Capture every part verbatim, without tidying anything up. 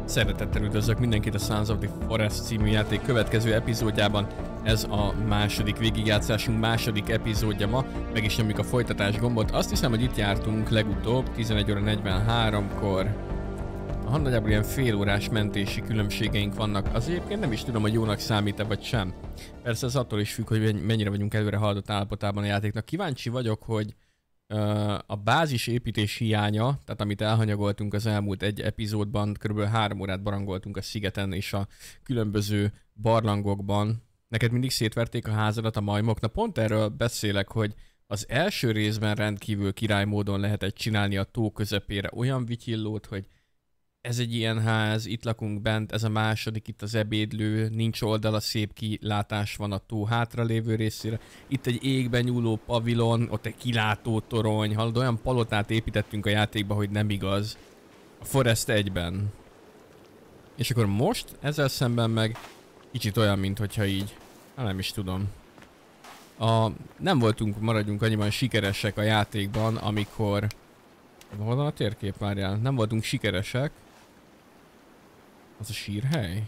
Szeretettel üdvözlök mindenkit a Sons of the Forest című játék következő epizódjában. Ez a második végigjátszásunk második epizódja ma, meg is nyomjuk a folytatás gombot. Azt hiszem, hogy itt jártunk legutóbb, tizenegy óra negyvenháromkor. Ha nagyjából ilyen félórás mentési különbségeink vannak, az egyébként nem is tudom, hogy jónak számít-e vagy sem. Persze ez attól is függ, hogy mennyire vagyunk előre haladott állapotában a játéknak. Kíváncsi vagyok, hogy a bázis építés hiánya, tehát amit elhanyagoltunk az elmúlt egy epizódban, kb. három órát barangoltunk a szigeten és a különböző barlangokban. Neked mindig szétverték a házadat a majmok. Na pont erről beszélek, hogy az első részben rendkívül király módon lehetett csinálni a tó közepére olyan vityillót, hogy ez egy ilyen ház, itt lakunk bent, ez a második, itt az ebédlő, nincs oldala, szép kilátás van a tó hátralévő részére. Itt egy égben nyúló pavilon, ott egy kilátó torony, hallod, olyan palotát építettünk a játékba, hogy nem igaz. A Forest egyben. És akkor most ezzel szemben meg kicsit olyan, mint hogyha így, hát nem is tudom. A, nem voltunk, maradjunk annyiban sikeresek a játékban, amikor... Hol van a térkép, várjál? Nem voltunk sikeresek. Az a sírhely?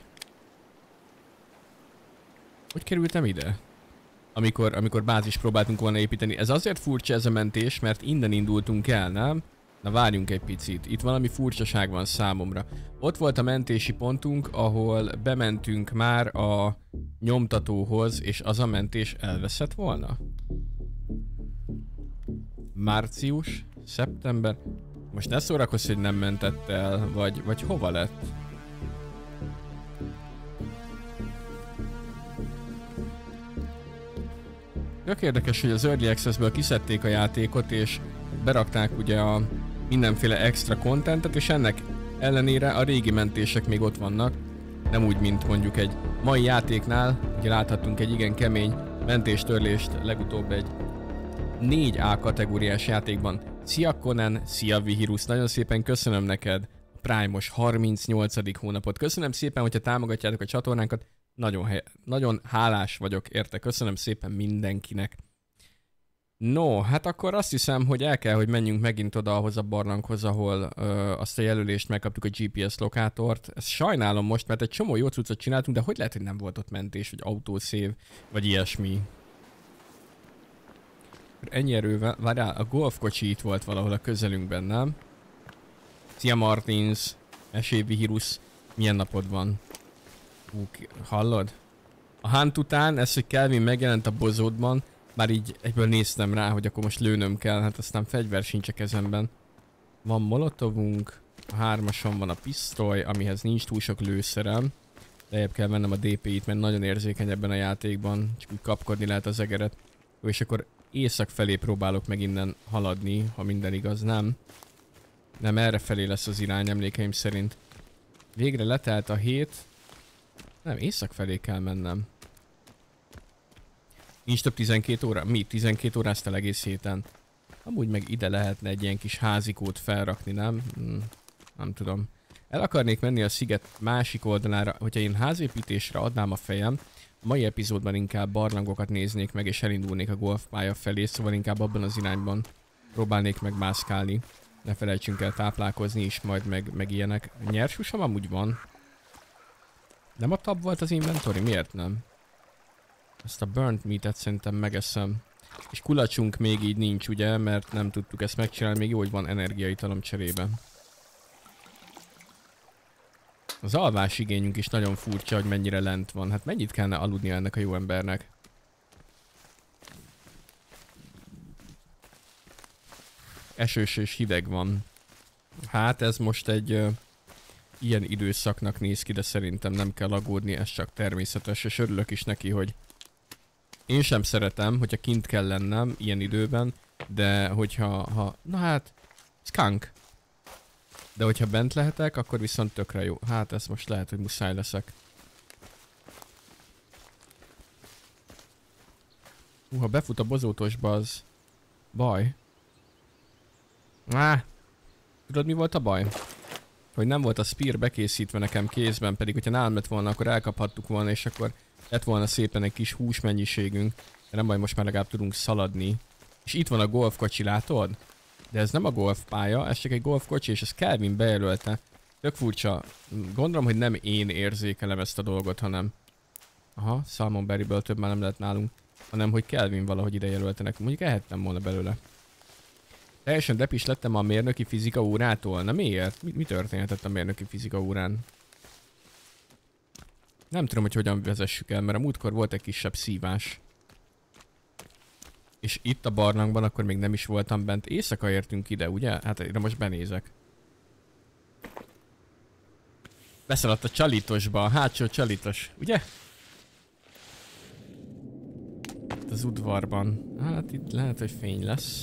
Hogy kerültem ide? Amikor, amikor bázis próbáltunk volna építeni. Ez azért furcsa ez a mentés, mert innen indultunk el, nem? Na várjunk egy picit. Itt valami furcsaság van számomra. Ott volt a mentési pontunk, ahol bementünk már a nyomtatóhoz, és az a mentés elveszett volna. Március, szeptember... Most ne szórakozz, hogy nem mentett el, vagy, vagy hova lett? Tök érdekes, hogy az Early Access-ből kiszedték a játékot, és berakták ugye a mindenféle extra contentet, és ennek ellenére a régi mentések még ott vannak. Nem úgy, mint mondjuk egy mai játéknál, ugye láthattunk egy igen kemény mentéstörlést legutóbb egy négy á kategóriás játékban. Szia Conan, szia Vihirus, nagyon szépen köszönöm neked a Prime-os harmincnyolcadik hónapot. Köszönöm szépen, hogyha támogatjátok a csatornánkat, nagyon, nagyon hálás vagyok érte, köszönöm szépen mindenkinek. No, hát akkor azt hiszem, hogy el kell, hogy menjünk megint oda ahhoz a barlanghoz, ahol ö, azt a jelölést megkaptuk, a gé pé es lokátort. Ezt sajnálom most, mert egy csomó jó cuccot csináltunk, de hogy lehet, hogy nem volt ott mentés, vagy autószév, vagy ilyesmi. Ennyi erővel, várjál, a golfkocsi itt volt valahol a közelünkben, nem? Szia Martins, mesélj Vihirus, milyen napod van? Hú, hallod? A Hunt után, ez, hogy Kelvin megjelent a bozódban, már így egyből néztem rá, hogy akkor most lőnöm kell, hát aztán fegyver sincs a kezemben. Van molotovunk, a hármason van a pisztoly, amihez nincs túl sok lőszerem. Lejjebb kell vennem a dé pé it, mert nagyon érzékeny ebben a játékban, csak úgy kapkodni lehet az egeret. Jó, és akkor észak felé próbálok meg innen haladni, ha minden igaz, nem? Nem, erre felé lesz az irány, emlékeim szerint. Végre letelt a hét. Nem, észak felé kell mennem. Nincs több tizenkét óra? Mi? tizenkét óráztál egész héten? Amúgy meg ide lehetne egy ilyen kis házikót felrakni, nem? Hmm, nem tudom. El akarnék menni a sziget másik oldalára, hogyha én házépítésre adnám a fejem, a mai epizódban inkább barlangokat néznék meg, és elindulnék a golfpálya felé, szóval inkább abban az irányban próbálnék meg mászkálni. Ne felejtsünk el táplálkozni is, majd meg, meg ilyenek. Nyersusom amúgy van. Nem a tab volt az inventory? Miért nem? Ezt a burnt meat-et szerintem megeszem. És kulacsunk még így nincs, ugye, mert nem tudtuk ezt megcsinálni, még jó, hogy van energiaitalom cserében. Az alvás igényünk is nagyon furcsa, hogy mennyire lent van. Hát mennyit kellene aludnia ennek a jó embernek? Esős és hideg van. Hát ez most egy uh, ilyen időszaknak néz ki, de szerintem nem kell aggódni, ez csak természetes, és örülök is neki, hogy én sem szeretem, hogyha kint kell lennem ilyen időben, de hogyha, ha, na hát, skunk. De hogyha bent lehetek, akkor viszont tökre jó. Hát ez most lehet, hogy muszáj leszek. Hú, ha befut a bozótosba, az baj. Á, tudod mi volt a baj? Hogy nem volt a spear bekészítve nekem kézben, pedig hogyha nálam lett volna, akkor elkaphattuk volna, és akkor lett volna szépen egy kis húsmennyiségünk. De nem baj, most már legalább tudunk szaladni. És itt van a golfkocsi, látod? De ez nem a golfpálya, ez csak egy golfkocsi, és ezt Kelvin bejelölte. Tök furcsa. Gondolom, hogy nem én érzékelem ezt a dolgot, hanem... Aha, Salmonberryből több már nem lehet nálunk. Hanem, hogy Kelvin valahogy ide jelölte nekünk. Mondjuk ehettem volna belőle. Teljesen depis lettem a mérnöki fizika órától. Na miért? Mi, mi történhetett a mérnöki fizika órán? Nem tudom, hogy hogyan vezessük el, mert a múltkor volt egy kisebb szívás. És itt a barlangban akkor még nem is voltam bent. Éjszaka értünk ide, ugye? Hát ide most benézek. Beszaladt a csalitosba, a hátsó csalitos, ugye? Itt az udvarban. Hát itt lehet, hogy fény lesz.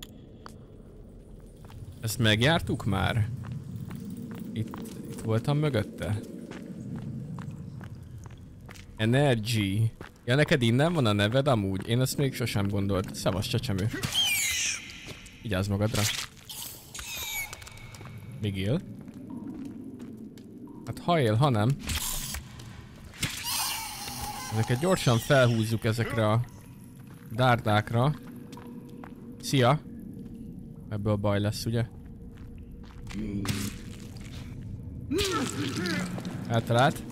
Ezt megjártuk már? Itt, itt voltam mögötte? Energy. Ja, neked innen van a neved amúgy? Én ezt még sosem gondolt. Szevasz, csecsemő. Vigyázz magadra. Még él? Hát ha él, ha nem. Ezeket gyorsan felhúzzuk ezekre a dárdákra. Szia! Ebből baj lesz, ugye? Eltalált.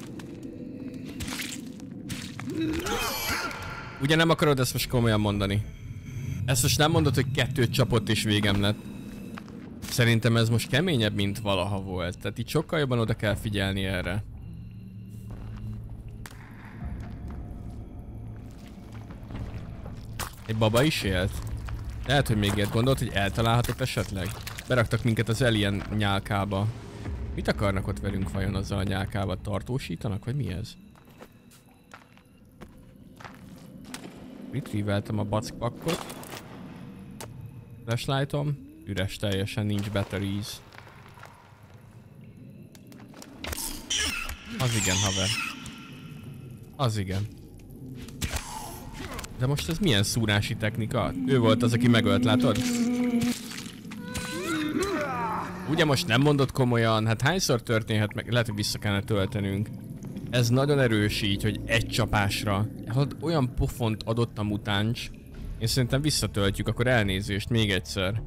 Ugye nem akarod ezt most komolyan mondani? Ezt most nem mondod, hogy kettőt csapott és végem lett. Szerintem ez most keményebb, mint valaha volt. Tehát itt sokkal jobban oda kell figyelni erre. Egy baba is élt? Lehet, hogy még ilyet gondolt, hogy eltalálhatott esetleg? Beraktak minket az alien nyálkába. Mit akarnak ott velünk vajon azzal a nyálkába? Tartósítanak, vagy mi ez? Retrieveltem a backpackot. Flashlightom. Üres teljesen, nincs batteries. Az igen, haver. Az igen. De most ez milyen szúrási technika? Ő volt az, aki megölt, látod? Ugye most nem mondod komolyan? Hát hányszor történhet meg? Lehet, hogy vissza kellene töltenünk. Ez nagyon erős így, hogy egy csapásra. Hát olyan pofont adott a mutáns. Én szerintem visszatöltjük, akkor elnézést még egyszer.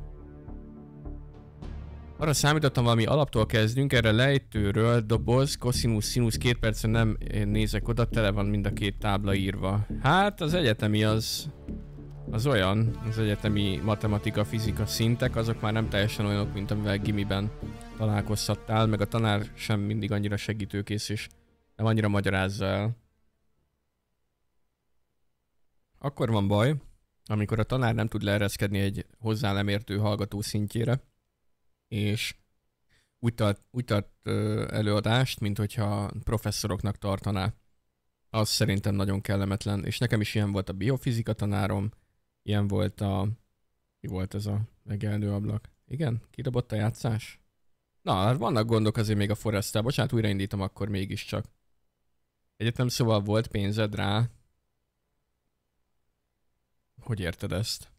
Arra számítottam, valami alaptól kezdünk, erre lejtőről, doboz, koszinusz, szinusz, két percen nem nézek oda, tele van mind a két tábla írva. Hát az egyetemi az... Az olyan, az egyetemi matematika, fizika szintek, azok már nem teljesen olyanok, mint amivel gimiben találkozhattál, meg a tanár sem mindig annyira segítőkész és nem annyira magyarázza el. Akkor van baj, amikor a tanár nem tud leereszkedni egy hozzá nem értő hallgató szintjére, és úgy tart, úgy tart ö, előadást, mint hogyha professzoroknak tartaná. Az szerintem nagyon kellemetlen, és nekem is ilyen volt a biofizika tanárom, ilyen volt a... Mi volt ez a megjelenő ablak? Igen? Kidobott a játszás? Na, hát vannak gondok azért még a Foresttel. Bocsánat, újraindítom akkor mégiscsak. Egyetem szóval volt pénzed rá. Hogy érted ezt?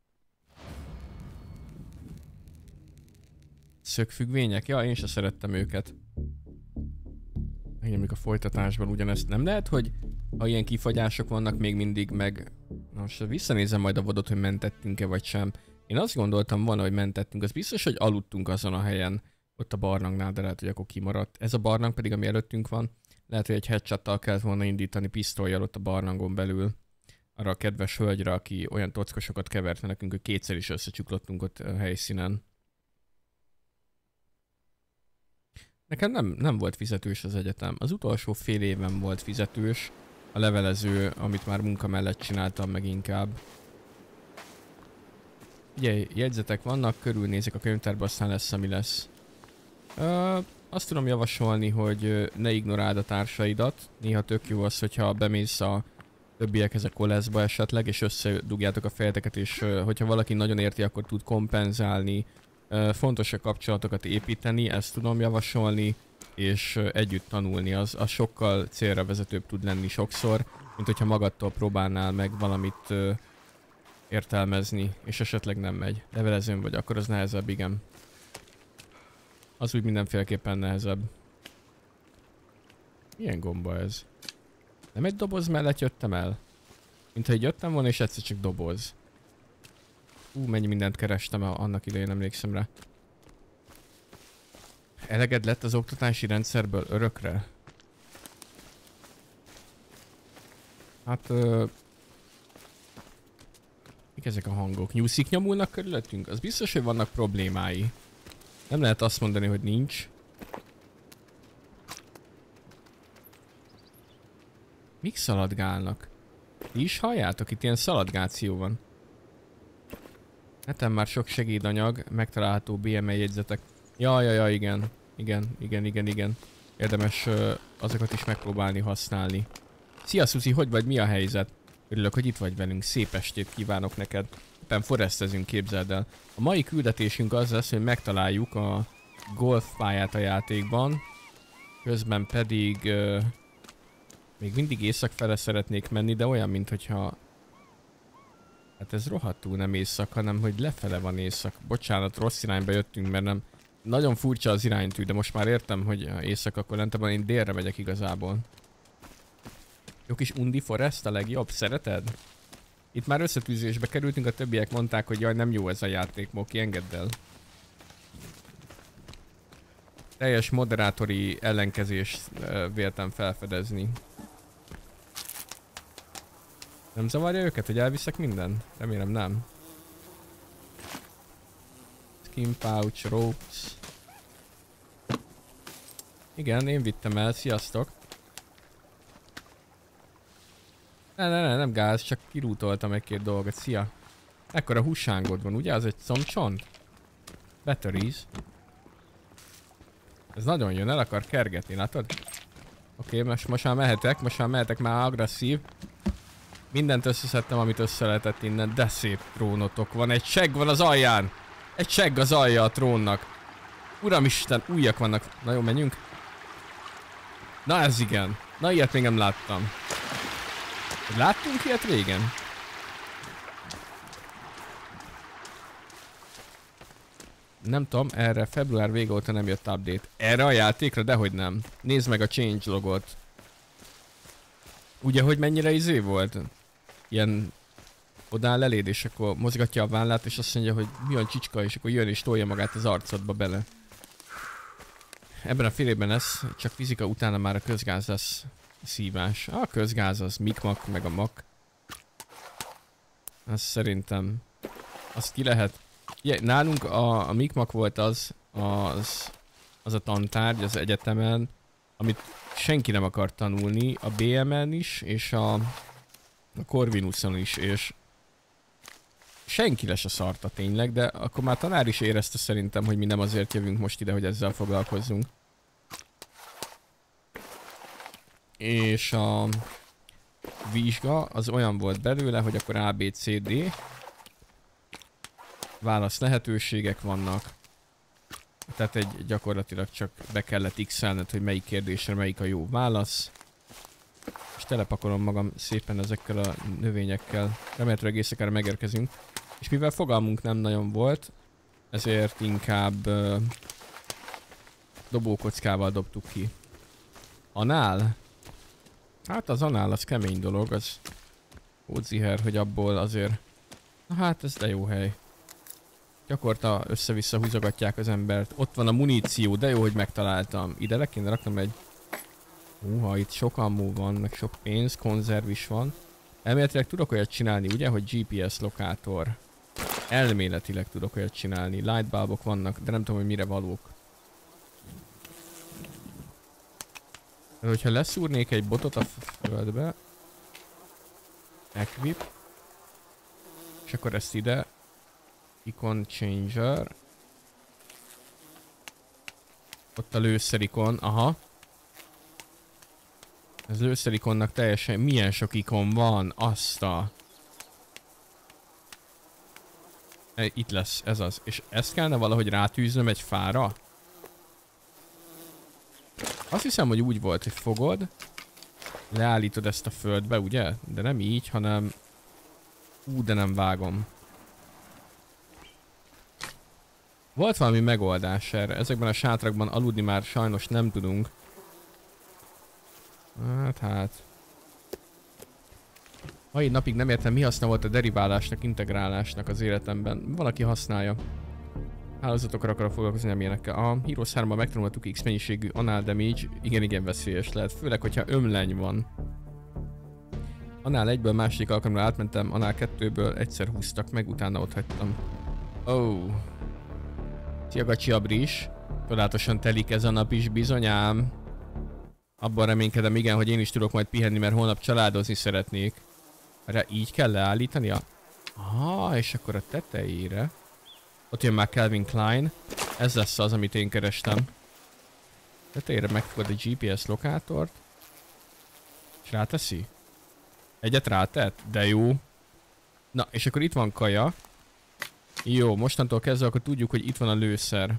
Szögfüggvények? Ja, én se szerettem őket. Megnyomjuk a folytatásban ugyanezt. Nem lehet, hogy ha ilyen kifagyások vannak még mindig meg... Na most visszanézem majd a vodot, hogy mentettünk-e vagy sem. Én azt gondoltam volna, hogy mentettünk. Az biztos, hogy aludtunk azon a helyen. Ott a barlangnál, de lehet, hogy akkor kimaradt. Ez a barlang pedig, ami előttünk van. Lehet, hogy egy headshottal kellett volna indítani pisztollyal ott a barlangon belül. Arra a kedves hölgyre, aki olyan tockosokat kevert nekünk, hogy kétszer is összecsuklottunk ott a helyszínen. Nekem nem, nem volt fizetős az egyetem. Az utolsó fél éven volt fizetős. A levelező, amit már munka mellett csináltam meg inkább. Ugye, jegyzetek vannak, körülnézek a könyvtárba, aztán lesz, ami lesz. Ö, azt tudom javasolni, hogy ne ignoráld a társaidat. Néha tök jó az, hogyha bemész a többiekhez a koleszba esetleg, és összedugjátok a fejeteket, és hogyha valaki nagyon érti, akkor tud kompenzálni. Fontos a kapcsolatokat építeni, ezt tudom javasolni, és együtt tanulni, az, az sokkal célra vezetőbb tud lenni sokszor, mint hogyha magadtól próbálnál meg valamit ö, értelmezni, és esetleg nem megy. Levelezőn vagy, akkor az nehezebb, igen. Az úgy mindenféleképpen nehezebb. Milyen gomba ez? Nem egy doboz mellett jöttem el? Mintha így jöttem volna, és egyszer csak doboz. Ú, mennyi mindent kerestem, annak idején emlékszem rá. Eleged lett az oktatási rendszerből örökre? Hát... Ö... Mik ezek a hangok? Nyúszik nyomulnak körülöttünk? Az biztos, hogy vannak problémái. Nem lehet azt mondani, hogy nincs. Mik szaladgálnak? Ti is halljátok? Itt ilyen szaladgáció van. Neten már sok segédanyag, megtalálható bé em e jegyzetek. Ja, ja, ja, igen. Igen, igen, igen, igen. Érdemes uh, azokat is megpróbálni használni. Szia Suzi, hogy vagy? Mi a helyzet? Örülök, hogy itt vagy velünk. Szép estét kívánok neked. Éppen forestezünk, képzeld el. A mai küldetésünk az lesz, hogy megtaláljuk a golfpályát a játékban. Közben pedig... Uh, még mindig észak fele szeretnék menni, de olyan, minthogyha... Hát ez rohadtul nem észak, hanem hogy lefele van észak. Bocsánat, rossz irányba jöttünk, mert nem... Nagyon furcsa az iránytű, de most már értem, hogy észak, akkor lentebben én délre megyek igazából. Jó kis Undi Forest a legjobb, szereted? Itt már összetűzésbe kerültünk, a többiek mondták, hogy jaj, nem jó ez a játék, Moki, engedd el. Teljes moderátori ellenkezést uh, véltem felfedezni. Nem zavarja őket, hogy elviszek minden? Remélem nem. Skin pouch, ropes. Igen, én vittem el, sziasztok. Ne, ne, ne, nem gáz, csak kirútoltam egy-két dolgot, szia. Ekkora húsángod van, ugye? Az egy combcsont? Batteries. Ez nagyon jön, el akar kergetni, látod? Oké, okay, most, most már mehetek, most már mehetek, már agresszív. Mindent összeszedtem, amit össze lehetett innen, de szép trónotok van. Egy segg van az alján! Egy segg az alja a trónnak. Uramisten, újak vannak. Na jó, menjünk. Na ez igen. Na ilyet még nem láttam. Láttunk ilyet régen? Nem tudom, erre február vége óta nem jött update. Erre a játékra? Dehogy nem. Nézd meg a changelogot. Ugye, hogy mennyire izé volt? Ilyen odáll eléd, és akkor mozgatja a vállát, és azt mondja, hogy mi a csicska, és akkor jön és tolja magát az arcodba bele. Ebben a fél évben lesz, csak fizika, utána már a közgáz lesz szívás. A közgáz az mikmak, meg a mak. Azt szerintem azt ki lehet. Ja, nálunk a, a mikmak volt az, az, az a tantárgy az egyetemen, amit senki nem akart tanulni, a bé em en is, és a, a Corvinuson is, és senki le se szarta tényleg, de akkor már tanár is érezte szerintem, hogy mi nem azért jövünk most ide, hogy ezzel foglalkozzunk. És a vizsga az olyan volt belőle, hogy akkor á bé cé dé válasz lehetőségek vannak. Tehát egy gyakorlatilag csak be kellett x-elned, hogy melyik kérdésre melyik a jó válasz. És telepakolom magam szépen ezekkel a növényekkel. Remélhetőleg éjszakára megérkezünk. És mivel fogalmunk nem nagyon volt, ezért inkább uh, dobókockával dobtuk ki. Anál? Hát az anál az kemény dolog, az ódziher, hogy abból azért... Na hát ez de jó hely. Gyakorta össze-vissza húzogatják az embert. Ott van a muníció, de jó, hogy megtaláltam. Ide le kéne raknom egy... Húha, itt sok ammó van, meg sok pénz, konzerv is van. Elméletileg tudok olyat csinálni, ugye, hogy gé pé es lokátor. Elméletileg tudok olyat csinálni. Lightbulbok vannak, de nem tudom, hogy mire valók. De hogyha leszúrnék egy botot a földbe... Equip. És akkor ezt ide... Icon changer. Ott a lőszerikon, aha. Ez lőszerikonnak teljesen milyen sok ikon van, azt a... Itt lesz, ez az. És ezt kellene valahogy rátűznöm egy fára? Azt hiszem, hogy úgy volt, hogy fogod, leállítod ezt a földbe, ugye? De nem így, hanem... Ú, de nem vágom. Volt valami megoldás erre. Ezekben a sátrakban aludni már sajnos nem tudunk. Hát hát. Mai napig nem értem, mi haszna volt a deriválásnak, integrálásnak az életemben. Valaki használja. hálózatokkal akarok foglalkozni, nem ilyenekkel. A Heroes háromban megtanultuk X mennyiségű anal damage, igen, igen veszélyes lehet, főleg, hogyha ömleny van. Anál egyből második alkalomra átmentem, anál kettőből egyszer húztak meg, utána ott hagytam. Oh. Szia Gacsi Abris. Tudatosan telik ez a nap is bizonyám. Abban reménykedem, igen, hogy én is tudok majd pihenni, mert holnap családozni szeretnék. Erre így kell leállítani a... Aha, és akkor a tetejére. Ott jön már Calvin Klein. Ez lesz az, amit én kerestem. Tetejére megfogad a gé pé es lokátort. És ráteszi? Egyet rátett? De jó. Na, és akkor itt van kaja. Jó, mostantól kezdve akkor tudjuk, hogy itt van a lőszer.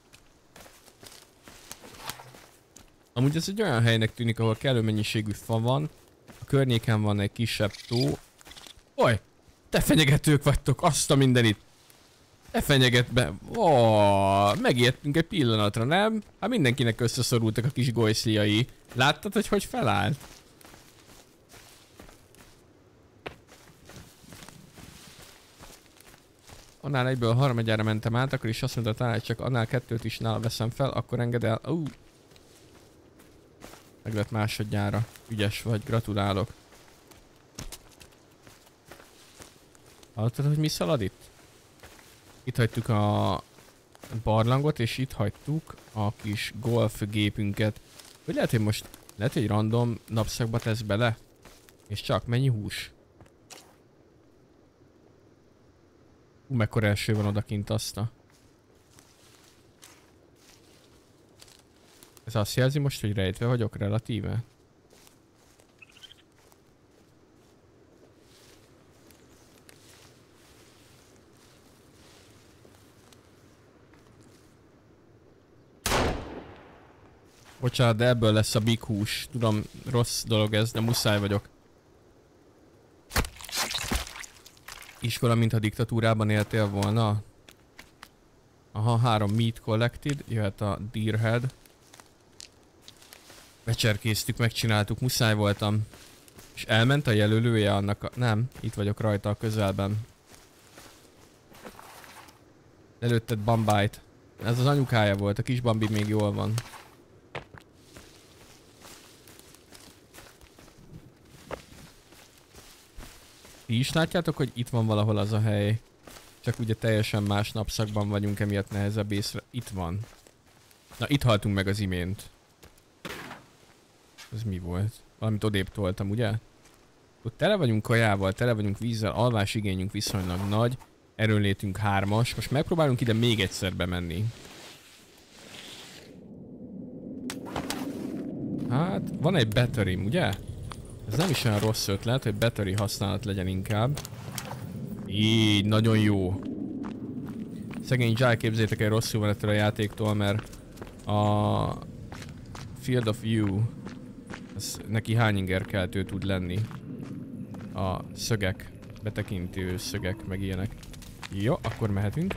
Amúgy ez egy olyan helynek tűnik, ahol kellő mennyiségű fa van. A környéken van egy kisebb tó. Oj! Te fenyegetők vagytok, azt a mindenit! Te fenyeget be... Oh, megijedtünk egy pillanatra, nem? Hát mindenkinek összeszorultak a kis golyszliai. Láttad, hogy hogy felállt? Annál egyből harmadjára mentem át, akkor is azt mondta, talán csak annál kettőt is nála veszem fel, akkor enged el. Uh. Meg lett másodjára. Ügyes vagy, gratulálok. Hallottad, hogy mi szalad itt? Itt hagytuk a barlangot, és itt hagytuk a kis golfgépünket. Hogy lehet, hogy most lehet, hogy random napszakba tesz bele? És csak mennyi hús? Hú, mekkora első van odakint azt a... Ez azt jelzi most, hogy rejtve vagyok relatíve? Bocsánat, de ebből lesz a big hús. Tudom, rossz dolog ez, de muszáj vagyok. Iskola, mintha diktatúrában éltél volna. Aha, három meat collected, jöhet a Deerhead. Becserkéztük, megcsináltuk, muszáj voltam. És elment a jelölője annak a... Nem, itt vagyok rajta a közelben. Előtted Bambite. Ez az anyukája volt, a kis Bambi még jól van. Ti is látjátok, hogy itt van valahol az a hely. Csak ugye teljesen más napszakban vagyunk, emiatt nehezebb észre. Itt van. Na, itt haltunk meg az imént. Ez mi volt? Valamit odébb toltam, ugye? Ott tele vagyunk kajával, tele vagyunk vízzel, alvás igényünk viszonylag nagy. Erőnlétünk hármas. Most megpróbálunk ide még egyszer bemenni. Hát, van egy battery, ugye? Ez nem is olyan rossz ötlet, hogy battery használat legyen inkább. Így, nagyon jó. Szegény Jai, képzétek el, rosszul van ettől a játéktól, mert a Field of View, ez neki hányinger keltő tud lenni. A szögek, betekintő szögek, meg ilyenek. Jó, akkor mehetünk.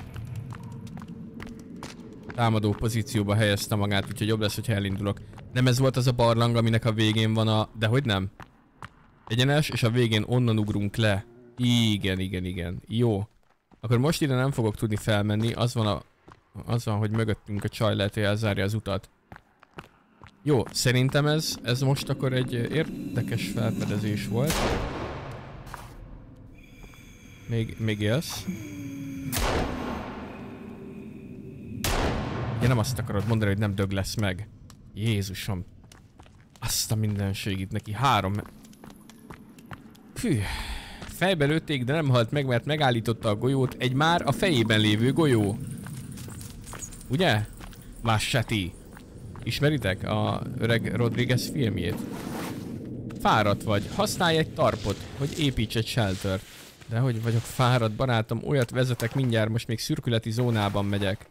Támadó pozícióba helyezte magát, úgyhogy jobb lesz, hogyha elindulok. Nem ez volt az a barlang, aminek a végén van a... De hogy nem? Egyenes, és a végén onnan ugrunk le. Igen, igen, igen. Jó. Akkor most ide nem fogok tudni felmenni. Az van a... Az van, hogy mögöttünk a csaj lehet, hogy elzárja az utat. Jó, szerintem ez, ez most akkor egy érdekes felfedezés volt. Még, még élsz. Ja, nem azt akarod mondani, hogy nem dög lesz meg. Jézusom. Azt a mindenségit neki. Három... Fű. Fejbe lőtték, de nem halt meg, mert megállította a golyót egy már a fejében lévő golyó. Ugye? Machete. Ismeritek a öreg Rodriguez filmjét? Fáradt vagy. Használj egy tarpot, hogy építs egy sheltert. De hogy vagyok fáradt, barátom, olyat vezetek mindjárt, most még szürkületi zónában megyek.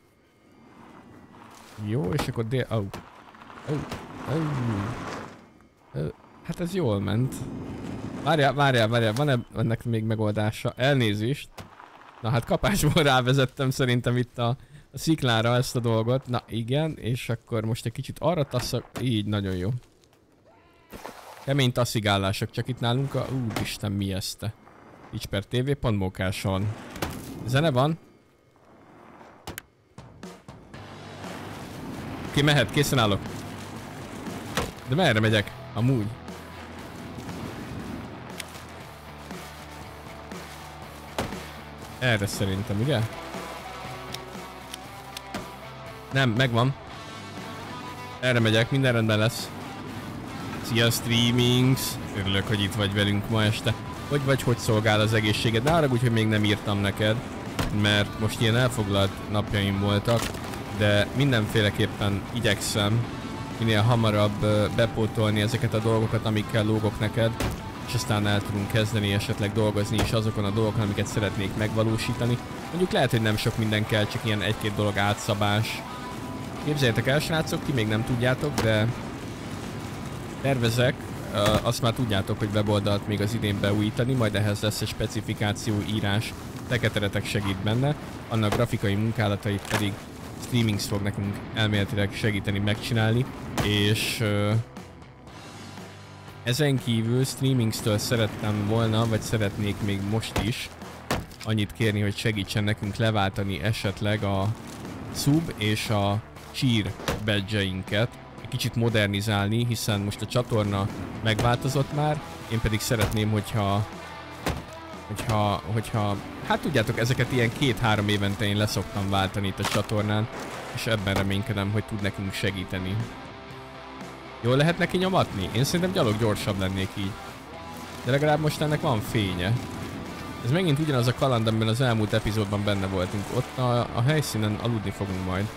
Jó, és akkor dél... Oh. Oh. Oh. Oh. Hát ez jól ment. Várjál, várjál, várjál, van ennek még megoldása? Elnézést. Na hát kapásból rávezettem szerintem itt a, a sziklára ezt a dolgot. Na igen, és akkor most egy kicsit arra taszak. Így, nagyon jó. Kemény taszigálások, csak itt nálunk a... Úristen, mi ezt te? Így per té vé, pont mókáson. Zene van? Oké, mehet, készen állok. De merre megyek? Amúgy. Erre szerintem, ugye? Nem, megvan. Erre megyek, minden rendben lesz. Szia Streamings! Örülök, hogy itt vagy velünk ma este. Hogy vagy, hogy szolgál az egészséged? Ne arra úgy, hogy még nem írtam neked, mert most ilyen elfoglalt napjaim voltak, de mindenféleképpen igyekszem minél hamarabb bepótolni ezeket a dolgokat, amikkel lógok neked, és aztán el tudunk kezdeni esetleg dolgozni is azokon a dolgokon, amiket szeretnék megvalósítani. Mondjuk lehet, hogy nem sok minden kell, csak ilyen egy-két dolog átszabás. Képzeljétek el, srácok, ti még nem tudjátok, de tervezek, azt már tudjátok, hogy weboldalt még az idén beújítani, majd ehhez lesz egy specifikáció írás, Teketeretek segít benne, annak grafikai munkálatait pedig Streamings fog nekünk elméletileg segíteni megcsinálni, és uh, ezen kívül Streamingstől szerettem volna, vagy szeretnék még most is annyit kérni, hogy segítsen nekünk leváltani esetleg a sub és a cheer badge-einket, egy kicsit modernizálni, hiszen most a csatorna megváltozott már, én pedig szeretném, hogyha hogyha, hogyha hát tudjátok, ezeket ilyen két-három évente én leszoktam váltani itt a csatornán, és ebben reménykedem, hogy tud nekünk segíteni. Jól lehet neki nyomatni? Én szerintem gyalog gyorsabb lennék így. De legalább most ennek van fénye. Ez megint ugyanaz a kaland, amiben az elmúlt epizódban benne voltunk. Ott a, a helyszínen aludni fogunk majd.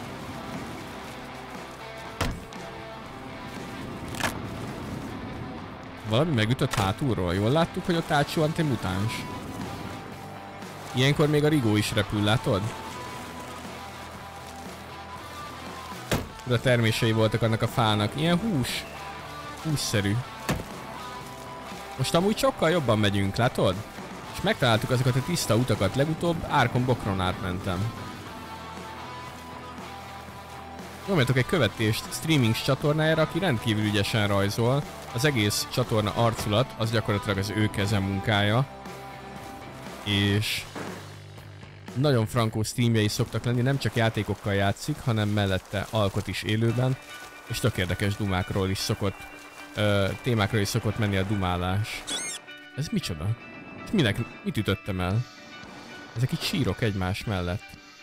Valami megütött hátulról? Jól láttuk, hogy ott átsuhant egy mutáns. Ilyenkor még a rigó is repül, látod? A termései voltak annak a fának. Ilyen hús. Hússzerű. Most amúgy sokkal jobban megyünk, látod? És megtaláltuk azokat a tiszta utakat. Legutóbb Árkon Bokron átmentem. Nyomjatok egy követést Streamings csatornájára, aki rendkívül ügyesen rajzol. Az egész csatorna arculat, az gyakorlatilag az ő keze munkája. És nagyon frankó streamjei szoktak lenni, nem csak játékokkal játszik, hanem mellette alkot is élőben, és tök érdekes dumákról is szokott, ö, témákról is szokott menni a dumálás. Ez micsoda? És minek, mit ütöttem el? Ezek itt sírok egymás mellett.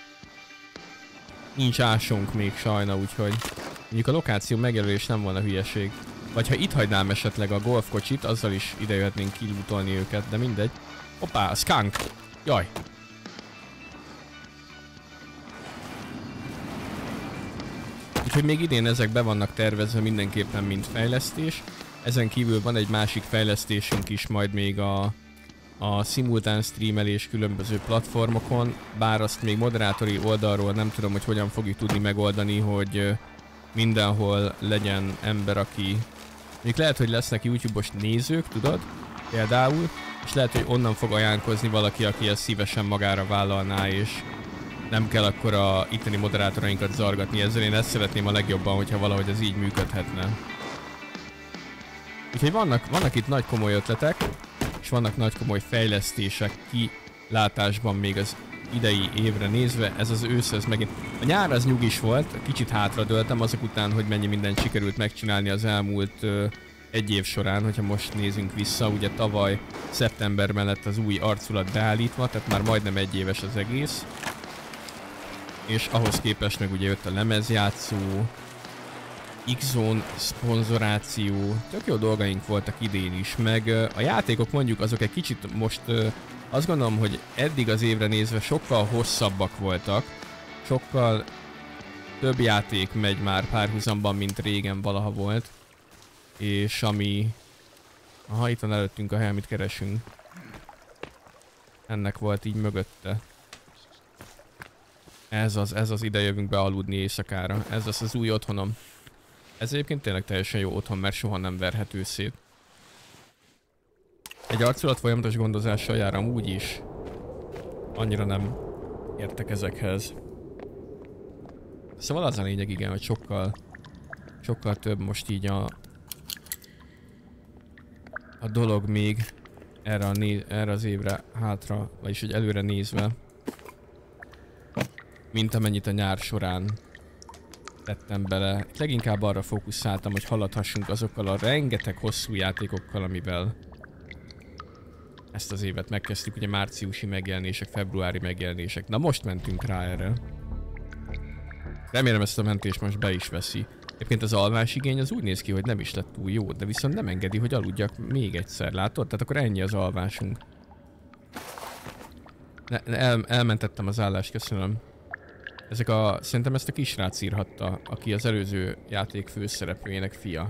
Nincs ásónk még sajna, úgyhogy mondjuk a lokáció megjelölés nem volna hülyeség. Vagy ha itt hagynám esetleg a golfkocsit, azzal is idejöhetnénk kilútolni őket, de mindegy. Hoppá, a skunk! Jaj! Úgyhogy még idén ezek be vannak tervezve mindenképpen, mint fejlesztés. Ezen kívül van egy másik fejlesztésünk is majd még a, a szimultán streamelés különböző platformokon, bár azt még moderátori oldalról nem tudom, hogy hogyan fogjuk tudni megoldani, hogy mindenhol legyen ember, aki... Még lehet, hogy lesznek YouTube-os nézők, tudod? Például, és lehet, hogy onnan fog ajánlkozni valaki, aki ezt szívesen magára vállalná, és nem kell akkor a itteni moderátorainkat zargatni ezzel. Én ezt szeretném a legjobban, hogyha valahogy ez így működhetne. Úgyhogy vannak, vannak itt nagy komoly ötletek, és vannak nagy komoly fejlesztések kilátásban még az idei évre nézve. Ez az ősz, ez megint... A nyár az nyugis volt, kicsit hátradőltem azok után, hogy mennyi mindent sikerült megcsinálni az elmúlt ö, egy év során, hogyha most nézünk vissza. Ugye tavaly szeptemberben lett az új arculat beállítva, tehát már majdnem egy éves az egész. És ahhoz képest meg ugye jött a lemezjátszó, X-Zone szponzoráció, tök jó dolgaink voltak idén is, meg a játékok mondjuk azok egy kicsit most azt gondolom, hogy eddig az évre nézve sokkal hosszabbak voltak, sokkal több játék megy már párhuzamban, mint régen valaha volt, és ami... Aha, itt van előttünk a hely, amit keresünk. Ennek volt így mögötte. Ez az, ez az, ide jövünk be aludni éjszakára. Ez az az új otthonom. Ez egyébként tényleg teljesen jó otthon, mert soha nem verhető szét. Egy arculat folyamatos gondozással jár amúgy is. Annyira nem értek ezekhez. Szóval az a lényeg, igen, hogy sokkal, sokkal több most így a, a dolog még erre, a né erre az évre hátra, vagyis hogy előre nézve, mint amennyit a nyár során tettem bele. Leginkább arra fókuszáltam, hogy haladhassunk azokkal a rengeteg hosszú játékokkal, amivel ezt az évet megkezdtük. Ugye márciusi megjelenések, februári megjelenések. Na most mentünk rá erre. Remélem ezt a mentést most be is veszi. Egyébként az alvás igény az úgy néz ki, hogy nem is lett túl jó, de viszont nem engedi, hogy aludjak még egyszer, látod? Tehát akkor ennyi az alvásunk. Ne, el, elmentettem az állást, köszönöm. Ezek a... Szerintem ezt a kisrác írhatta, aki az előző játék főszereplőjének fia.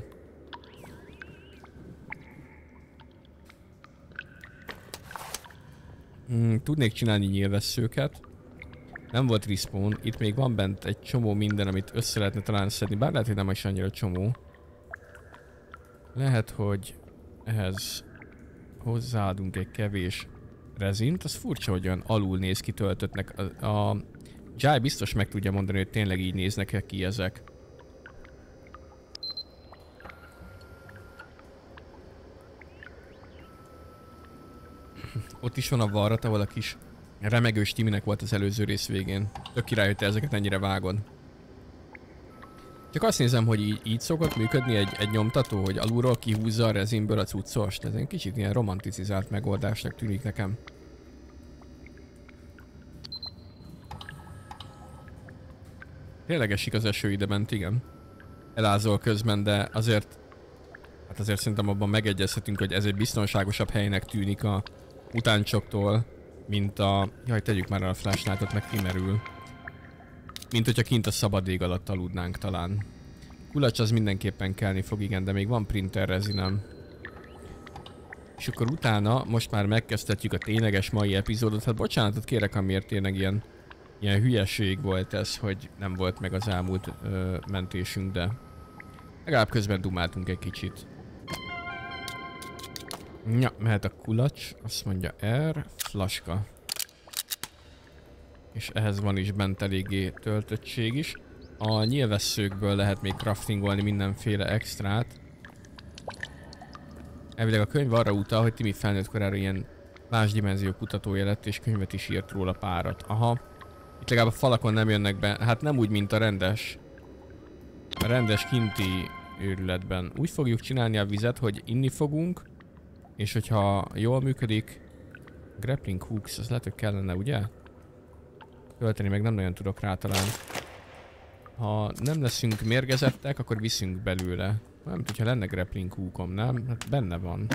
Hmm, tudnék csinálni nyílvesszőket. Nem volt respawn, itt még van bent egy csomó minden, amit össze lehetne talán szedni, bár lehet, hogy nem is annyira csomó. Lehet, hogy ehhez hozzáadunk egy kevés rezint, az furcsa, hogy olyan alul néz ki töltöttnek. A, a Jai biztos meg tudja mondani, hogy tényleg így néznek ki ezek. Ott is van a varrat, ahol a kis remegős Timinek volt az előző rész végén. Tök király, hogy te ezeket ennyire vágod. Csak azt nézem, hogy így, így szokott működni egy, egy nyomtató, hogy alulról kihúzza a rezinből a cuccost. Ez egy kicsit ilyen romanticizált megoldásnak tűnik nekem. Tényleg esik az eső ide bent, igen. Elázol közben, de azért... Hát azért szerintem abban megegyezhetünk, hogy ez egy biztonságosabb helynek tűnik a utáncsoktól, mint a... Jaj, tegyük már el a flashlightot, meg kimerül. Mint hogyha kint a szabad ég alatt aludnánk talán. Kulacs az mindenképpen kelni fog, igen, de még van printer rezinem. És akkor utána most már megkezdhetjük a tényleges mai epizódot. Hát bocsánatot kérek, amiért tényleg ilyen, ilyen hülyeség volt ez, hogy nem volt meg az elmúlt ö, mentésünk, de legalább közben dumáltunk egy kicsit. Ja, mehet a kulacs, azt mondja R, flaska. És ehhez van is bent eléggé töltöttség is. A nyílvesszőkből lehet még craftingolni mindenféle extrát. Elvileg a könyv arra utal, hogy Timi felnőtt korára ilyen más dimenzió kutatója lett, és könyvet is írt róla párat. Aha. Itt legalább a falakon nem jönnek be. Hát nem úgy, mint a rendes. A rendes kinti őrületben. Úgy fogjuk csinálni a vizet, hogy inni fogunk. És hogyha jól működik... Grappling hooks, az lehet, hogy kellene, ugye? Tölteni meg nem nagyon tudok rá talán. Ha nem leszünk mérgezettek, akkor viszünk belőle. Nem tudom, hogyha lenne grappling hookom, nem? Hát benne van.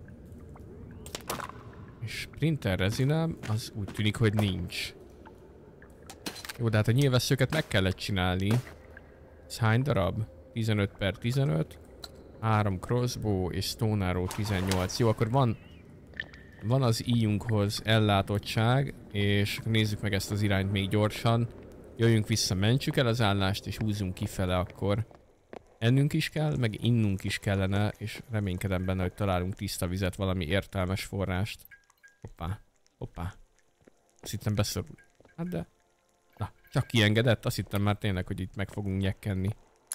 És printer rezinem, az úgy tűnik, hogy nincs. Jó, de hát a nyílvesszőket meg kellett csinálni. Ez hány darab? tizenöt per tizenöt. három crossbow és stone arrow tizennyolc. Jó, akkor van... Van az íjunkhoz ellátottság, és nézzük meg ezt az irányt még gyorsan. Jöjjünk vissza, mentsük el az állást, és húzzunk kifele akkor. Ennünk is kell, meg innunk is kellene, és reménykedem benne, hogy találunk tiszta vizet, valami értelmes forrást. Hoppá, hoppá. Azt hittem beszorul. Hát de... Na, csak kiengedett, azt hittem már tényleg, hogy itt meg fogunk nyekkenni.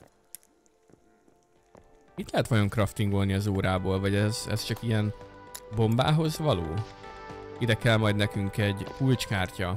Mit lehet vajon craftingolni az órából, vagy ez, ez csak ilyen... bombához való? Ide kell majd nekünk egy kulcskártya.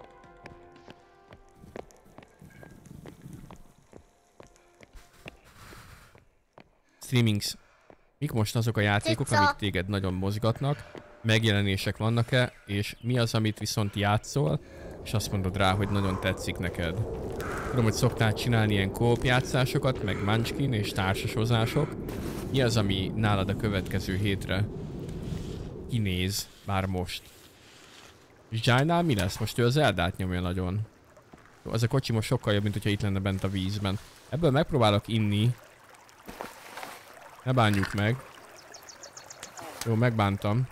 Streamings. Mik most azok a játékok, amik téged nagyon mozgatnak? Megjelenések vannak-e? És mi az, amit viszont játszol? És azt mondod rá, hogy nagyon tetszik neked. Tudom, hogy szoktál csinálni ilyen kóp játszásokat, meg Munchkin és társasozások. Mi az, ami nálad a következő hétre kinéz, bár most? És Jai-nál mi lesz? Most ő az Eldát nyomja nagyon. Jó, az a kocsi most sokkal jobb, mint hogyha itt lenne bent a vízben. Ebből megpróbálok inni. Ne bánjuk meg. Jó, megbántam.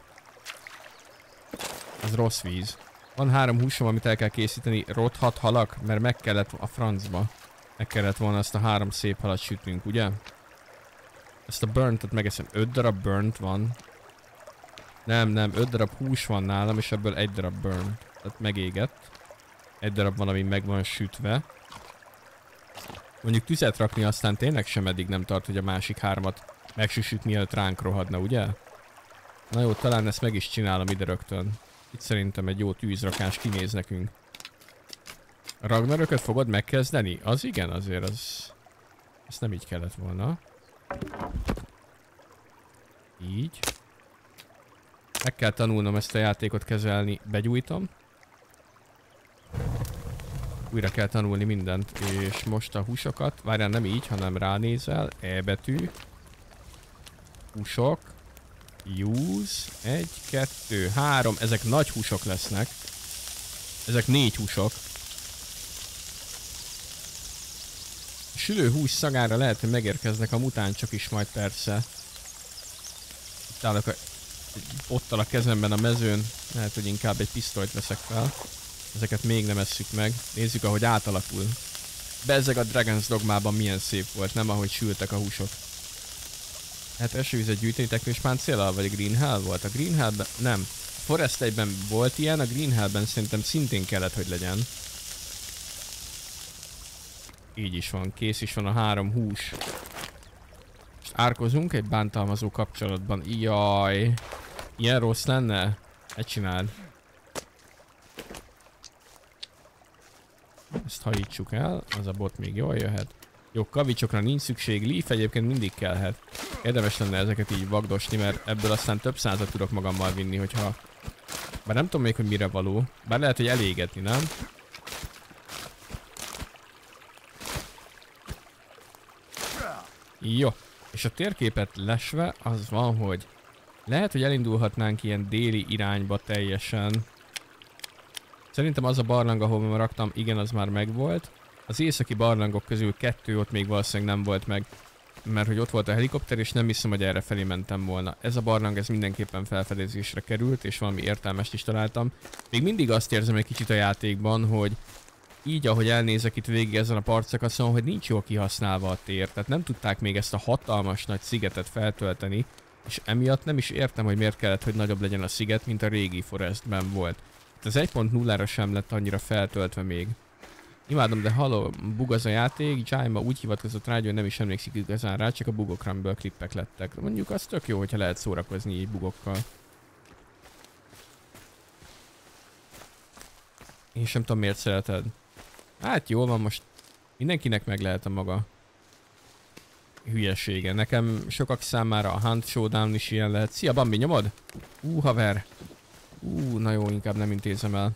Ez rossz víz. Van három húsom, amit el kell készíteni. Rothat halak, mert meg kellett a francba. Meg kellett volna azt a három szép halat sütnünk, ugye? Ezt a burnt-et megeszem. öt darab burnt van. Nem, nem, öt darab hús van nálam, és ebből egy darab burn. Tehát megégett. Egy darab van, ami meg van sütve. Mondjuk tüzet rakni aztán tényleg sem eddig nem tart, hogy a másik hármat megsüssük, mielőtt ránk rohadna, ugye? Na jó, talán ezt meg is csinálom ide rögtön. Itt szerintem egy jó tűzrakás kinéz nekünk. Ragnarököt fogod megkezdeni? Az igen, azért az... Ezt nem így kellett volna. Így. Meg kell tanulnom ezt a játékot kezelni. Begyújtom. Újra kell tanulni mindent. És most a húsokat... Várjál, nem így, hanem ránézel. E betű. Húsok. Use. Egy, kettő, három. Ezek nagy húsok lesznek. Ezek négy húsok. Sülő hús szagára lehet, hogy megérkeznek a mutáncsok is majd persze. Itt állok a... Ottal a kezemben a mezőn. Lehet, hogy inkább egy pisztolyt veszek fel. Ezeket még nem esszük meg. Nézzük, ahogy átalakul. Bezzeg a Dragon's Dogmában milyen szép volt, nem ahogy sültek a húsok. Hát esővizet gyűjteni teknős páncéllal, vagy a Green Hell volt? A Green Hellben... Nem. Forest egyben volt ilyen, a Green Hellben szerintem szintén kellett, hogy legyen. Így is van, kész is van a három hús. Most árkozunk egy bántalmazó kapcsolatban. Jaj. Ilyen rossz lenne? Ezt csináld. Ezt hajítsuk el, az a bot még jól jöhet. Jó, kavicsokra nincs szükség, Leaf egyébként mindig kellhet. Érdemes lenne ezeket így vagdosni, mert ebből aztán több százat tudok magammal vinni, hogyha... Bár nem tudom még, hogy mire való. Bár lehet, hogy elégetni, nem? Jó. És a térképet lesve az van, hogy... Lehet, hogy elindulhatnánk ilyen déli irányba teljesen. Szerintem az a barlang, ahol ma raktam, igen, az már megvolt. Az északi barlangok közül kettő ott még valószínűleg nem volt meg. Mert hogy ott volt a helikopter, és nem hiszem, hogy erre felé mentem volna. Ez a barlang, ez mindenképpen felfedezésre került, és valami értelmest is találtam. Még mindig azt érzem egy kicsit a játékban, hogy így, ahogy elnézek itt végig ezen a partszakaszon, hogy nincs jól kihasználva a tér. Tehát nem tudták még ezt a hatalmas nagy szigetet feltölteni, és emiatt nem is értem, hogy miért kellett, hogy nagyobb legyen a sziget, mint a régi Forestben volt. Az egy pont nullára sem lett annyira feltöltve még. Imádom, de halló, bug az a játék, Jaima úgy hivatkozott rá, hogy nem is emlékszik igazán rá, csak a bugokra, amiből klippek lettek. Mondjuk az tök jó, hogyha lehet szórakozni így bugokkal. Én sem tudom, miért szereted. Hát jól van, most mindenkinek meg lehet a maga hülyesége. Nekem sokak számára a Hunt Showdown is ilyen lehet. Szia, Bambi, nyomod? Ú, haver. Ú, na jó, inkább nem intézem el.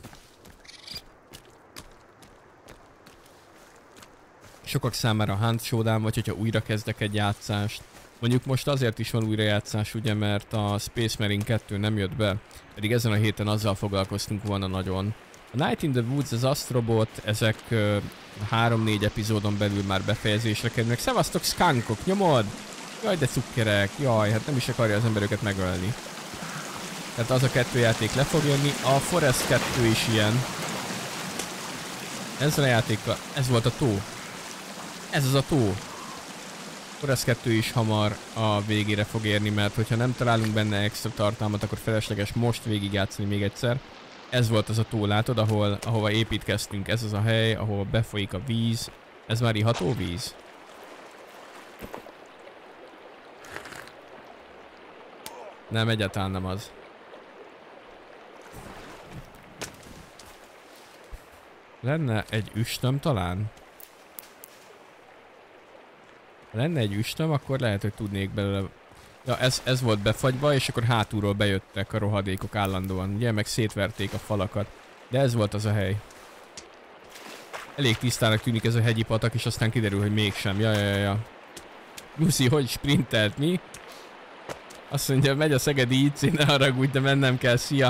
Sokak számára a Hunt Showdown, vagy hogyha újra kezdek egy játszást. Mondjuk most azért is van újrajátszás, ugye, mert a Space Marine kettő nem jött be. Pedig ezen a héten azzal foglalkoztunk volna nagyon. A Night in the Woods, az Astrobot, ezek három-négy uh, epizódon belül már befejezésre kerülnek. Szevasztok, skunkok, nyomod? Jaj, de cukkerek, jaj, hát nem is akarja az ember őket megölni. Tehát az a kettő játék le fog jönni, a Forest kettő is ilyen. Ezzel a játékkal, ez volt a tó. Ez az a tó. Forest kettő is hamar a végére fog érni, mert hogyha nem találunk benne extra tartalmat, akkor felesleges most végigjátszani még egyszer. Ez volt az a tó, látod, ahol, ahova építkeztünk. Ez az a hely, ahol befolyik a víz. Ez már iható víz? Nem, egyáltalán nem az. Lenne egy üstöm talán? Ha lenne egy üstöm, akkor lehet, hogy tudnék belőle... Ja, ez, ez volt befagyva, és akkor hátulról bejöttek a rohadékok állandóan, ugye, meg szétverték a falakat. De ez volt az a hely. Elég tisztának tűnik ez a hegyi patak, és aztán kiderül, hogy mégsem. Ja, ja, ja, ja. Nyuszi, hogy sprintelt, mi? Azt mondja, megy a szegedi í cé, ne haragudj, de mennem kell, szia.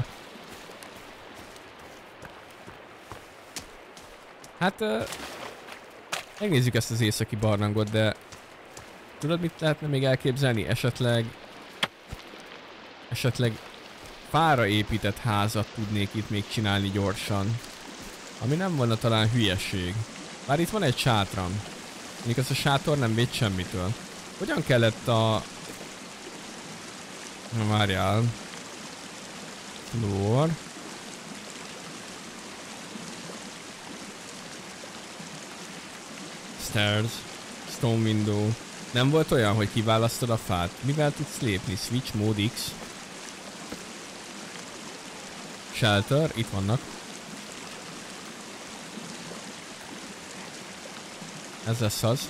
Hát... Uh, megnézzük ezt az északi barlangot, de... Tudod, mit lehetne még elképzelni? Esetleg... Esetleg... Fára épített házat tudnék itt még csinálni gyorsan. Ami nem volna talán hülyeség. Bár itt van egy sátram. Mondjuk ez a sátor nem véd semmitől. Hogyan kellett a... Na várjál. Floor. Stairs. Stone window. Nem volt olyan, hogy kiválasztod a fát? Mivel tudsz lépni? Switch Mode X. Shelter, itt vannak. Ez lesz az.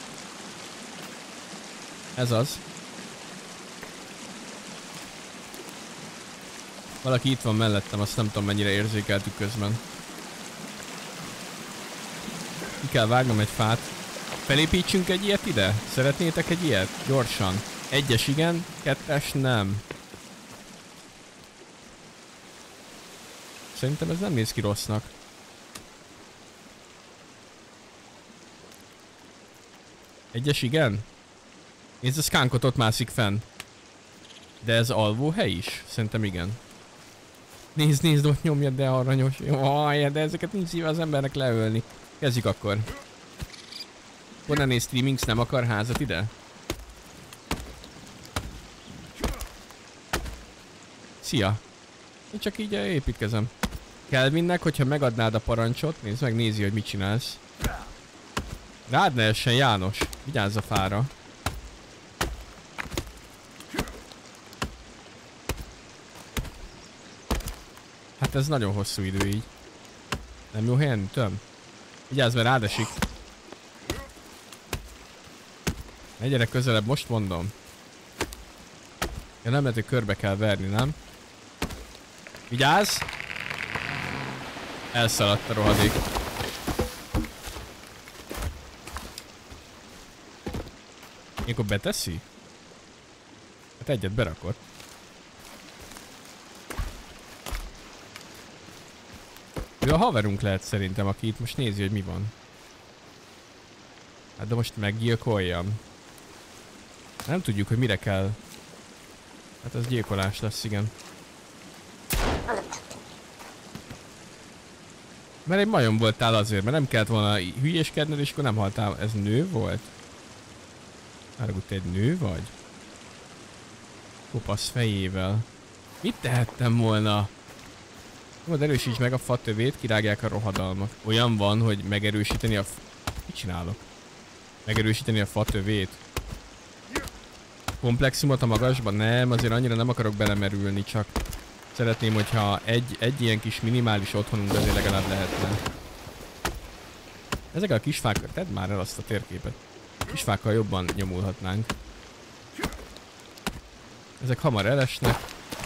Ez az. Valaki itt van mellettem, azt nem tudom mennyire érzékeltük közben. Ki kell vágnom egy fát. Felépítsünk egy ilyet ide? Szeretnétek egy ilyet? Gyorsan. Egyes igen, kettes nem. Szerintem ez nem néz ki rossznak. Egyes igen? Nézd, a skunkot ott mászik fenn. De ez alvóhely is? Szerintem igen. Nézd, nézd, ott nyomja, de aranyos. Jaj, de ezeket nincs szíve az embernek leölni. Kezdjük akkor. Honnan néz Streamings, nem akar házat ide? Szia! Én csak így építkezem. Kelvinnek, hogyha megadnád a parancsot, nézd meg, nézi, hogy mit csinálsz. Rád ne essen, János. Vigyázz a fára. Hát ez nagyon hosszú idő így. Nem jó helyen ütöm? Vigyázz, mert rád esik. Ne gyere közelebb, most mondom. Ja, nem lehet, hogy körbe kell verni, nem? Vigyázz! Elszaladt a rohadék. Ilyenkor beteszi? Hát egyet berakott. Ő a haverunk lehet szerintem, aki itt most nézi, hogy mi van. Hát de most meggyilkoljam. Nem tudjuk, hogy mire kell. Hát az gyilkolás lesz, igen. Mert egy majom voltál azért, mert nem kellett volna hülyéskedned, és akkor nem haltál. Ez nő volt? Árgud, te egy nő vagy? Kopasz fejével. Mit tehettem volna? Majd erősíts meg a fa tövét, kirágják a rohadalmak. Olyan van, hogy megerősíteni a f... Mit csinálok? Megerősíteni a fa tövét. Komplexumot a magasban? Nem, azért annyira nem akarok belemerülni, csak szeretném, hogyha egy, egy ilyen kis minimális otthonunk azért legalább lehetne. Ezek a kisfákkal, tedd már el azt a térképet. Kisfákkal jobban nyomulhatnánk. Ezek hamar elesnek.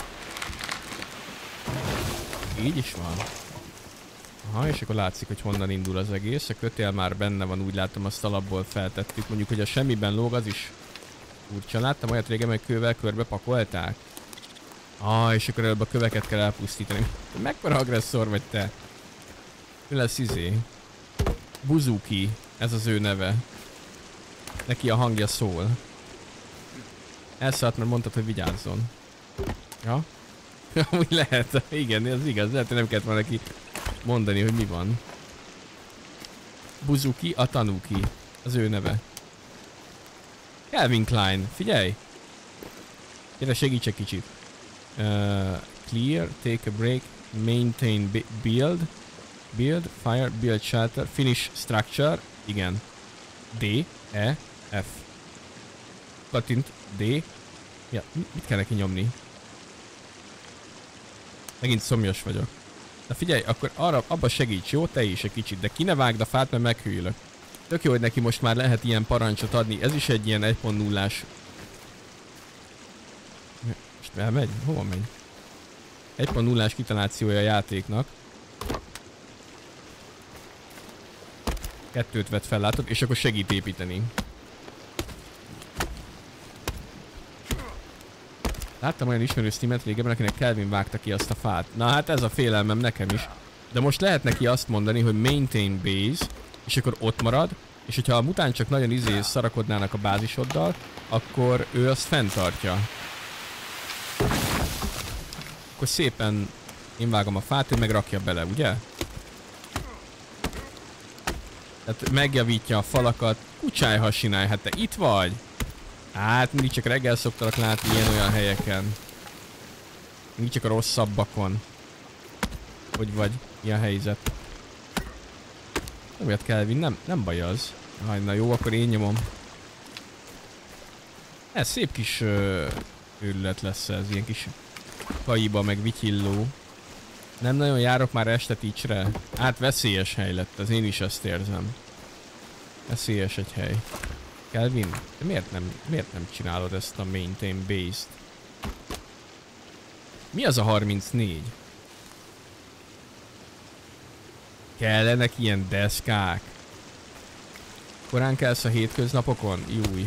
Így is van. Aha, és akkor látszik, hogy honnan indul az egész. A kötél már benne van, úgy látom, azt alapból feltettük. Mondjuk, hogy a semmiben lóg, az is furcsa. Láttam olyat régen, hogy kővel körbe pakolták. Ah, és akkor előbb a köveket kell elpusztítani. Mekkora agresszor vagy te? Ő lesz izé. Buzuki, ez az ő neve. Neki a hangja szól. Elszállt, mert mondtad, hogy vigyázzon. Ja? Úgy lehet, igen, ez igaz, lehet, hogy nem kellett volna neki mondani, hogy mi van. Buzuki a Tanuki, az ő neve. Calvin Klein, figyelj! Gyere, segíts egy kicsit. Uh, clear, take a break, maintain build, build, fire, build shelter, finish structure, igen. D, E, F. Kattint, D. Ja, mit kell neki nyomni? Megint szomjas vagyok. Na figyelj, akkor arra, abba segíts, jó? Te is egy kicsit, de ki ne vágd a fát, mert meghűlök. Tök jó, hogy neki most már lehet ilyen parancsot adni. Ez is egy ilyen egy pont nullás. Most elmegy? Hova megy? egy pont nullás kitalációja a játéknak. Kettőt vett fel, látod? És akkor segít építeni. Láttam olyan ismerő streamet régebben, akinek Kelvin vágta ki azt a fát. Na hát ez a félelmem nekem is. De most lehet neki azt mondani, hogy maintain base, és akkor ott marad, és hogyha a mutánsok nagyon izé szarakodnának a bázisoddal, akkor ő azt fenntartja. Akkor szépen én vágom a fát, ő meg rakja bele, ugye? Tehát megjavítja a falakat. Kucsáj, hasinálj, hát te itt vagy? Hát mindig csak reggel szoktalak látni ilyen-olyan helyeken. Mindig csak a rosszabbakon. Hogy vagy? Ilyen helyzet. Nem olyat Kelvin, nem, nem baj az. Haj, na jó, akkor én nyomom. Ez szép kis ö, őrület lesz ez, ilyen kis kaiba, meg vityilló. Nem nagyon járok már este Twitchre. Hát veszélyes hely lett, az én is ezt érzem. Veszélyes egy hely. Kelvin, de miért nem, miért nem csinálod ezt a maintain base-t? Mi az a harmincnégy? Kellenek ilyen deszkák? Korán kelsz a hétköznapokon? Júj.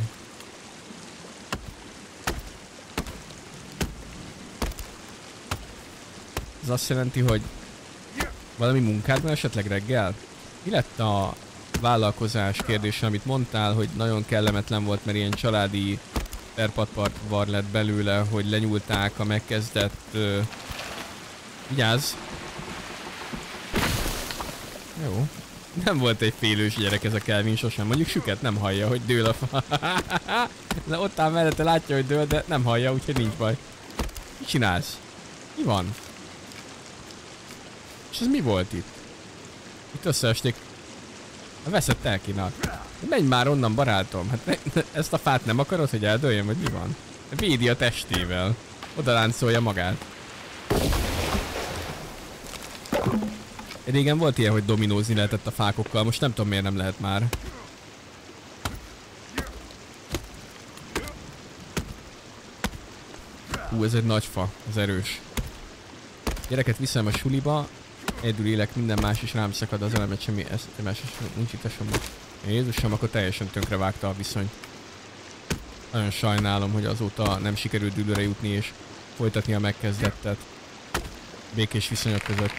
Ez azt jelenti, hogy valami munkád van esetleg reggel? Mi lett a vállalkozás kérdése, amit mondtál, hogy nagyon kellemetlen volt, mert ilyen családi perpatvar lett belőle, hogy lenyúlták a megkezdett... Uh... Vigyázz! Jó. Nem volt egy félős gyerek ez a Kelvin sosem. Mondjuk süket nem hallja, hogy dől a fa. De ott áll mellette, látja, hogy dől, de nem hallja, úgyhogy nincs baj. Mit csinálsz? Mi van? És ez mi volt itt? Itt összeesték. Veszett el kinak. Menj már onnan, barátom. Hát ne, ezt a fát nem akarod, hogy eldőljön, vagy mi van? Védi a testével. Oda láncolja magát. Régen volt ilyen, hogy dominózni lehetett a fákokkal, most nem tudom miért nem lehet már. Hú, ez egy nagy fa, ez erős. Gyereket viszem a suliba, egyedül élek, minden más is rám szakad az elemet, semmi más is nincs itt esemben. Jézusom, akkor teljesen tönkre vágta a viszony. Nagyon sajnálom, hogy azóta nem sikerült dűlőre jutni és folytatni a megkezdettet. Békés viszonyok között.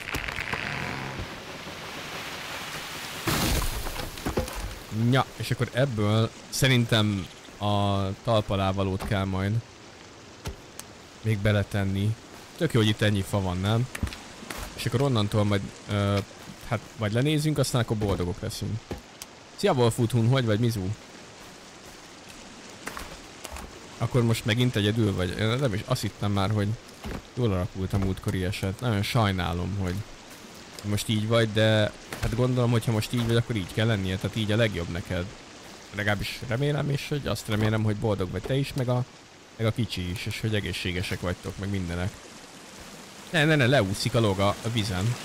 Ja, és akkor ebből szerintem a talpalávalót kell majd még beletenni. Tök jó, hogy itt ennyi fa van, nem? És akkor onnantól majd, ö, hát majd lenézünk, aztán akkor boldogok leszünk. Szia Wolfuthun, hogy vagy Mizu? Akkor most megint egyedül vagy? Én nem is azt hittem már, hogy jól alakult a múltkori eset. Nagyon sajnálom, hogy most így vagy, de hát gondolom, hogy ha most így vagy, akkor így kell lennie, tehát így a legjobb neked. Legalábbis remélem, és hogy azt remélem, hogy boldog vagy te is, meg a, meg a kicsi is, és hogy egészségesek vagytok, meg mindenek. Ne, ne, ne, leúszik a log a, a vizen.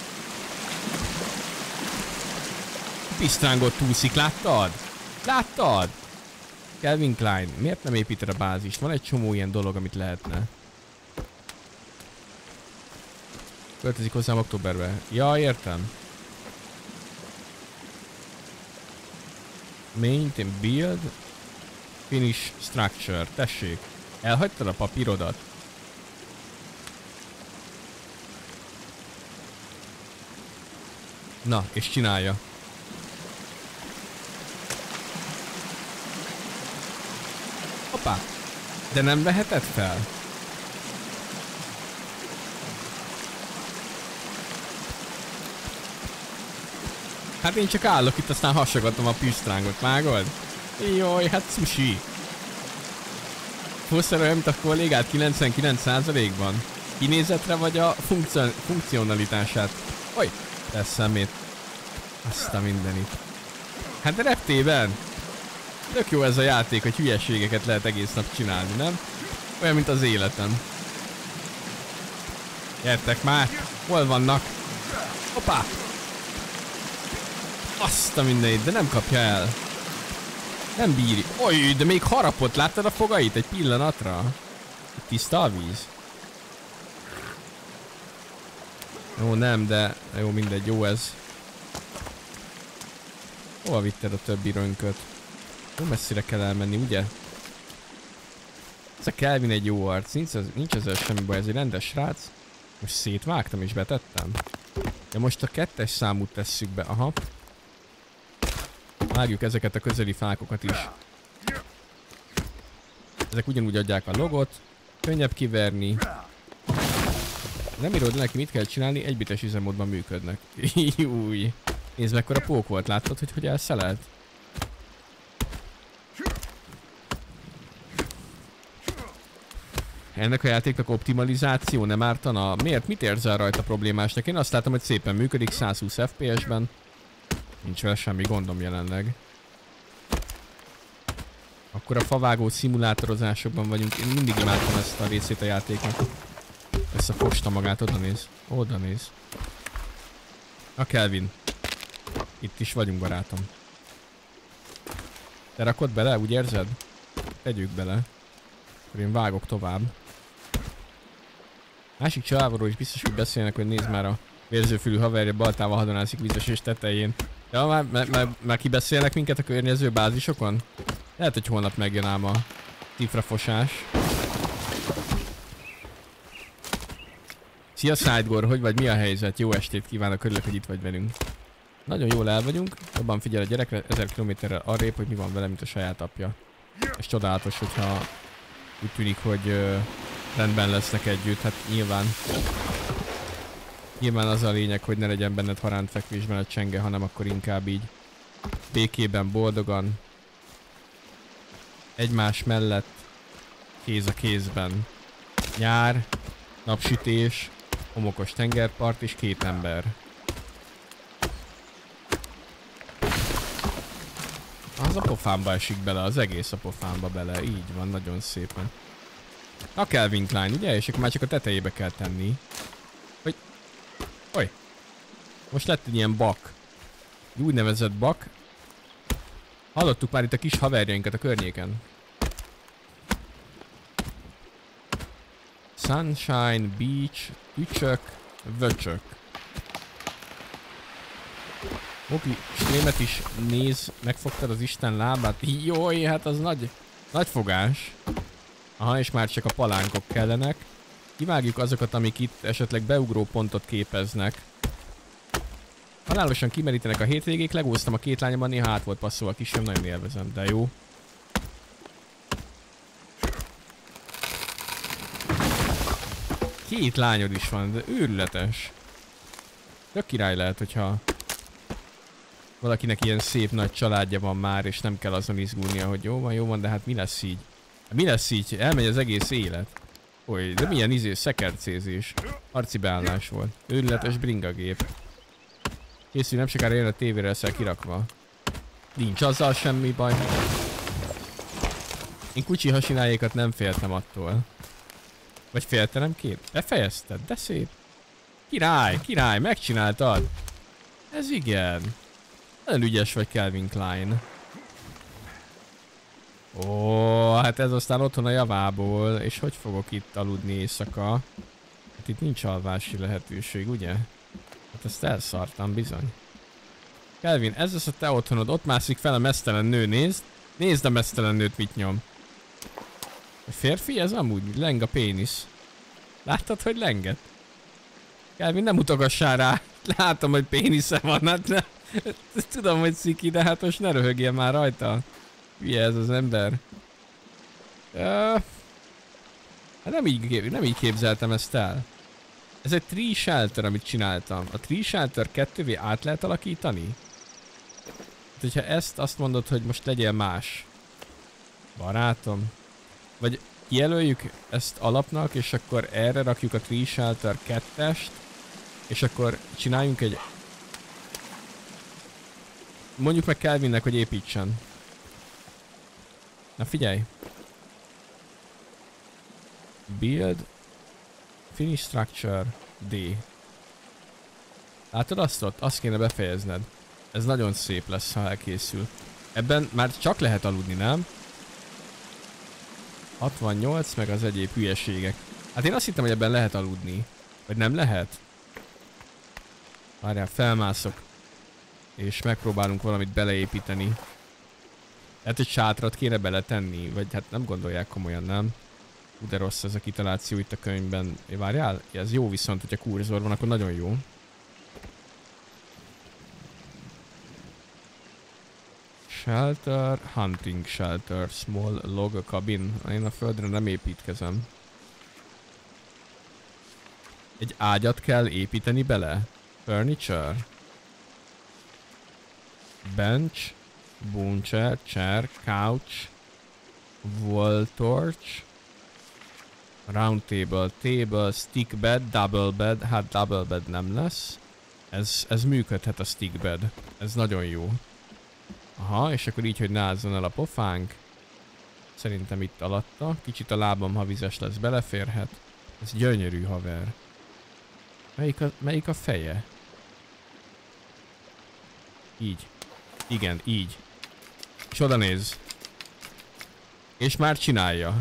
Pisztrángot túlszik, láttad? Láttad? Calvin Klein, miért nem építed a bázist? Van egy csomó ilyen dolog, amit lehetne. Költözik hozzám októberbe. Ja, értem. Maintain, build, finish structure. Tessék. Elhagytad a papírodat? Na, és csinálja. Hoppá! De nem veheted fel? Hát én csak állok itt, aztán hasogatom a pisztrángot, vágod? Jaj, hát sushi. Hosszal olyan, mint a kollégát kilencvenkilenc százalékban. Kinézetre vagy a funkcio funkcionalitását? Oj, lesz szemét. Azt a mindenit. Hát de reptében. Tök jó ez a játék, hogy hülyeségeket lehet egész nap csinálni, nem? Olyan, mint az életem. Gyertek már! Hol vannak? Hoppá! Azt a mindenit, de nem kapja el. Nem bírja. Oly, de még harapott, láttad a fogait egy pillanatra? Tiszta a víz. Jó, nem, de jó, mindegy, jó ez. Hova vitted a többi rönköt? Jó messzire kell elmenni, ugye? Ez a Kelvin egy jó arc, nincs, ez, nincs ezzel semmi baj, ez egy rendes srác. Most szétvágtam és betettem. De most a kettes számút tesszük be, aha. Vágjuk ezeket a közeli fákokat is. Ezek ugyanúgy adják a logot. Könnyebb kiverni. Nem írod neki, mit kell csinálni, egybites üzemmódban működnek. Júj. Nézd, mekkora pók volt, láttad, hogy hogy elszelelt? Ennek a játéknak optimalizáció nem ártana? Miért? Mit érzel rajta problémásnak? Én azt látom, hogy szépen működik száz húsz ef pé es-ben. Nincs vele semmi gondom jelenleg. Akkor a favágó szimulátorozásokban vagyunk. Én mindig imádtam ezt a részét a játéknak. Ezt a fosta magát, oda néz. Oda néz. A Kelvin. Itt is vagyunk, barátom. Te rakod bele, úgy érzed? Tegyük bele. Akkor én vágok tovább. Másik családról is biztos, hogy beszélnek, hogy nézd már a vérzőfülű haverja baltával hadonászik vízesés tetején. De már, már, már, már kibeszélnek minket a környező bázisokon? Lehet, hogy holnap megjön ám a cifrafosás. Szia Sidegore, hogy vagy, mi a helyzet? Jó estét kívánok, örülök, hogy itt vagy velünk. Nagyon jól el vagyunk, jobban figyel a gyerekre, ezer kilométerrel arrébb, hogy mi van vele, mint a saját apja. És csodálatos, hogyha úgy tűnik, hogy ö, rendben lesznek együtt, hát nyilván. Nyilván az a lényeg, hogy ne legyen benned harántfekvésben a csenge, hanem akkor inkább így békében, boldogan, egymás mellett, kéz a kézben. Nyár, napsütés, homokos tengerpart és két ember. Az a pofámba esik bele, az egész a pofámba bele, így van, nagyon szépen. A Calvin Klein, ugye? És akkor már csak a tetejébe kell tenni. Hogy... Oly! Most lett egy ilyen bak. Egy úgynevezett bak. Hallottuk már itt a kis haverjainkat a környéken. Sunshine, beach, tücsök, vöcsök. Oki, Slémet is néz, megfogtad az Isten lábát. Jój, hát az nagy, nagy fogás. Aha, és már csak a palánkok kellenek. Kivágjuk azokat, amik itt esetleg beugró pontot képeznek. Halálosan kimerítenek a hétvégék, legóztam a két lányomban, néha át volt passzolva a kisöm, nagyon élvezem, de jó. Két lányod is van, de őrületes. Tök király lehet, hogyha valakinek ilyen szép nagy családja van már, és nem kell azon izgulnia, hogy jó van, jó van, de hát mi lesz így? Mi lesz így? Elmegy az egész élet. Oly, de milyen izé, szekercézés. Harci beállás volt. Őrületes bringagép. Készül, nem sokára jön a tévére, leszel kirakva. Nincs azzal semmi baj. Én kucsi hasinájékat nem féltem attól. Vagy féltelem két? Befejezted? De szép. Király, király, megcsináltad. Ez igen. Nagyon ügyes vagy, Calvin Klein. Ó, hát ez aztán otthon a javából. És hogy fogok itt aludni éjszaka? Hát itt nincs alvási lehetőség, ugye? Hát ezt elszartam bizony. Calvin, ez lesz a te otthonod. Ott mászik fel a meztelen nő, nézd. Nézd a meztelen nőt, mit nyom. A férfi? Ez amúgy leng a pénisz. Láttad, hogy lenget? Calvin, nem mutogassál rá. Látom, hogy pénisze van. Hát ne. Tudom, hogy sziki, de hát most ne röhögjél már rajta. Hülye ez az ember. Uh, hát nem így, nem így képzeltem ezt el. Ez egy tree shelter, amit csináltam. A tree shelter kettővé át lehet alakítani? Hát, hogyha ezt azt mondod, hogy most legyél más. Barátom. Vagy kijelöljük ezt alapnak, és akkor erre rakjuk a tree shelter kettest, és akkor csináljunk egy... Mondjuk meg Calvinnek, hogy építsen. Na figyelj. Build. Finish structure. D. Látod azt ott? Azt kéne befejezned. Ez nagyon szép lesz, ha elkészül. Ebben már csak lehet aludni, nem? hatvannyolc, meg az egyéb hülyeségek. Hát én azt hittem, hogy ebben lehet aludni. Vagy nem lehet? Várjál, felmászok. És megpróbálunk valamit beleépíteni. Lehet, hogy sátrat kéne beletenni, vagy hát nem gondolják komolyan, nem? Hú, de rossz ez a kitaláció itt a könyvben. Várjál? Ez jó, viszont hogyha kurzor van, akkor nagyon jó. Shelter, hunting shelter, small log cabin. Én a földre nem építkezem. Egy ágyat kell építeni bele? Furniture. Bench. Boom chair, chair, couch. Wall torch. Round table, table, stick bed, double bed. Hát double bed nem lesz. Ez, ez működhet a stick bed. Ez nagyon jó. Aha, és akkor így, hogy ne ázzon el a pofánk. Szerintem itt alatta. Kicsit a lábam, ha vizes lesz, beleférhet. Ez gyönyörű, haver. Melyik a, melyik a feje? Így. Igen, így. És oda néz. És már csinálja.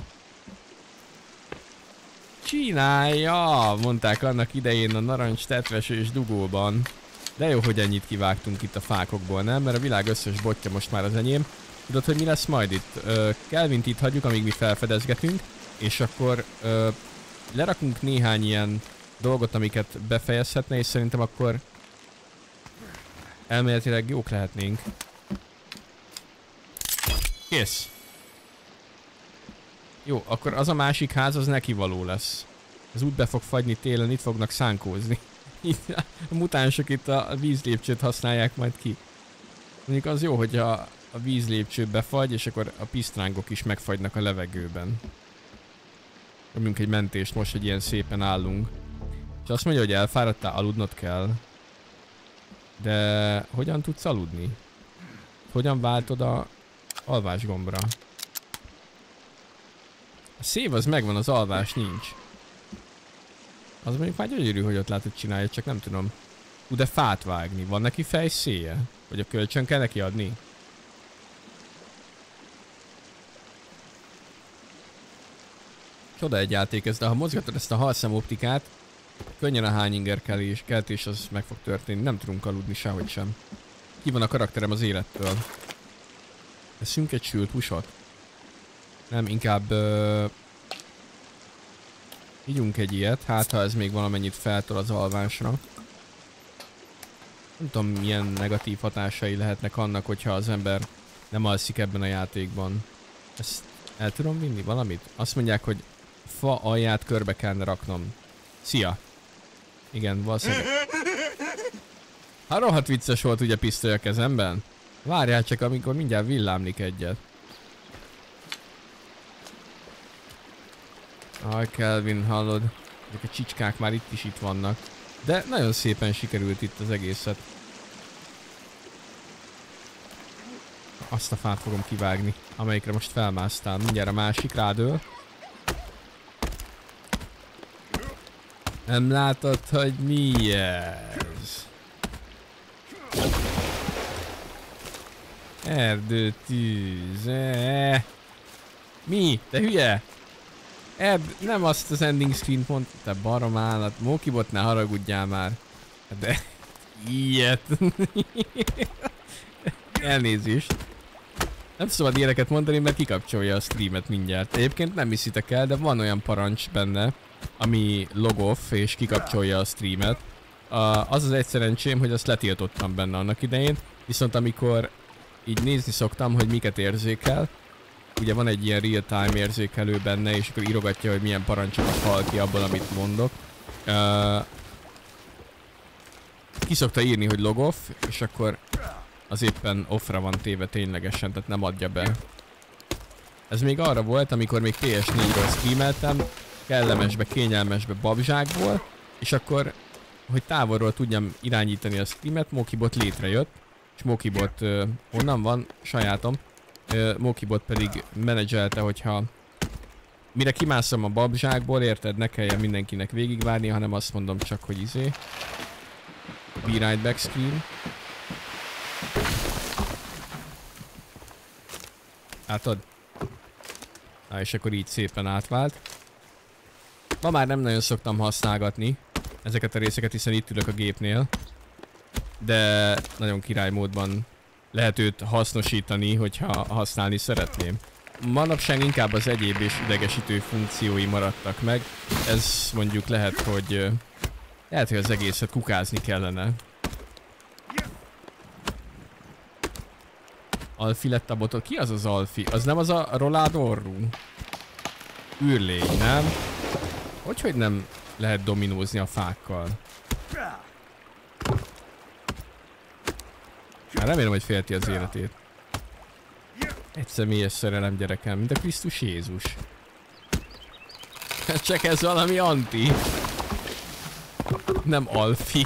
Csinálja! Mondták annak idején a narancs tetvesős dugóban. De jó, hogy ennyit kivágtunk itt a fákokból, nem? Mert a világ összes botja most már az enyém. Tudod, hogy mi lesz majd itt? Kelvint itt hagyjuk, amíg mi felfedezgetünk. És akkor ö, lerakunk néhány ilyen dolgot, amiket befejezhetne, és szerintem akkor elméletileg jók lehetnénk. Kész! Jó, akkor az a másik ház az neki való lesz. Ez úgy be fog fagyni télen, itt fognak szánkózni. Itt a mutánsok itt a vízlépcsőt használják majd ki. Mondjuk az jó, hogy a, a vízlépcső befagy, és akkor a pisztrángok is megfagynak a levegőben. Nyomjunk egy mentést most, hogy ilyen szépen állunk. És azt mondja, hogy elfáradtál, aludnod kell. De hogyan tudsz aludni? Hogyan váltod a alvásgombra? A szév az megvan, az alvás nincs. Az mondjuk már gyönyörű, hogy ott látod csinálja, csak nem tudom. Tud-e fát vágni? Van neki fejszéje? Vagy a kölcsön kell neki adni? Csoda egy játék ez, de ha mozgatod ezt a halszem optikát, könnyen a hányinger kelés, keltés az meg fog történni. Nem tudunk aludni sehogy sem. Ki van a karakterem az élettől? Eszünk egy sült húsot? Nem, inkább... Uh, ígyunk egy ilyet, hát ha ez még valamennyit feltol az alvásra. Nem tudom, milyen negatív hatásai lehetnek annak, hogyha az ember nem alszik ebben a játékban. Ezt el tudom vinni valamit? Azt mondják, hogy fa alját körbe kellene raknom. Szia! Igen, valószínűleg. Ha rohadt vicces volt ugye pisztoly a kezemben? Várjál csak, amikor mindjárt villámlik egyet. Aj, Kelvin, hallod? Ezek a csicskák már itt is itt vannak. De nagyon szépen sikerült itt az egészet. Azt a fát fogom kivágni, amelyikre most felmásztál. Mindjárt a másik rádől. Nem látod, hogy mi ez? Erdőtűz. Eh. Mi? Te hülye? Erd, nem azt az ending screen-t mond. Te barom állat. Mókibot, ne haragudjál már. De ilyet. Elnézést. Nem szabad ilyeneket mondani, mert kikapcsolja a streamet mindjárt. Egyébként nem hiszitek el, de van olyan parancs benne, ami log off és kikapcsolja a streamet. Uh, az az egy szerencsém, hogy azt letiltottam benne annak idején, viszont amikor így nézni szoktam, hogy miket érzékel, ugye van egy ilyen real-time érzékelő benne, és akkor írogatja, hogy milyen parancsokat hall ki abból, amit mondok. Uh, ki szokta írni, hogy log off, és akkor az éppen offra van téve ténylegesen, tehát nem adja be. Ez még arra volt, amikor még P S négyről streameltem, kellemesbe, kényelmesbe babzsákból, és akkor, hogy távolról tudjam irányítani a streamet, Mókibot létrejött, és Mókibot uh, onnan van, sajátom, uh, Mókibot pedig menedzselte, hogyha mire kimászom a babzsákból, érted, ne kelljen mindenkinek végigvárni, hanem azt mondom csak, hogy izé. Be right back screen. Látod? Na, és akkor így szépen átvált. Ma már nem nagyon szoktam használgatni ezeket a részeket, hiszen itt ülök a gépnél. De nagyon király módban lehet őt hasznosítani, hogyha használni szeretném. Manapság inkább az egyéb és idegesítő funkciói maradtak meg. Ez mondjuk lehet, hogy lehet, hogy az egészet kukázni kellene. Alfi lett a botot. Ki az az Alfi? Az nem az a Rolado Orru? Űrlény, nem? Hogyhogy nem lehet dominózni a fákkal? Hát remélem, hogy félti az életét. Egy személyes szerelem, gyerekem, mint a Krisztus Jézus. Csak ez valami anti. Nem Alfi.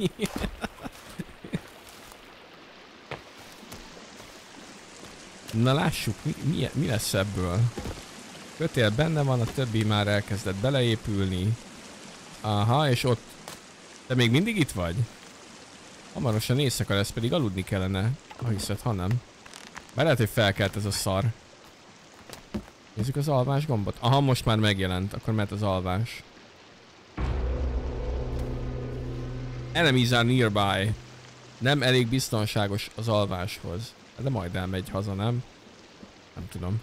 Na lássuk, mi, mi, mi lesz ebből. Kötél benne van, a többi már elkezdett beleépülni. Aha, és ott... Te még mindig itt vagy? Hamarosan éjszaka lesz, pedig aludni kellene. Ha hiszed, ha nem. Mert lehet, hogy felkelt ez a szar. Nézzük az alvás gombot. Aha, most már megjelent, akkor mehet az alvás. Enemies are nearby. Nem elég biztonságos az alváshoz. De majd elmegy haza, nem? Nem tudom.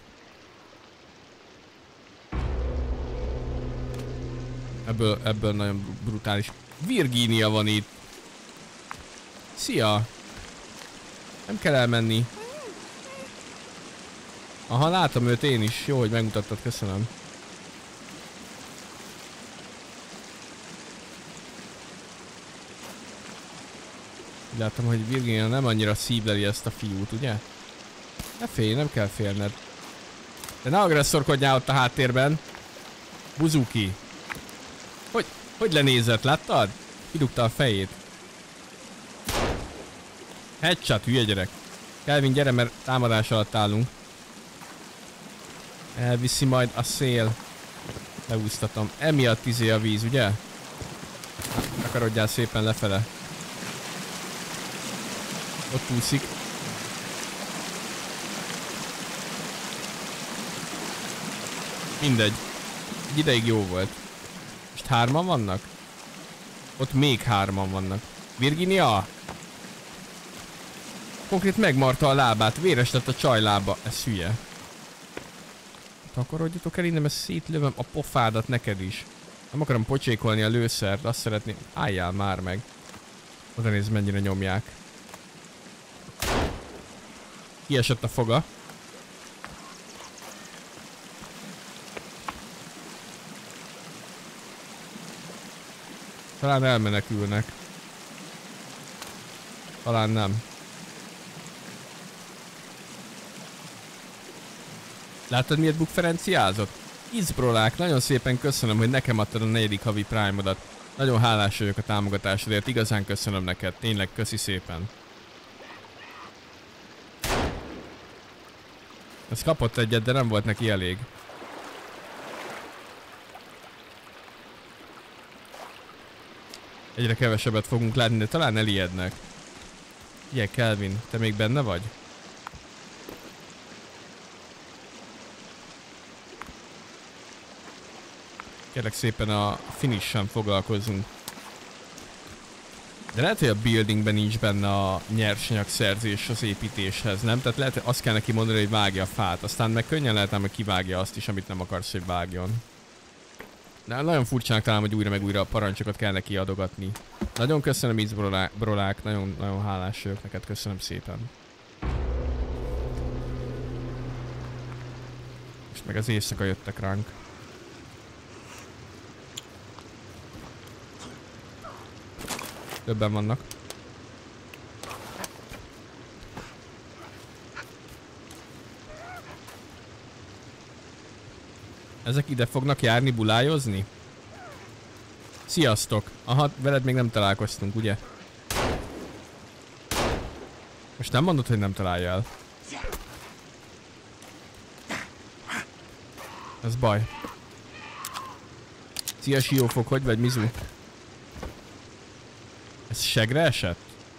Ebből, ebből nagyon brutális. Virginia van itt. Szia! Nem kell elmenni. Aha, látom őt én is. Jó, hogy megmutattad, köszönöm. Láttam, hogy Virginia nem annyira szívleli ezt a fiút, ugye? Ne félj, nem kell félned. De ne agresszorkodjál ott a háttérben. Buzuki. Hogy, hogy lenézett, láttad? Kidugta a fejét. Headshot, hülye gyerek. Kelvin, gyere, mert támadás alatt állunk. Elviszi majd a szél. Leúsztatom. Emiatt izé a víz, ugye? Takarodjál szépen lefele. Ott úszik. Mindegy. Egy ideig jó volt. Most hárman vannak? Ott még hárman vannak. Virginia! Konkrét megmarta a lábát. Véres lett a csaj lába. Ez hülye. Takarodjatok el innen, mert szétlövöm a pofádat neked is. Nem akarom pocsékolni a lőszert, azt szeretném... Álljál már meg. Oda nézd, mennyire nyomják. Kiesett a foga. Talán elmenekülnek. Talán nem. Láttad, miért bukferenciázott? Izbrolák, nagyon szépen köszönöm, hogy nekem adtad a negyedik havi Prime-odat. Nagyon hálás vagyok a támogatásodért, igazán köszönöm neked, tényleg köszi szépen. Ez kapott egyet, de nem volt neki elég. Egyre kevesebbet fogunk látni, de talán elijednek. Ilyen Kelvin, te még benne vagy? Kérlek szépen a finish-en foglalkozunk. De lehet, hogy a buildingben nincs benne a nyersanyag szerzés az építéshez, nem? Tehát lehet, hogy azt kell neki mondani, hogy vágja a fát. Aztán meg könnyen lehet, hogy kivágja azt is, amit nem akarsz, hogy vágjon. De nagyon furcsának talán, hogy újra meg újra a parancsokat kell neki adogatni. Nagyon köszönöm, Iz Brolák, nagyon, nagyon hálás vagyok neked, köszönöm szépen. Most meg az éjszaka jöttek ránk. Többen vannak. Ezek ide fognak járni bulájozni? Sziasztok! Aha, veled még nem találkoztunk, ugye? Most nem mondod, hogy nem találjál. Ez baj. Szia Siófok, hogy vagy, Mizu? Ez segre esett?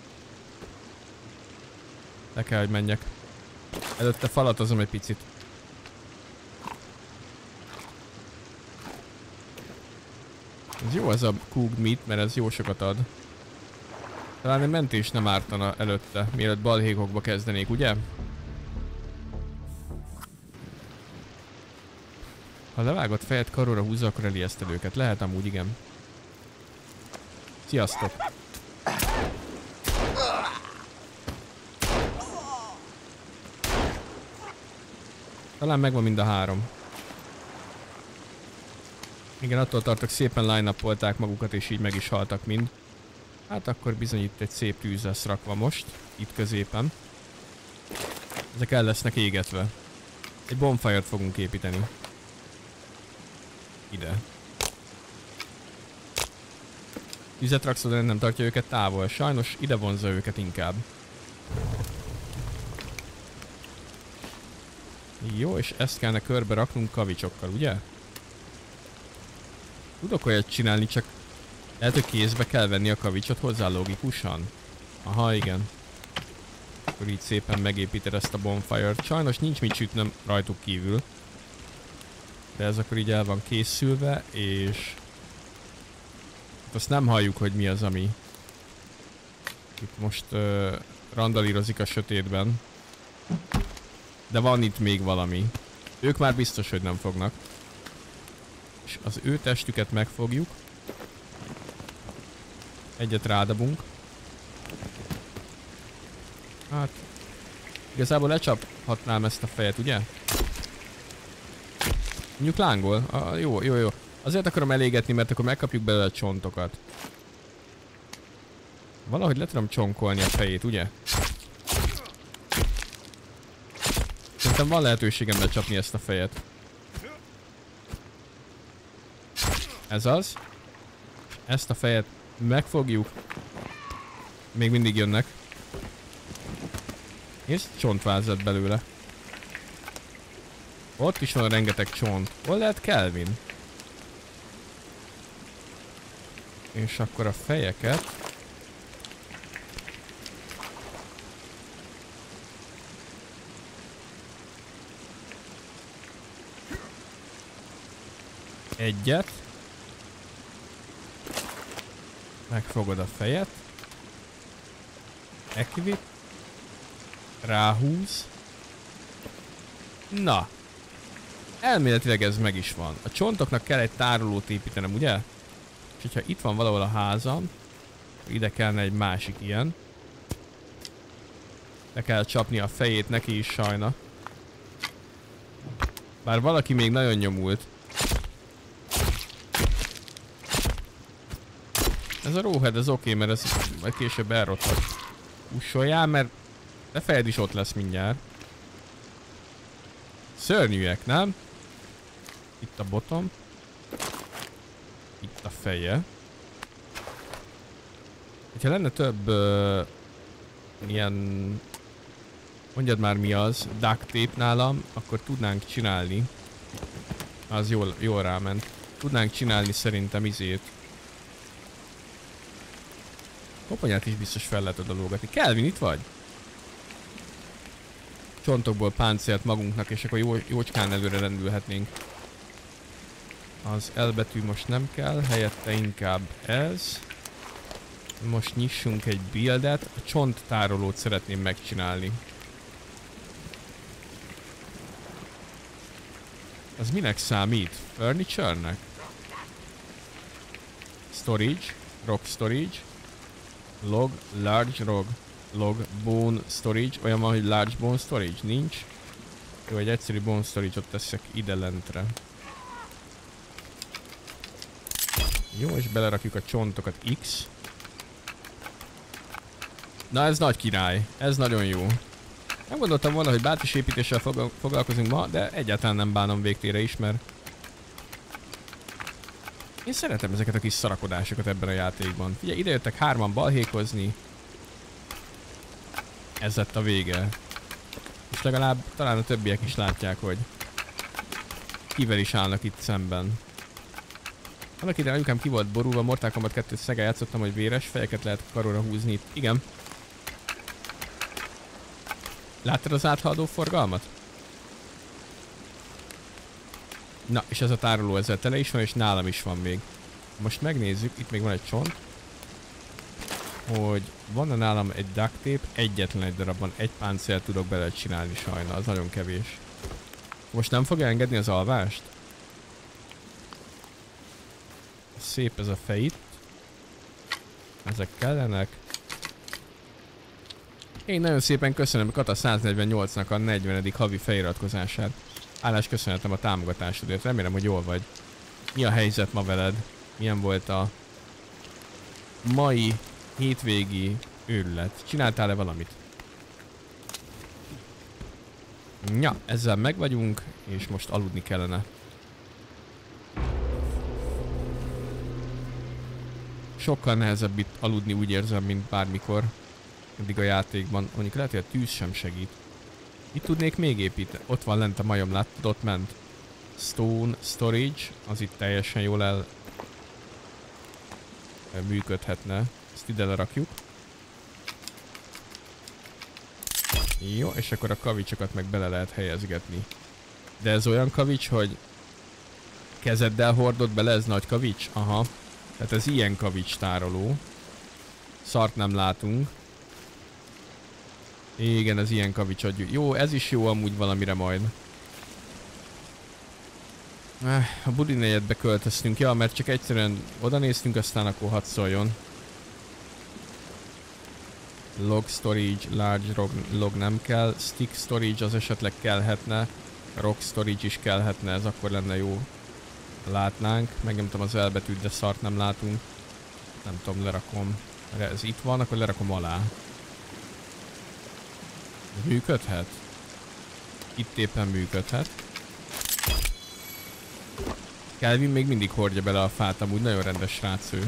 Le kell, hogy menjek. Előtte falatozom egy picit. Ez jó ez a cooked meat, mert ez jó sokat ad. Talán egy mentés nem ártana előtte, mielőtt balhékokba kezdenék, ugye? Ha levágott fejet karóra húzza, akkor elijeszted őket. Lehet amúgy, igen. Sziasztok! Talán megvan mind a három. Igen, attól tartok, szépen line-upolták magukat, és így meg is haltak mind. Hát akkor bizony itt egy szép tűz lesz rakva most, itt középen. Ezek el lesznek égetve. Egy bonfire-t fogunk építeni. Ide. Tüzet raksz oda, nem tartja őket távol. Sajnos ide vonzza őket inkább. Jó, és ezt kellene körbe raknunk kavicsokkal, ugye? Tudok olyat csinálni, csak lehet, hogy kézbe kell venni a kavicsot hozzá logikusan. Aha, igen. Akkor így szépen megépíted ezt a bonfire-t. Sajnos nincs mit sütnöm rajtuk kívül. De ez akkor így el van készülve, és azt nem halljuk, hogy mi az, ami itt most uh, randalírozik a sötétben. De van itt még valami. Ők már biztos, hogy nem fognak. És az ő testüket megfogjuk. Egyet rádabunk. Hát... Igazából lecsaphatnám ezt a fejet, ugye? Mondjuk lángol. Ah, jó, jó, jó. Azért akarom elégetni, mert akkor megkapjuk belőle a csontokat. Valahogy le tudom csonkolni a fejét, ugye? Szerintem van lehetőségem lecsapni ezt a fejet. Ez az. Ezt a fejet megfogjuk. Még mindig jönnek. És csontvázat belőle. Ott is van rengeteg csont. Hol lehet Kelvin? És akkor a fejeket... Egyet. Megfogod a fejet. Equip. Ráhúz. Na. Elméletileg ez meg is van. A csontoknak kell egy tárolót építenem, ugye? És hogyha itt van valahol a házam, ide kellene egy másik ilyen. Le kell csapni a fejét neki is sajna. Bár valaki még nagyon nyomult. Ez a róhead, ez oké, okay, mert ez majd később elrothat. Ussoljál, mert de fejed is ott lesz mindjárt. Szörnyűek, nem? Itt a botom. Itt a feje. Ha lenne több uh, ilyen... Mondjad már mi az, duct tape nálam, akkor tudnánk csinálni. Az jól, jól ráment. Tudnánk csinálni szerintem izét. Koponyát is biztos fel lehet oda lógatni. Kelvin, itt vagy? Csontokból páncélt magunknak, és akkor jó, jócskán előre rendülhetnénk. Az L betű most nem kell, helyette inkább ez. Most nyissunk egy buildet. A csonttárolót szeretném megcsinálni. Az minek számít? Furniture-nek? Storage. Rock storage. Log. Large log. Log. Bone storage. Olyan van, hogy large bone storage? Nincs. Jó, egy egyszerű bone storage-ot teszek ide lentre. Jó, és belerakjuk a csontokat. X. Na, ez nagy király. Ez nagyon jó. Nem gondoltam volna, hogy bázisépítéssel foglalkozunk ma, de egyáltalán nem bánom végtére is, mert én szeretem ezeket a kis szarakodásokat ebben a játékban. Figyelj, idejöttek hárman balhékozni. Ez lett a vége. És legalább talán a többiek is látják, hogy kivel is állnak itt szemben. Annak ide anyukám ki volt borulva, Mortal Kombat kettő szegel játszottam, hogy véres fejeket lehet karóra húzni itt. Igen. Láttad az áthaladó forgalmat? Na, és ez a tároló ezzel tele is van, és nálam is van még. Most megnézzük, itt még van egy csont. Hogy van-e nálam egy duct tape, egyetlen egy darabban, egy páncélt tudok bele csinálni sajna, az nagyon kevés. Most nem fogja engedni az alvást? Szép ez a fej itt. Ezek kellenek. Én nagyon szépen köszönöm Kata száznegyvennyolcnak a negyvenedik havi feliratkozását. Állás köszönhetem a támogatásodért, remélem, hogy jól vagy. Mi a helyzet ma veled? Milyen volt a mai hétvégi őrület? Csináltál-e valamit? Ja, ezzel meg vagyunk, és most aludni kellene. Sokkal nehezebb itt aludni, úgy érzem, mint bármikor. Eddig a játékban. Mondjuk lehet, hogy a tűz sem segít. Itt tudnék még építeni. Ott van lent a majom, láttad? Ott ment. Stone storage. Az itt teljesen jól el... működhetne. Ezt ide lerakjuk. Jó, és akkor a kavicsokat meg bele lehet helyezgetni. De ez olyan kavics, hogy Kezeddel hordod bele, ez nagy kavics? Aha. Tehát ez ilyen kavics tároló. Szart nem látunk. Igen, ez ilyen kavics adjuk. Jó, ez is jó amúgy valamire majd. A budi negyedbe költöztünk, ja, mert csak egyszerűen oda néztünk, aztán akkor hadd szóljon. Log storage, large log, log nem kell. Stick storage az esetleg kellhetne. Rock storage is kellhetne, ez akkor lenne jó. Látnánk. Megnyomtam az elbetűt, de szart nem látunk. Nem tudom, lerakom. Ez itt van, akkor lerakom alá. Működhet? Itt éppen működhet. Kelvin még mindig hordja bele a fát, amúgy nagyon rendes srác ő.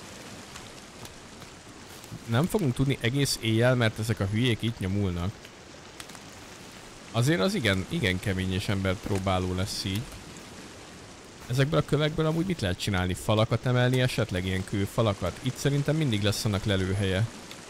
Nem fogunk tudni egész éjjel, mert ezek a hülyék itt nyomulnak. Azért az igen, igen kemény és embert próbáló lesz így. Ezekből a kövekből amúgy mit lehet csinálni? Falakat emelni esetleg? Ilyen kőfalakat? Itt szerintem mindig lesz annak lelőhelye.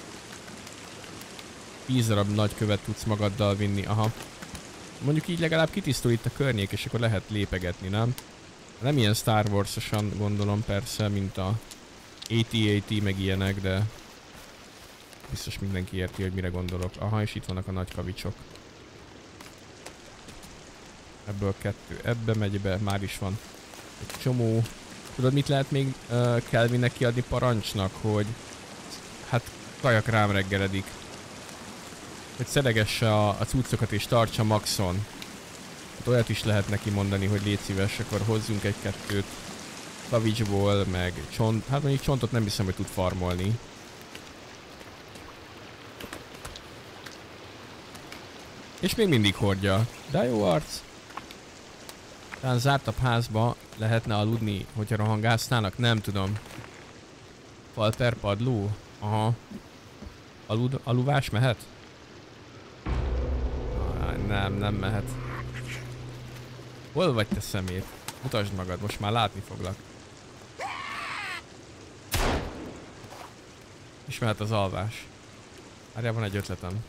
tíz darab nagy követ tudsz magaddal vinni, aha. Mondjuk így legalább kitisztul itt a környék, és akkor lehet lépegetni, nem? Nem ilyen Star Wars-osan gondolom persze, mint a á té á té meg ilyenek, de biztos mindenki érti, hogy mire gondolok. Aha, és itt vannak a nagy kavicsok. Ebből kettő ebbe megy be, már is van egy csomó. Tudod, mit lehet még uh, Kelvinnek kiadni parancsnak, hogy hát kajak rám reggeledik. Hogy szedegesse a, a cuccokat és tartsa maxon. Hát olyat is lehet neki mondani, hogy légy szíves, akkor hozzunk egy-kettőt kavicsból, meg csont. Hát mondjuk csontot nem hiszem, hogy tud farmolni. És még mindig hordja. De jó arc. Talán zártabb házba lehetne aludni, hogyha rohangáznának? Nem tudom. Fal per padló? Aha. Alud, aluvás mehet? Ah, nem, nem mehet. Hol vagy te szemét? Mutasd magad, most már látni foglak. És mehet az alvás. Várjál, van egy ötletem.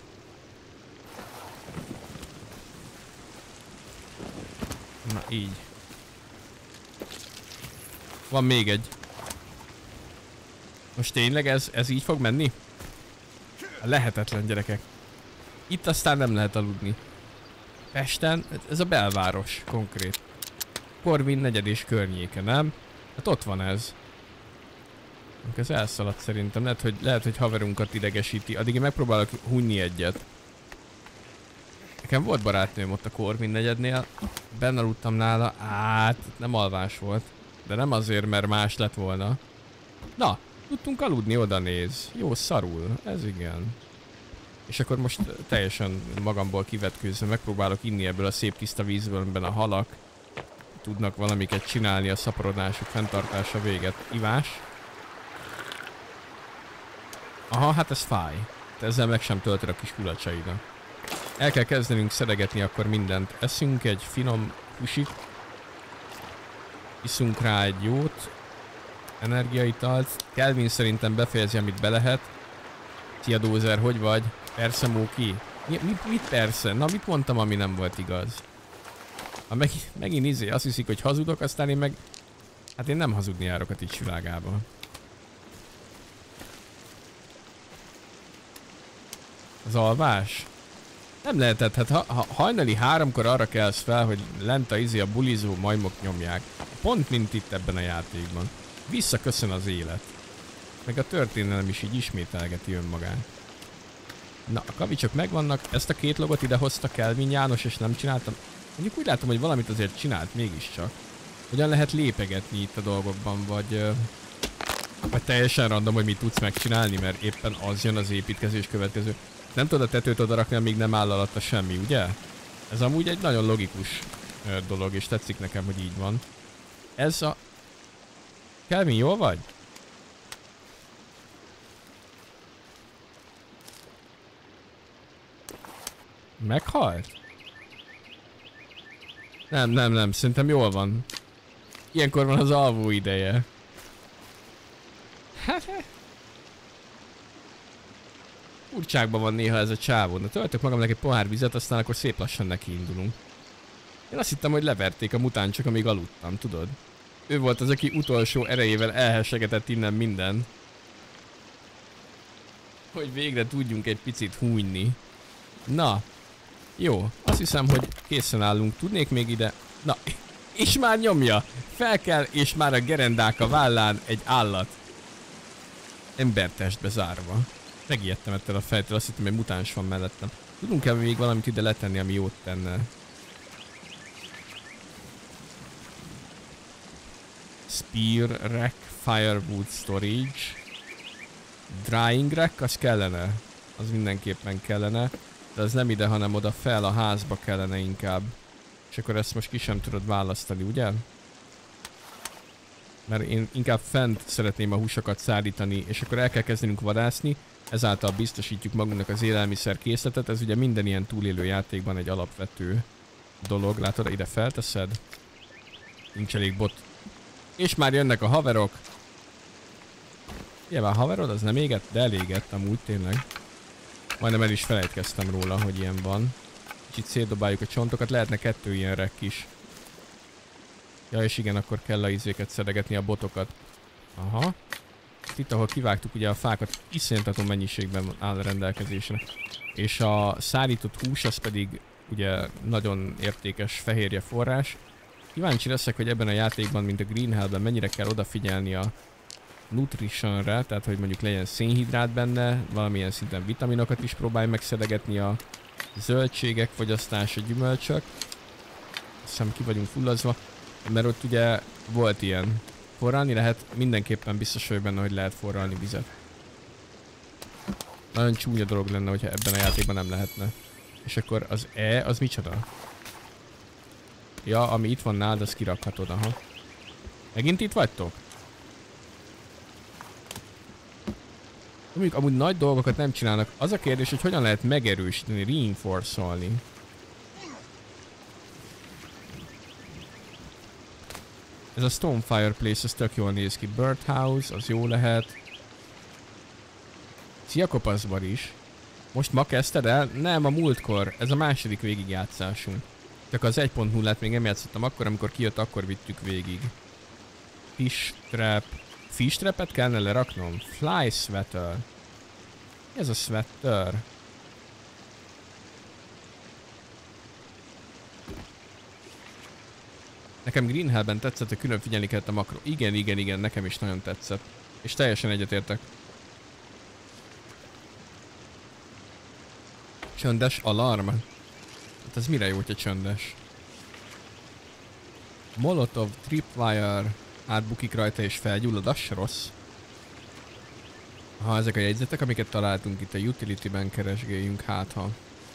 Na így. Van még egy. Most tényleg ez, ez így fog menni? Lehetetlen, gyerekek. Itt aztán nem lehet aludni. Pesten, ez a belváros konkrét. Corvin negyed és környéke, nem? Hát ott van ez. Ez elszaladt szerintem. Lehet, hogy, lehet, hogy haverunkat idegesíti. Addig én megpróbálok hunni egyet. Nekem volt barátnőm ott a Corvin negyednél. Benne aludtam nála. Hát, nem alvás volt. De nem azért, mert más lett volna. Na, tudtunk aludni, oda néz. Jó, szarul. Ez igen. És akkor most teljesen magamból kivetkőzve megpróbálok inni ebből a szép tiszta vízből, amiben a halak tudnak valamiket csinálni a szaporodásuk fenntartása véget. Ivás. Aha, hát ez fáj. Te ezzel meg sem töltöd a kis kulacsaidat. El kell kezdenünk szedegetni akkor mindent. Eszünk egy finom husit. Iszunk rá egy jót. Energiaitalt. Kelvin szerintem befejezi, amit be lehet. Szia Dózer, hogy vagy? Persze, Móki. Mi, mit, mit persze? Na, mit mondtam, ami nem volt igaz? Ha meg, megint izé, azt hiszik, hogy hazudok, aztán én meg... Hát én nem hazudni járok a Twitch világában. Az alvás? Nem lehetett, hát ha, ha hajnali háromkor arra kelsz fel, hogy lent a izé a bulizó majmok nyomják. Pont mint itt ebben a játékban. Visszaköszön az élet. Meg a történelem is így ismételgeti önmagát. Na, a kavicsok megvannak, ezt a két logot ide hozta Kelvin János, és nem csináltam. Mondjuk úgy látom, hogy valamit azért csinált mégiscsak. Hogyan lehet lépegetni itt a dolgokban, vagy... Vagy teljesen random, hogy mit tudsz megcsinálni, mert éppen az jön az építkezés következő. Nem tudod a tetőt odarakni, amíg nem áll alatta semmi, ugye? Ez amúgy egy nagyon logikus dolog, és tetszik nekem, hogy így van. Ez a... Kelvin, jól vagy? Meghalt? Nem, nem, nem, szerintem jól van. Ilyenkor van az alvó ideje. Furcságban van néha ez a csávó. Na, töltök magamnak egy pohár vizet, aztán akkor szép lassan neki indulunk. Én azt hittem, hogy leverték a mutánsok, amíg aludtam, tudod? Ő volt az, aki utolsó erejével elhessegetett innen minden. Hogy végre tudjunk egy picit hújni. Na, jó, azt hiszem, hogy készen állunk. Tudnék még ide... Na, és már nyomja! Fel kell, és már a gerendák a vállán egy állat. Embertestbe zárva. Megijedtem ettől a fejtől, azt hittem, hogy mutáns van mellettem. Tudunk-e még valamit ide letenni, ami jót tenne? Spear rack, firewood storage. Drying rack, az kellene. Az mindenképpen kellene. De az nem ide, hanem oda fel a házba kellene inkább. És akkor ezt most ki sem tudod választani, ugye? Mert én inkább fent szeretném a húsokat szállítani, és akkor el kell kezdenünk vadászni. Ezáltal biztosítjuk magunknak az élelmiszer készletet. Ez ugye minden ilyen túlélő játékban egy alapvető dolog. Látod, ide felteszed? Nincs elég bot. És már jönnek a haverok. Nyilván haverod, az nem égett, de elégett amúgy tényleg. Majdnem el is felejtkeztem róla, hogy ilyen van. Kicsit szétdobáljuk a csontokat, lehetne kettő ilyen rekk is. Ja, és igen, akkor kell a izéket szedegetni, a botokat. Aha. Itt, ahol kivágtuk ugye a fákat, iszonyatosan mennyiségben áll rendelkezésre. És a szállított hús, az pedig ugye nagyon értékes fehérje forrás. Kíváncsi leszek, hogy ebben a játékban, mint a Green Hell-ben mennyire kell odafigyelni a nutritionre, tehát hogy mondjuk legyen szénhidrát benne, valamilyen szinten vitaminokat is próbálj megszedegetni, a zöldségek fogyasztása, gyümölcsök. Azt hiszem ki vagyunk fullazva, mert ott ugye volt ilyen. Forralni lehet, mindenképpen biztos vagyok benne, hogy lehet forralni vizet. Nagyon csúnya dolog lenne, hogyha ebben a játékban nem lehetne. És akkor az E, az micsoda? Ja, ami itt van nálad, azt kirakhatod, aha. Megint itt vagytok? Mondjuk amúgy nagy dolgokat nem csinálnak. Az a kérdés, hogy hogyan lehet megerősíteni, reinforce-olni. Ez a Stone Fireplace, ez tök jól néz ki. Birdhouse, az jó lehet. Szia kopaszbar is. Most ma kezdted el? Nem, a múltkor. Ez a második végigjátszásunk. Csak az egy pont nullát még nem játszottam akkor, amikor kijött, akkor vittük végig. Fish trap. Fish trapet kellene leraknom? Fly sweater. Mi ez a sweater? Nekem Green Hell-ben tetszett, hogy külön figyelni kellett a makro. Igen, igen, igen, nekem is nagyon tetszett. És teljesen egyetértek. Csöndes alarm? Hát ez mire jó, hogyha csöndes? Molotov tripwire átbukik rajta és felgyullad, az se rossz. Ha ezek a jegyzetek, amiket találtunk itt a utility-ben, keresgéljünk, hát ha.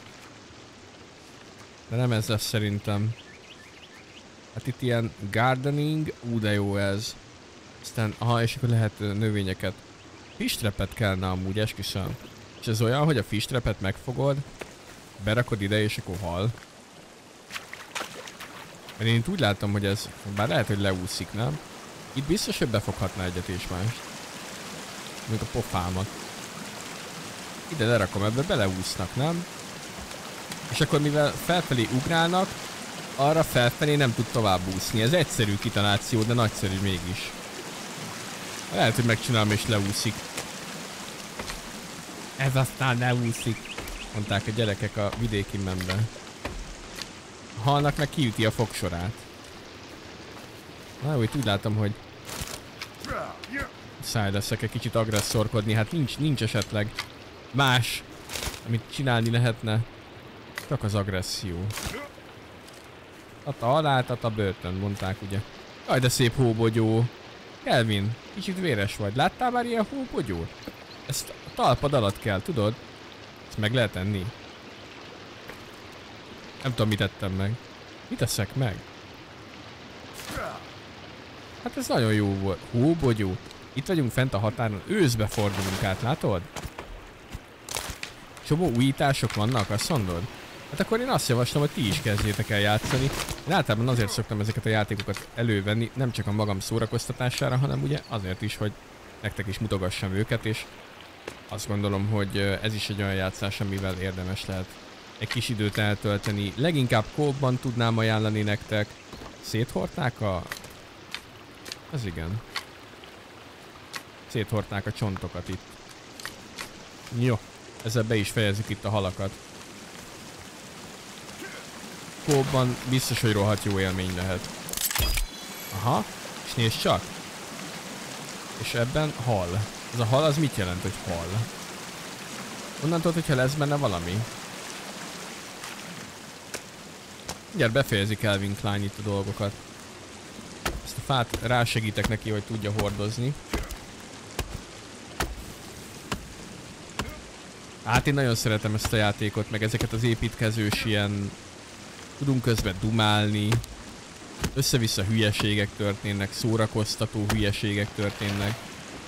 De nem ez lesz szerintem. Hát itt ilyen gardening, ú de jó ez. Aztán, aha, és akkor lehet növényeket. Fish trapet kellene amúgy, esküszöm. És ez olyan, hogy a fish trapet megfogod, berakod ide és akkor hal. Mert én itt úgy látom, hogy ez, bár lehet, hogy leúszik, nem? Itt biztos, hogy befoghatná egyet és mást. Még a pofámat. Ide lerakom, ebbe beleúsznak, nem? És akkor mivel felfelé ugrálnak, arra felfelé nem tud tovább úszni. Ez egyszerű kitaláció, de nagyszerű mégis. Lehet, hogy megcsinálom és leúszik. Ez aztán leúszik, mondták a gyerekek a vidéki memben. Halnak meg kiüti a fogsorát. Na jó, itt úgy látom, hogy száj leszek egy kicsit agresszorkodni. Hát nincs, nincs esetleg más, amit csinálni lehetne. Csak az agresszió. Tata alá, tata börtön, mondták ugye. Jaj, de szép hóbogyó. Kelvin, kicsit véres vagy. Láttál már ilyen hóbogyót? Ezt a talpad alatt kell, tudod? Ezt meg lehet enni. Nem tudom, mit ettem meg. Mit eszek meg? Hát ez nagyon jó volt. Hóbogyó. Itt vagyunk fent a határon. Őszbe fordulunk át, látod? Csomó újítások vannak, azt mondod? Hát akkor én azt javaslom, hogy ti is kezdjétek el játszani. Én általában azért szoktam ezeket a játékokat elővenni, nem csak a magam szórakoztatására, hanem ugye azért is, hogy nektek is mutogassam őket, és azt gondolom, hogy ez is egy olyan játszás, amivel érdemes lehet egy kis időt eltölteni. Leginkább co-ban tudnám ajánlani nektek. Széthordták a... Ez igen. Széthordták a csontokat itt. Jó. Ezzel be is fejezzük itt a halakat. Co-ban biztos, hogy rohadt jó élmény lehet. Aha. És nézd csak. És ebben hal. Ez a hal az mit jelent, hogy hal? Onnan tudod, hogyha lesz benne valami? Gyere, befejezik Calvin Klein itt a dolgokat. Ezt a fát rásegítek neki, hogy tudja hordozni. Hát én nagyon szeretem ezt a játékot, meg ezeket az építkezős ilyen... Tudunk közben dumálni. Össze-vissza hülyeségek történnek, szórakoztató hülyeségek történnek.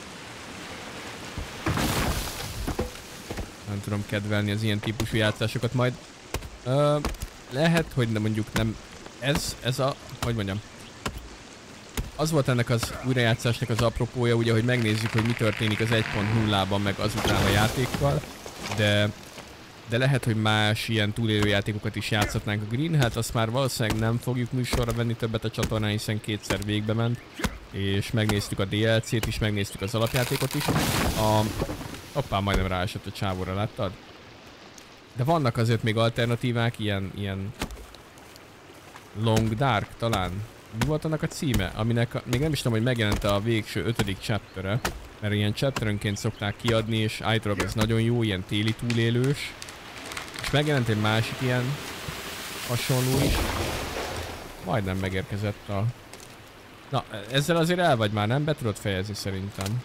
Nem tudom kedvelni az ilyen típusú játszásokat, majd uh, lehet, hogy nem, mondjuk nem ez, ez a, hogy mondjam, az volt ennek az újrajátszásnak az apropója, ugye, hogy megnézzük, hogy mi történik az egy pont nullában meg azután a játékkal, de, de lehet, hogy más ilyen túlélő játékokat is játszhatnánk a Green, hát azt már valószínűleg nem fogjuk műsorra venni többet a csatornán, hiszen kétszer végbe ment, és megnéztük a dé el cét is, megnéztük az alapjátékot is. A... Hoppá, majdnem ráesett a csávóra, láttad? De vannak azért még alternatívák, ilyen, ilyen... Long Dark talán. Mi volt annak a címe? Aminek a... még nem is tudom, hogy megjelent a végső ötödik chaptere, mert ilyen chapterenként szokták kiadni, és állítólag ez nagyon jó, ilyen téli túlélős. És megjelent egy másik ilyen hasonló is. Majdnem megérkezett a... Na, ezzel azért el vagy már, nem? Be tudod fejezni szerintem.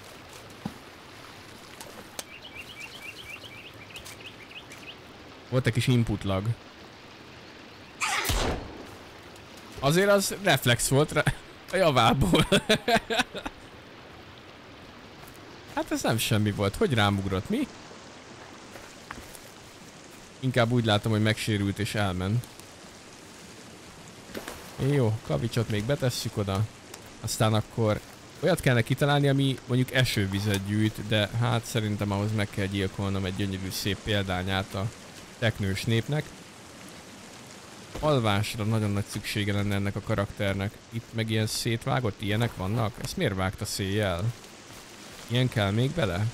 Volt egy kis input lag. Azért az reflex volt rá a javából. Hát ez nem semmi volt. Hogy rám ugrott, mi? Inkább úgy látom, hogy megsérült és elment. Jó, kavicsot még betesszük oda. Aztán akkor olyat kellene kitalálni, ami mondjuk esővizet gyűjt, de hát szerintem ahhoz meg kell gyilkolnom egy gyönyörű szép példányát a teknős népnek. Alvásra nagyon nagy szüksége lenne ennek a karakternek. Itt meg ilyen szétvágott ilyenek vannak? Ezt miért vágta széjjel? Ilyen kell még bele?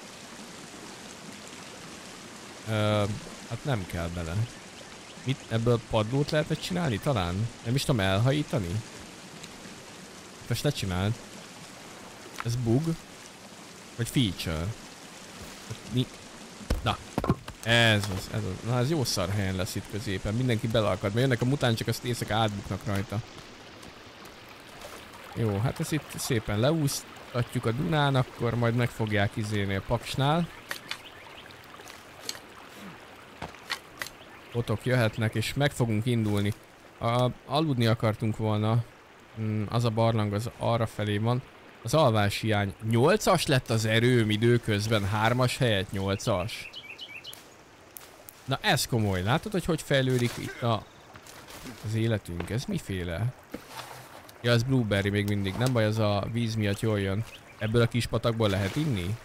Ö, hát nem kell bele. Mit? Ebből padlót lehetett csinálni talán? Nem is tudom elhajítani? Most ne csináld. Ez bug? Vagy feature? Mi? Na. Ez az, ez az. Na ez jó szar helyen lesz itt középen. Mindenki belakad. Mert jönnek a mutáncsok, azt éjszaka átbuknak rajta. Jó, hát ezt itt szépen leúsztatjuk a Dunán, akkor majd meg fogják izélni a paksnál. Botok jöhetnek, és meg fogunk indulni. A, aludni akartunk volna. Hmm, az a barlang az arra felé van. Az alvás hiány. nyolcas lett az erőm időközben, hármas helyett nyolcas. Na ez komoly. Látod, hogy hogy fejlődik itt a, az életünk? Ez miféle? Ja, ez blueberry még mindig. Nem baj, az a víz miatt jól jön. Ebből a kis patakból lehet inni?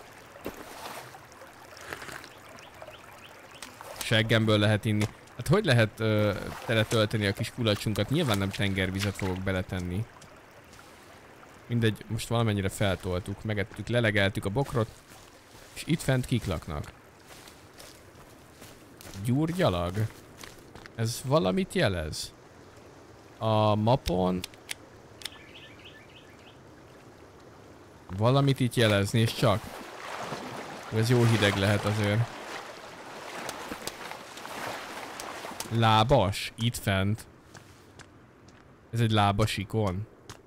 Seggemből lehet inni. Hát hogy lehet uh, teletölteni a kis kulacsunkat? Nyilván nem tengervizet fogok beletenni. Mindegy, most valamennyire feltoltuk, megettük, lelegeltük a bokrot, és itt fent kik laknak. Gyurgyalag? Ez valamit jelez? A mapon... Valamit itt jelezni, és csak. Ez jó hideg lehet azért. Lábas? Itt fent. Ez egy lábas ikon.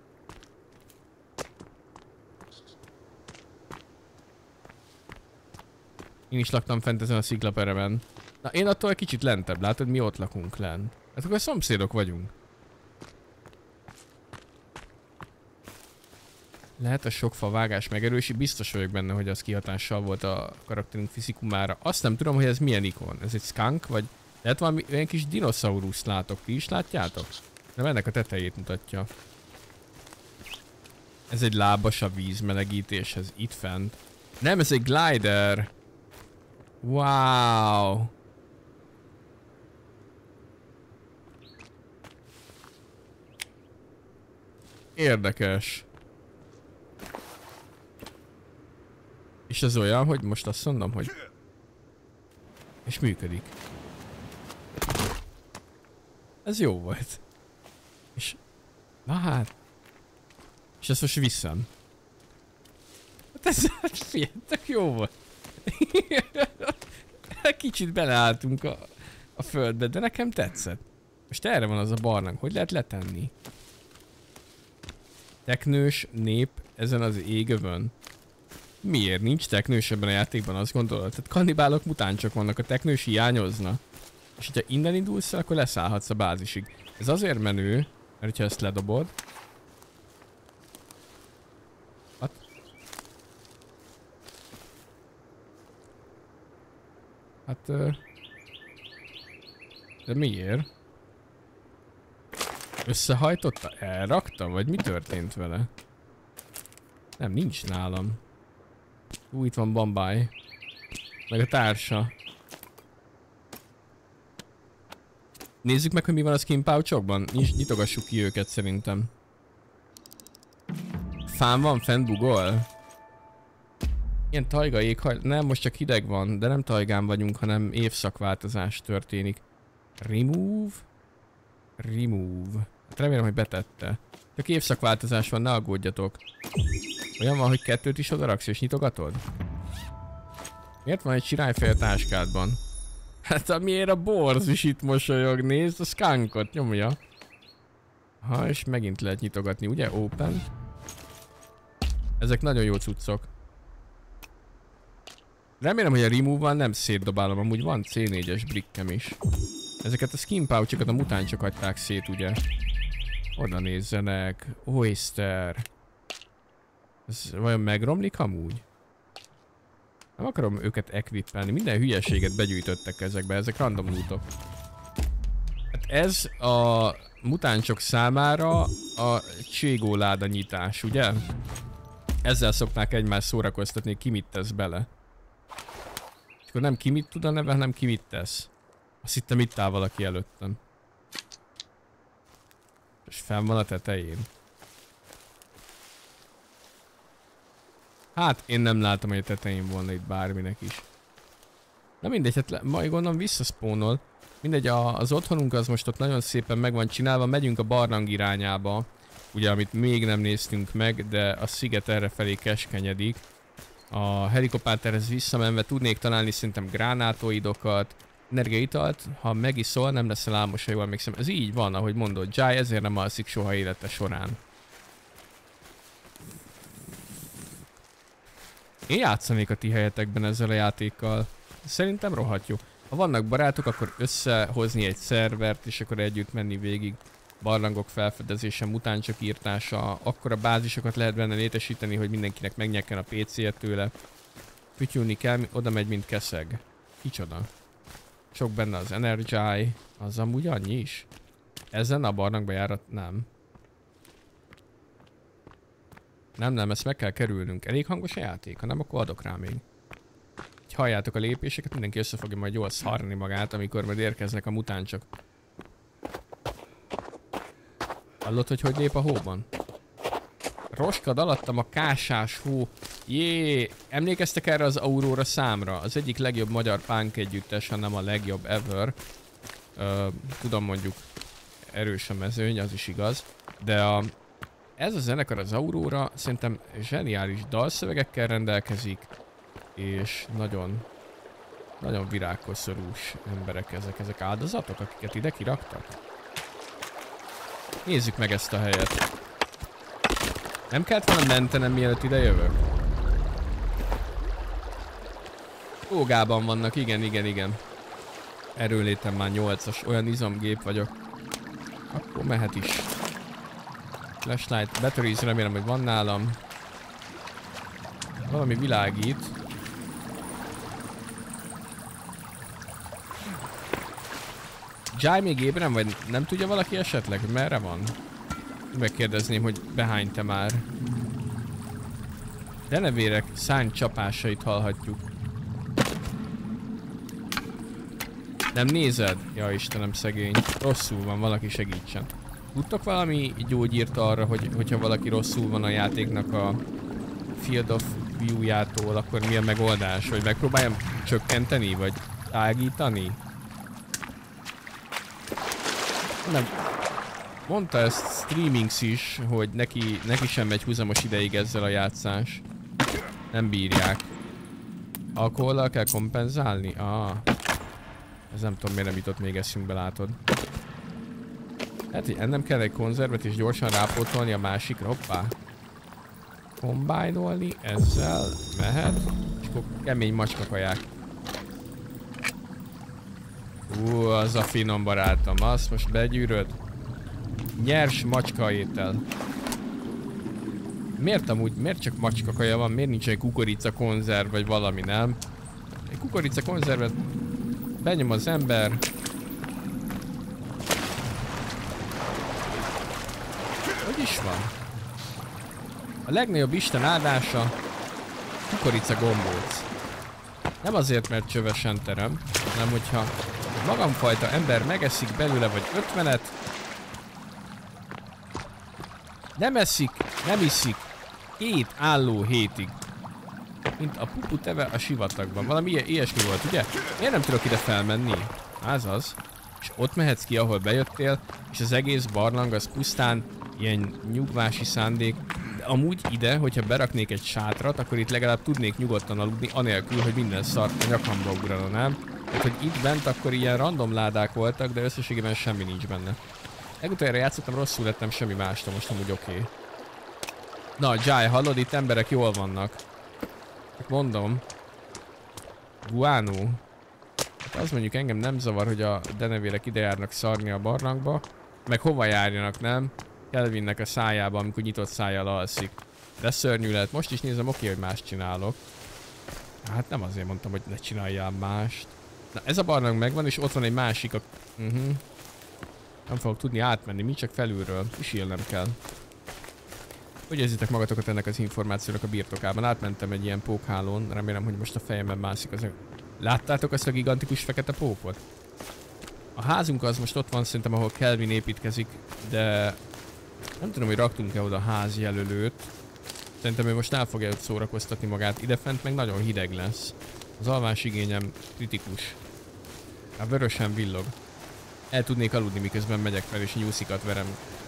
Én is laktam fent ezen a sziklaperemen. Na én attól egy kicsit lentebb, látod, mi ott lakunk lent. Hát akkor szomszédok vagyunk. Lehet a sok fa vágás megerősi, biztos vagyok benne, hogy az kihatással volt a karakterünk fizikumára. Azt nem tudom, hogy ez milyen ikon. Ez egy skunk, vagy lehet valami olyan kis dinoszauruszt látok, ti is látjátok? Nem, ennek a tetejét mutatja. Ez egy lábas a vízmelegítéshez, itt fent. Nem, ez egy glider. Wow. Érdekes. És ez olyan, hogy most azt mondom, hogy... És működik. Ez jó volt. És... Na hát... És ezt most viszem. Hát ez tök jó volt. Kicsit beleálltunk a, a földbe, de nekem tetszett. Most erre van az a barlang, hogy lehet letenni? Teknős nép ezen az égövön. Miért nincs teknős ebben a játékban, azt gondolod? Tehát kannibálok, mutáncsok vannak, a teknős hiányozna. És hogyha innen indulsz, akkor leszállhatsz a bázisig. Ez azért menő, mert hogyha ezt ledobod... Hát... Hát... De miért? Összehajtotta? Elrakta? Vagy mi történt vele? Nem, nincs nálam. Ú, itt van Bambáj. Meg a társa. Nézzük meg, hogy mi van a skin pouchokban. Nyitogassuk ki őket szerintem. Fán van, fent bugol. Ilyen tajga éghaj... Nem, most csak hideg van, de nem tajgán vagyunk, hanem évszakváltozás történik. Remove? Remove. Hát remélem, hogy betette. Csak évszakváltozás van, ne aggódjatok. Olyan van, hogy kettőt is odaraksz és nyitogatod? Miért van egy sirályfej a táskádban? Hát amiért a borz is itt mosolyog, nézd, a skunkot nyomja. Ha, és megint lehet nyitogatni, ugye? Open. Ezek nagyon jó cuccok. Remélem, hogy a remove-val nem szétdobálom, amúgy van cé négyes brickem is. Ezeket a skin pouchokat a mutáncsok hagyták szét, ugye? Oda nézzenek. Oyster. Ez vajon megromlik amúgy? Nem akarom őket equippelni. Minden hülyeséget begyűjtöttek ezekbe. Ezek random lootok. Hát ez a mutáncsok számára a cségóláda nyitás, ugye? Ezzel szokták egymást szórakoztatni, ki mit tesz bele. És akkor nem ki mit tud a neve, hanem ki mit tesz. Azt hittem itt áll valaki előttem. És fenn van a tetején. Hát én nem látom, hogy a tetején volna itt bárminek is. Na mindegy, hát majd gondolom visszaszpónol. Mindegy, a, az otthonunk az most ott nagyon szépen meg van csinálva, megyünk a barlang irányába. Ugye, amit még nem néztünk meg, de a sziget errefelé keskenyedik. A helikopterhez visszamenve tudnék találni szerintem gránátoidokat, energiaitalt, ha megiszol, nem leszel álmos, ha jól emlékszem. Ez így van, ahogy mondod, Jai ezért nem alszik soha élete során. Én játszanék a ti helyetekben ezzel a játékkal. Szerintem rohadt jó. Ha vannak barátok, akkor összehozni egy szervert, és akkor együtt menni végig. Barlangok felfedezése, mutáncsok írtása, akkor a bázisokat lehet benne létesíteni, hogy mindenkinek megnyekken a pé cé-et tőle. Fütyülni kell, oda megy, mint keszeg. Kicsoda. Sok benne az Energy, az amúgy annyi is. Ezen a barlangba járat nem. Nem, nem, ezt meg kell kerülnünk. Elég hangos a játék, ha nem, akkor adok rá még. Így halljátok a lépéseket, mindenki össze fogja majd jól szarni magát, amikor majd érkeznek a mutáncsok. Hallod, hogy hogy lép a hóban? Roskad alattam a kásás hó. Jé, emlékeztek erre az Aurora számra? Az egyik legjobb magyar punk együttes, ha nem a legjobb ever. Ö, tudom, mondjuk erős a mezőny, az is igaz. De a, ez a zenekar, az Aurora, szerintem zseniális dalszövegekkel rendelkezik. És nagyon, nagyon virágkoszorús emberek ezek. Ezek áldozatok, akiket ide kiraktak. Nézzük meg ezt a helyet. Nem kellett volna mentenem, mielőtt ide jövök? Ógában vannak, igen, igen, igen. Erőlétem már nyolcas, olyan izomgép vagyok. Akkor mehet is. Flashlight, batteries, remélem, hogy van nálam. Valami világít. Jai még ébren, vagy nem tudja valaki esetleg, hogy merre van? Megkérdezném, hogy behányta már. Denevérek szárny csapásait hallhatjuk. Nem nézed? Ja Istenem, szegény. Rosszul van, valaki segítsen. Tudtok valami gyógyírt arra, hogy hogyha valaki rosszul van a játéknak a Field of View-jától, akkor mi a megoldás? Hogy megpróbáljam csökkenteni, vagy tágítani? Nem. Mondta ezt Streamings is, hogy neki, neki sem megy húzamos ideig ezzel a játszás. Nem bírják. Alkohollal kell kompenzálni? Ah. Ez nem tudom, miért nem jutott még eszünkbe, látod. Hát, hogy ennem kell egy konzervet és gyorsan rápótolni a másikra. Hoppá. Kombájnolni, ezzel mehet. És akkor kemény macskakaják. Ú, az a finom barátom. Azt most begyűröd. Nyers macska étel. Miért amúgy, miért csak macskakaja van? Miért nincs egy kukorica konzerv vagy valami, nem? Egy kukorica konzervet benyom az ember. Hogy is van? A legnagyobb Isten áldása kukorica gombóc. Nem azért, mert csövesen terem, hanem hogyha magamfajta ember megeszik belőle vagy ötvenet, nem eszik, nem iszik két álló hétig. Mint a pupu teve a sivatagban. Valami ilyesmi volt, ugye? Miért nem tudok ide felmenni? Az az. És ott mehetsz ki, ahol bejöttél, és az egész barlang az pusztán ilyen nyugvási szándék. De amúgy ide, hogyha beraknék egy sátrat, akkor itt legalább tudnék nyugodtan aludni, anélkül, hogy minden szar a nyakamba ugrana, nem? Tehát, hogy itt bent akkor ilyen random ládák voltak, de összességében semmi nincs benne. Legutoljára játszottam, rosszul lettem, semmi mástól, most amúgy oké. Okay. Na, Jai, hallod, itt emberek jól vannak. Mondom. Guano. Hát az mondjuk engem nem zavar, hogy a denevérek ide járnak szarni a barlangba. Meg hova járjanak, nem? Kelvinnek a szájába, amikor nyitott szájjal alszik. De szörnyű lehet. Most is nézem, oké, hogy más csinálok. Hát nem azért mondtam, hogy ne csináljál mást. Na, ez a barlang megvan, és ott van egy másik a... Uh -huh. Nem fogok tudni átmenni, mi csak felülről. Kísérnem kell. Hogy érzitek magatokat ennek az információnak a birtokában? Átmentem egy ilyen pókhálón, remélem, hogy most a fejemben mászik az... Láttátok azt a gigantikus fekete pókot? A házunk az most ott van szerintem, ahol Kelvin építkezik, de... Nem tudom, hogy raktunk-e oda házjelölőt. Szerintem ő most el fogja ott szórakoztatni magát. Idefent meg nagyon hideg lesz. Az alvás igényem kritikus. A vörösen villog. El tudnék aludni, miközben megyek fel, és nyúszikat verem.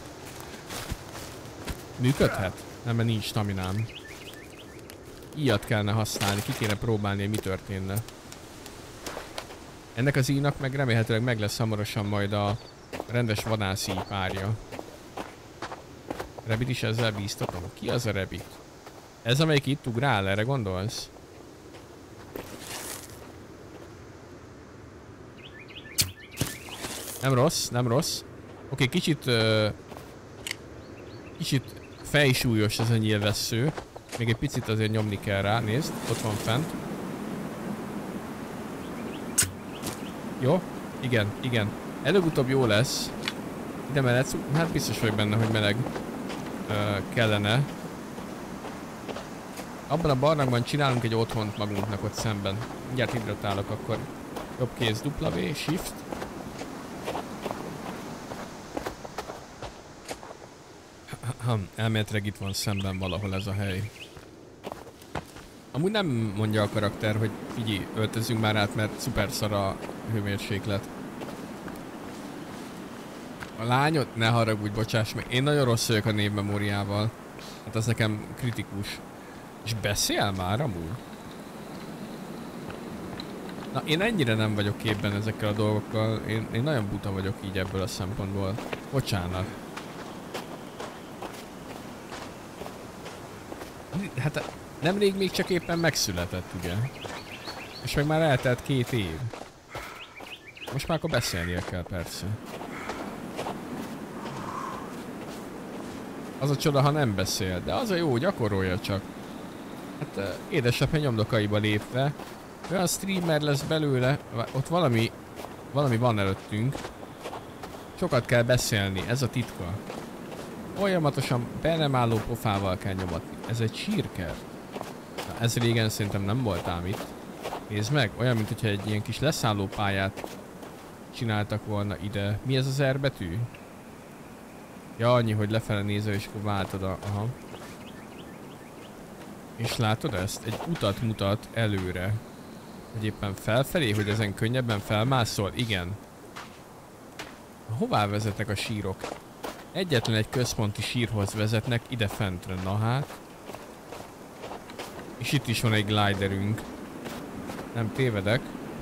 Működhet? Nem, mert nincs staminám. Ilyet kellene használni, ki kéne próbálni, hogy mi történne. Ennek az íjnak meg remélhetőleg meg lesz hamarosan majd a rendes vadászi párja. Rebit is ezzel bíztatom? Ki az a Rebit? Ez amelyik itt ugrál, erre gondolsz? Nem rossz, nem rossz. Oké, kicsit... Uh, kicsit fejsúlyos ez a nyilvessző. Még egy picit azért nyomni kell rá, nézd, ott van fent. Jó? Igen, igen. Előbb-utóbb jó lesz. Ide mehetsz, hát biztos vagyok benne, hogy meleg uh, kellene. Abban a barlangban csinálunk egy otthont magunknak ott szemben. Mindjárt hidratálok akkor. Jobb kéz, W, Shift. Elméletileg itt van szemben valahol ez a hely. Amúgy nem mondja a karakter, hogy figyelj, öltözzünk már át, mert szuper szar a hőmérséklet. A lányot? Ne haragudj, bocsáss meg. Én nagyon rossz vagyok a névmemóriával. Hát az nekem kritikus. És beszél már amúgy? Na, én ennyire nem vagyok képben ezekkel a dolgokkal. Én, én nagyon buta vagyok így ebből a szempontból. Bocsánat. Hát nemrég még csak éppen megszületett, ugye? És meg már eltelt két év. Most már akkor beszélnie kell, persze. Az a csoda, ha nem beszél, de az a jó, gyakorolja csak. Hát édesapja nyomdokaiba lépve, olyan streamer lesz belőle, ott valami, valami van előttünk. Sokat kell beszélni, ez a titka. Folyamatosan be nem álló pofával kell nyomatni. Ez egy sírker. Na, ez régen szerintem nem volt ám itt. Nézd meg, olyan, mint hogyha egy ilyen kis leszálló pályát csináltak volna ide. Mi ez az R betű? Ja, annyi, hogy lefele nézel, és akkor váltod a... Aha. És látod ezt? Egy utat mutat előre. Hogy éppen felfelé, hogy ezen könnyebben felmászol? Igen. Hová vezetnek a sírok? Egyetlen egy központi sírhoz vezetnek, ide fentre. Na hát. És itt is van egy gliderünk. Nem tévedek.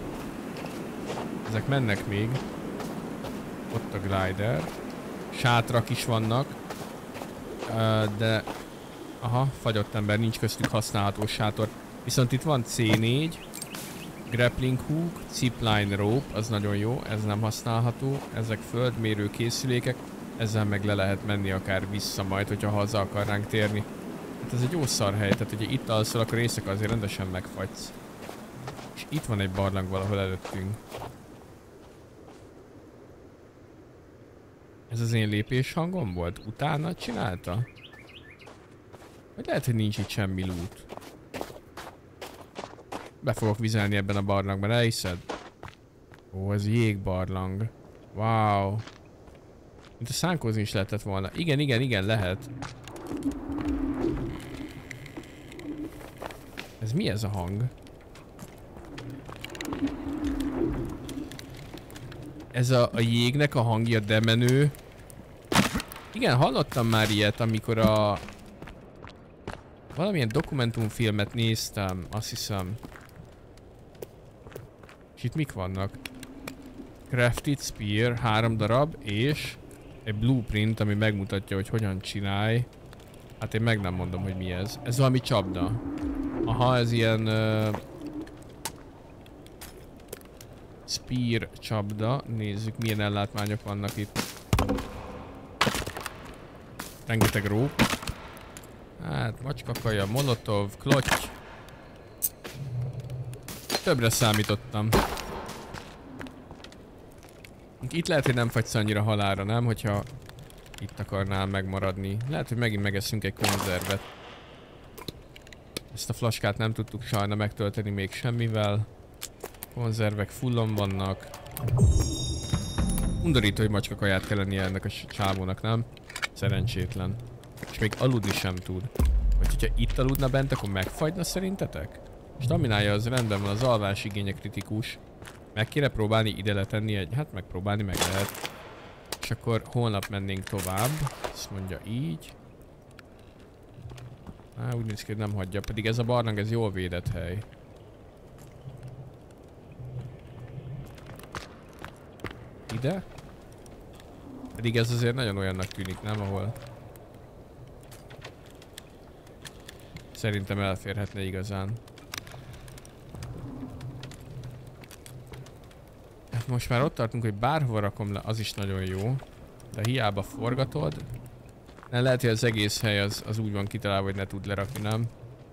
Ezek mennek még. Ott a glider. Sátrak is vannak. Uh, de... Aha, fagyott ember, nincs köztük használható sátor. Viszont itt van cé négy. Grappling hook, zipline rope, az nagyon jó, ez nem használható. Ezek földmérő készülékek. Ezzel meg le lehet menni akár vissza majd, hogyha haza akarnánk térni. Hát ez egy jó szar hely, tehát hogyha itt alszol, akkor éjszaka azért rendesen megfagysz. És itt van egy barlang valahol előttünk. Ez az én lépés hangom volt? Utána csinálta? Vagy lehet, hogy nincs itt semmi loot. Be fogok vizelni ebben a barlangban, elhiszed? Ó, ez jégbarlang. Wow. Mint a szánkózni is lehetett volna. Igen, igen, igen, lehet. Ez mi ez a hang? Ez a, a jégnek a hangja, de menő. Igen, hallottam már ilyet, amikor a... Valamilyen dokumentumfilmet néztem, azt hiszem. És itt mik vannak? Crafted Spear, három darab, és egy blueprint, ami megmutatja, hogy hogyan csinálj. Hát én meg nem mondom, hogy mi ez. Ez valami csapda. Aha, ez ilyen... Uh, Spear csapda. Nézzük, milyen ellátmányok vannak itt. Rengeteg rope. Hát, macskakaja, molotov, klotty. Többre számítottam. Itt lehet, hogy nem fagysz annyira halálra, nem? Hogyha itt akarnál megmaradni. Lehet, hogy megint megeszünk egy konzervet. Ezt a flaskát nem tudtuk sajna megtölteni még semmivel. Konzervek fullon vannak. Undorító, hogy macskakaját kell lennie ennek a csávónak, nem? Szerencsétlen. És még aludni sem tud. Vagy hogyha itt aludna bent, akkor megfagyna szerintetek? Staminája az rendben van, az alvás igénye kritikus. Meg kéne próbálni ide letenni egy... Hát megpróbálni meg lehet. És akkor holnap mennénk tovább. Ezt mondja így. Á, úgy néz ki, hogy nem hagyja. Pedig ez a barlang, ez jól védett hely. Ide? Pedig ez azért nagyon olyannak tűnik, nem? Ahol... Szerintem elférhetne igazán. Hát most már ott tartunk, hogy bárhova rakom le, az is nagyon jó. De hiába forgatod. Nem lehet, hogy az egész hely az, az úgy van kitalálva, hogy ne tud lerakni, nem?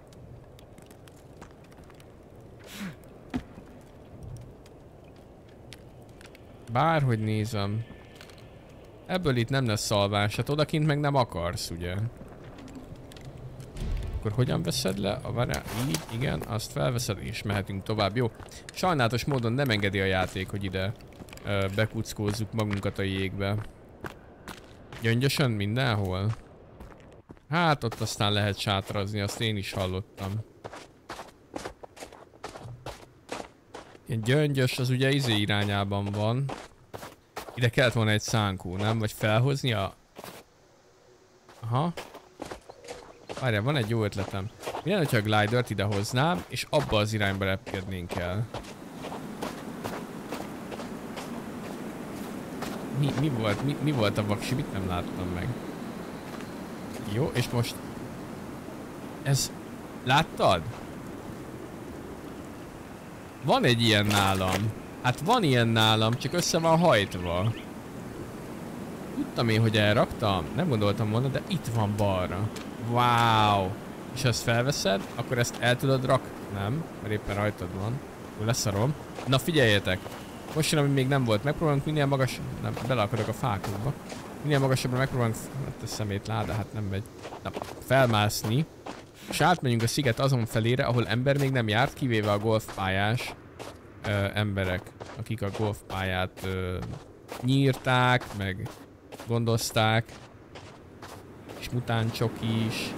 Bárhogy nézem. Ebből itt nem lesz szalvás, hát odakint meg nem akarsz, ugye? Akkor hogyan veszed le? A várjál, így, igen, azt felveszed és mehetünk tovább, jó? Sajnálatos módon nem engedi a játék, hogy ide ö, bekuckózzuk magunkat a jégbe. Gyöngyösen mindenhol? Hát ott aztán lehet sátrazni, azt én is hallottam. Ilyen gyöngyös, az ugye izé irányában van. Ide kellett volna egy szánkó, nem? Vagy felhozni a... Aha. Várjál, van egy jó ötletem. Milyen, hogyha a glidert ide hoznám, és abba az irányba repkednénk el. Mi, mi volt? Mi, mi volt a vaksi? Mit nem láttam meg? Jó, és most... Ez... Láttad? Van egy ilyen nálam. Hát van ilyen nálam, csak össze van hajtva. Tudtam én, hogy elraktam. Nem gondoltam volna, de itt van balra. Wow! És ha ezt felveszed, akkor ezt el tudod rak... Nem, mert éppen rajtad van. Ó, leszarom. Na figyeljetek! Most jön, ami még nem volt. Megpróbálunk minél magas... Nem, beleakadok a fákokba. Minél magasabbra megpróbálunk... Hát a szemét láda, hát nem megy. Na, felmászni. És átmegyünk a sziget azon felére, ahol ember még nem járt, kivéve a golfpályás ö, emberek, akik a golfpályát ö, nyírták, meg gondozták. És mutáncsok is.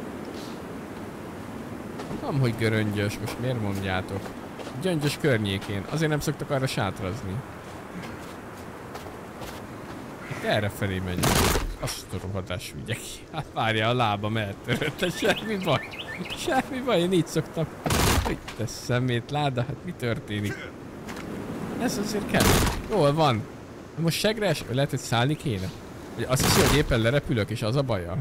Nem, hogy göröngyös, most miért mondjátok? Gyöngyös környékén, azért nem szoktak arra sátrazni. Itt erre felé megyünk. Azt a rohadás vigyek ki. Hát várjál, a lábam eltörött, semmi baj. Semmi baj, én így szoktam. Hogy te szemét láda, hát mi történik? Ez azért kell. Jól van. Most segre es... Lehet, hogy szállni kéne? Azt hiszi, hogy éppen lerepülök, és az a baja.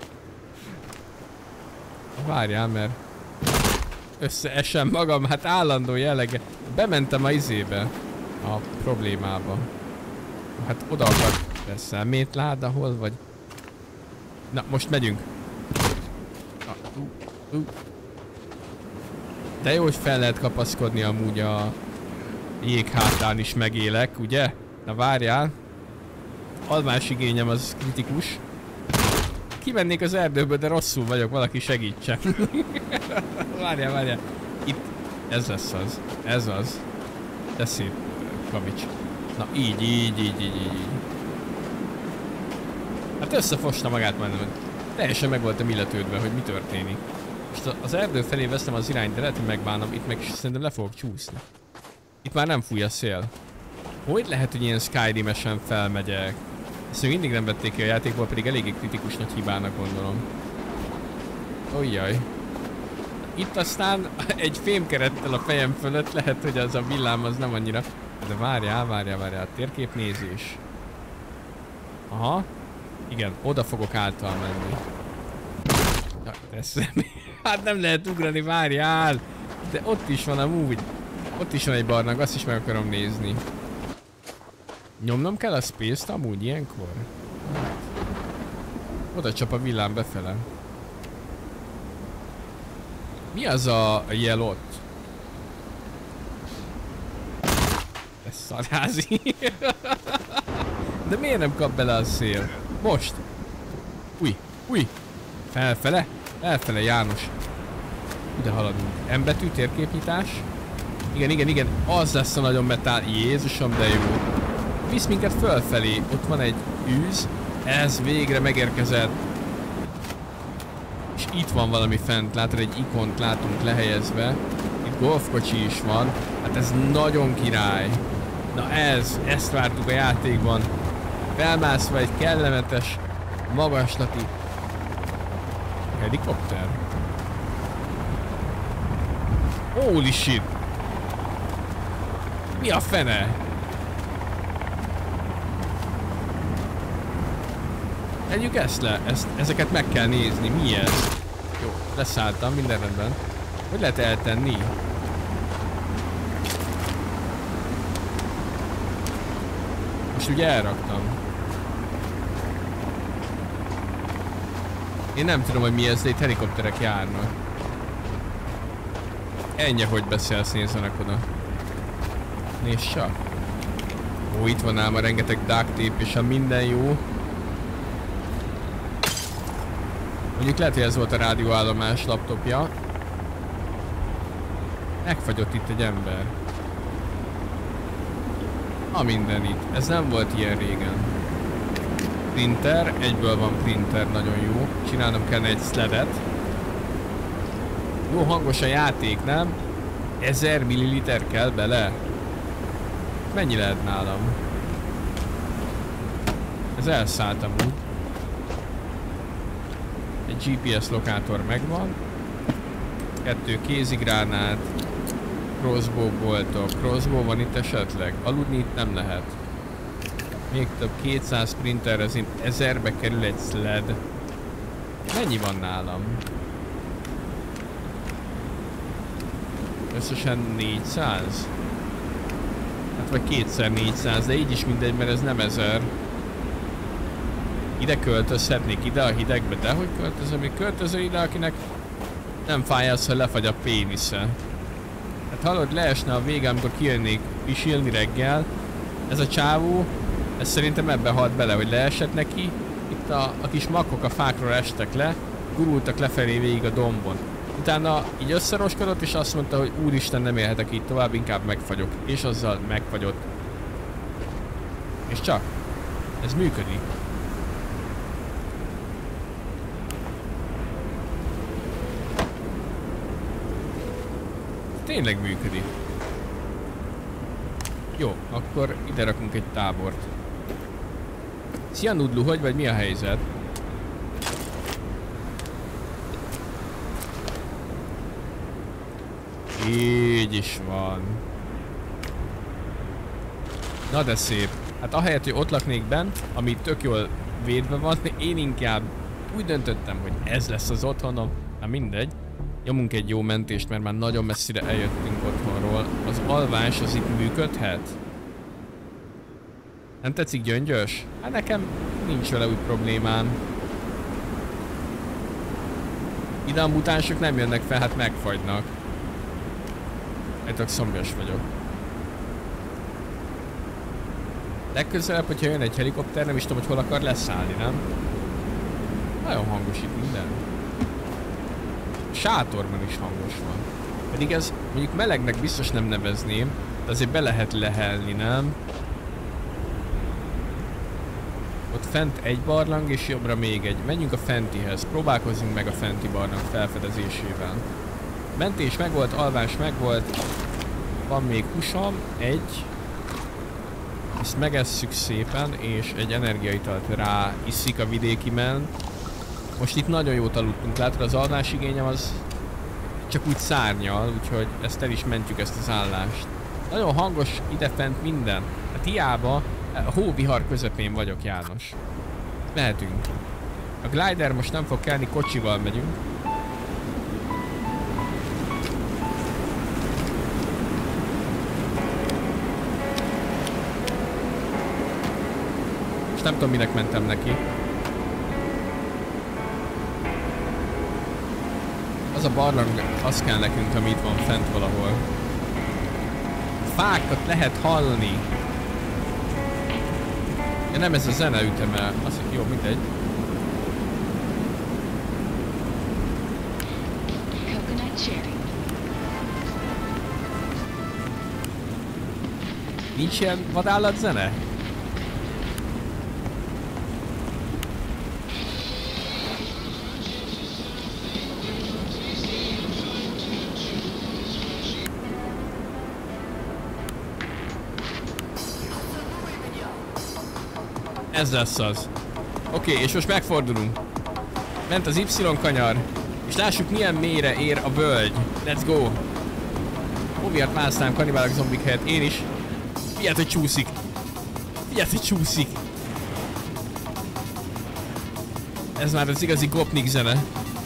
Várjál, mert... összeesem magam, hát állandó jellege. Bementem a izébe. A problémába. Hát oda akar. De szemétláda, hol vagy? Na, most megyünk. Ah, uh, uh. De jó, hogy fel lehet kapaszkodni amúgy a jég hátán is megélek, ugye? Na várjál. Almás igényem az kritikus. Kimennék az erdőből, de rosszul vagyok, valaki segítsen. Várjál, várjál. Itt. Ez lesz az. Ez az. De szép kavics. Na így, így, így, így, így. Hát összefosta magát már nem. Teljesen meg voltam illetődve, hogy mi történik. Most az erdő felé veszem az irányt, de lehet, hogy megbánom. Itt meg szerintem le fogok csúszni. Itt már nem fúj a szél. Hogy lehet, hogy ilyen Skyrim-esen felmegyek? Ezt még mindig nem vették ki a játékból, pedig eléggé kritikus nagy hibának gondolom. Ojjaj. Itt aztán egy fémkerettel a fejem fölött lehet, hogy az a villám az nem annyira. De várjál, várjál, várjál. Térképnézés. Aha. Igen, oda fogok által menni. Ja, teszem. Hát nem lehet ugrani, várjál. De ott is van amúgy. Ott is van egy barlang, azt is meg akarom nézni. Nyomnom kell a space-t amúgy ilyenkor? Oda csap a villám befele. Mi az a jel ott? Ez szarházi. De miért nem kap bele a szél? Most! Új, új! Felfele? Felfele, János. Ide haladunk. M betű, térképnyitás. Igen, igen, igen. Az lesz a nagyon metál. Jézusom, de jó. Visz minket fölfelé. Ott van egy űz. Ez végre megérkezett. És itt van valami fent. Látod, egy ikont látunk lehelyezve. Itt golfkocsi is van. Hát ez nagyon király. Na ez, ezt vártuk a játékban. Felmászva egy kellemetes, magaslati helikopter. Holy shit! Mi a fene? Tegyük ezt le, ezt, ezeket meg kell nézni, mi ez? Jó, leszálltam, minden rendben. Hogy lehet eltenni? Most ugye elraktam. Én nem tudom, hogy mi ez, de itt helikopterek járnak. Ennyi, hogy beszélsz, nézzenek oda. Nézd csak. Ó, itt van ám a rengeteg duct tape, és a minden jó. Mondjuk lehet, hogy ez volt a rádióállomás laptopja. Megfagyott itt egy ember. A minden itt. Ez nem volt ilyen régen. Printer, egyből van printer, nagyon jó. Csinálnom kellene egy sledet. Jó hangos a játék, nem? ezer milliliter kell bele. Mennyi lehet nálam? Ez elszállt amúgy. Egy gé pé es lokátor megvan. Kettő kézigránát. Crossbow boltok. Crossbow van itt esetleg? Aludni itt nem lehet. Még több, kétszáz printer rezin, ezerbe kerül egy sled. Mennyi van nálam? Összesen négyszáz? Hát vagy kétszer négyszáz, de így is mindegy, mert ez nem ezer. Ide költözhetnék, ide a hidegbe, de hogy költözöm? Még költöző ide, akinek nem fáj az, hogy lefagy a pénisze. Hát hallod, leesne a vége, amikor kijönnék pisilni reggel. Ez a csávó, ez szerintem ebbe halt bele, hogy leesett neki. Itt a, a kis makok a fákról estek le, gurultak lefelé végig a dombon. Utána így összeroskodott, és azt mondta, hogy úristen, nem élhetek így tovább, inkább megfagyok. És azzal megfagyott. És csak. Ez működik. tényleg működik. Jó, akkor ide rakunk egy tábort. Szia Nudlu, hogy vagy, mi a helyzet? Így is van. Na de szép. Hát ahelyett, hogy ott laknék bent, ami tök jól védve van, én inkább úgy döntöttem, hogy ez lesz az otthonom. Hát mindegy. Nyomunk egy jó mentést, mert már nagyon messzire eljöttünk otthonról. Az alvás az itt működhet? Nem tetszik gyöngyös? Hát nekem nincs vele úgy problémám. Ide a mutánsok nem jönnek fel, hát megfagynak. Egytök szomjas vagyok. Legközelebb, hogyha jön egy helikopter, nem is tudom, hogy hol akar leszállni, nem? Nagyon hangos itt minden. A sátorban is hangos van. Pedig ez mondjuk melegnek biztos nem nevezném, de azért be lehet lehelni, nem? Ott fent egy barlang és jobbra még egy. Menjünk a fentihez. Próbálkozzunk meg a fenti barlang felfedezésével. Mentés megvolt, alvás megvolt. Van még húsom. Egy. Ezt megesszük szépen, és egy energiaitalt rá iszik a vidéki men. Most itt nagyon jót aludtunk. Látod, az alvás igényem az csak úgy szárnyal, úgyhogy ezt el is mentjük, ezt az állást. Nagyon hangos idefent minden. Hát hiába a hóvihar közepén vagyok, János. Mehetünk. A glider most nem fog kelni, kocsival megyünk. És nem tudom, minek mentem neki. Az a barlang, az kell nekünk, ami itt van fent valahol. A fákat lehet hallani. Ja, nem, ez a zene üteme. Az, hogy jó, mindegy. Nincs ilyen vadállat zene? Ez lesz az. Oké, okay, és most megfordulunk. Ment az Y kanyar. És lássuk, milyen mélyre ér a völgy. Let's go. Hóviat másznám kanibálok zombik helyett. Én is. Figyeld, hogy csúszik. Figyeld, hogy csúszik. Ez már az igazi gopnik zene.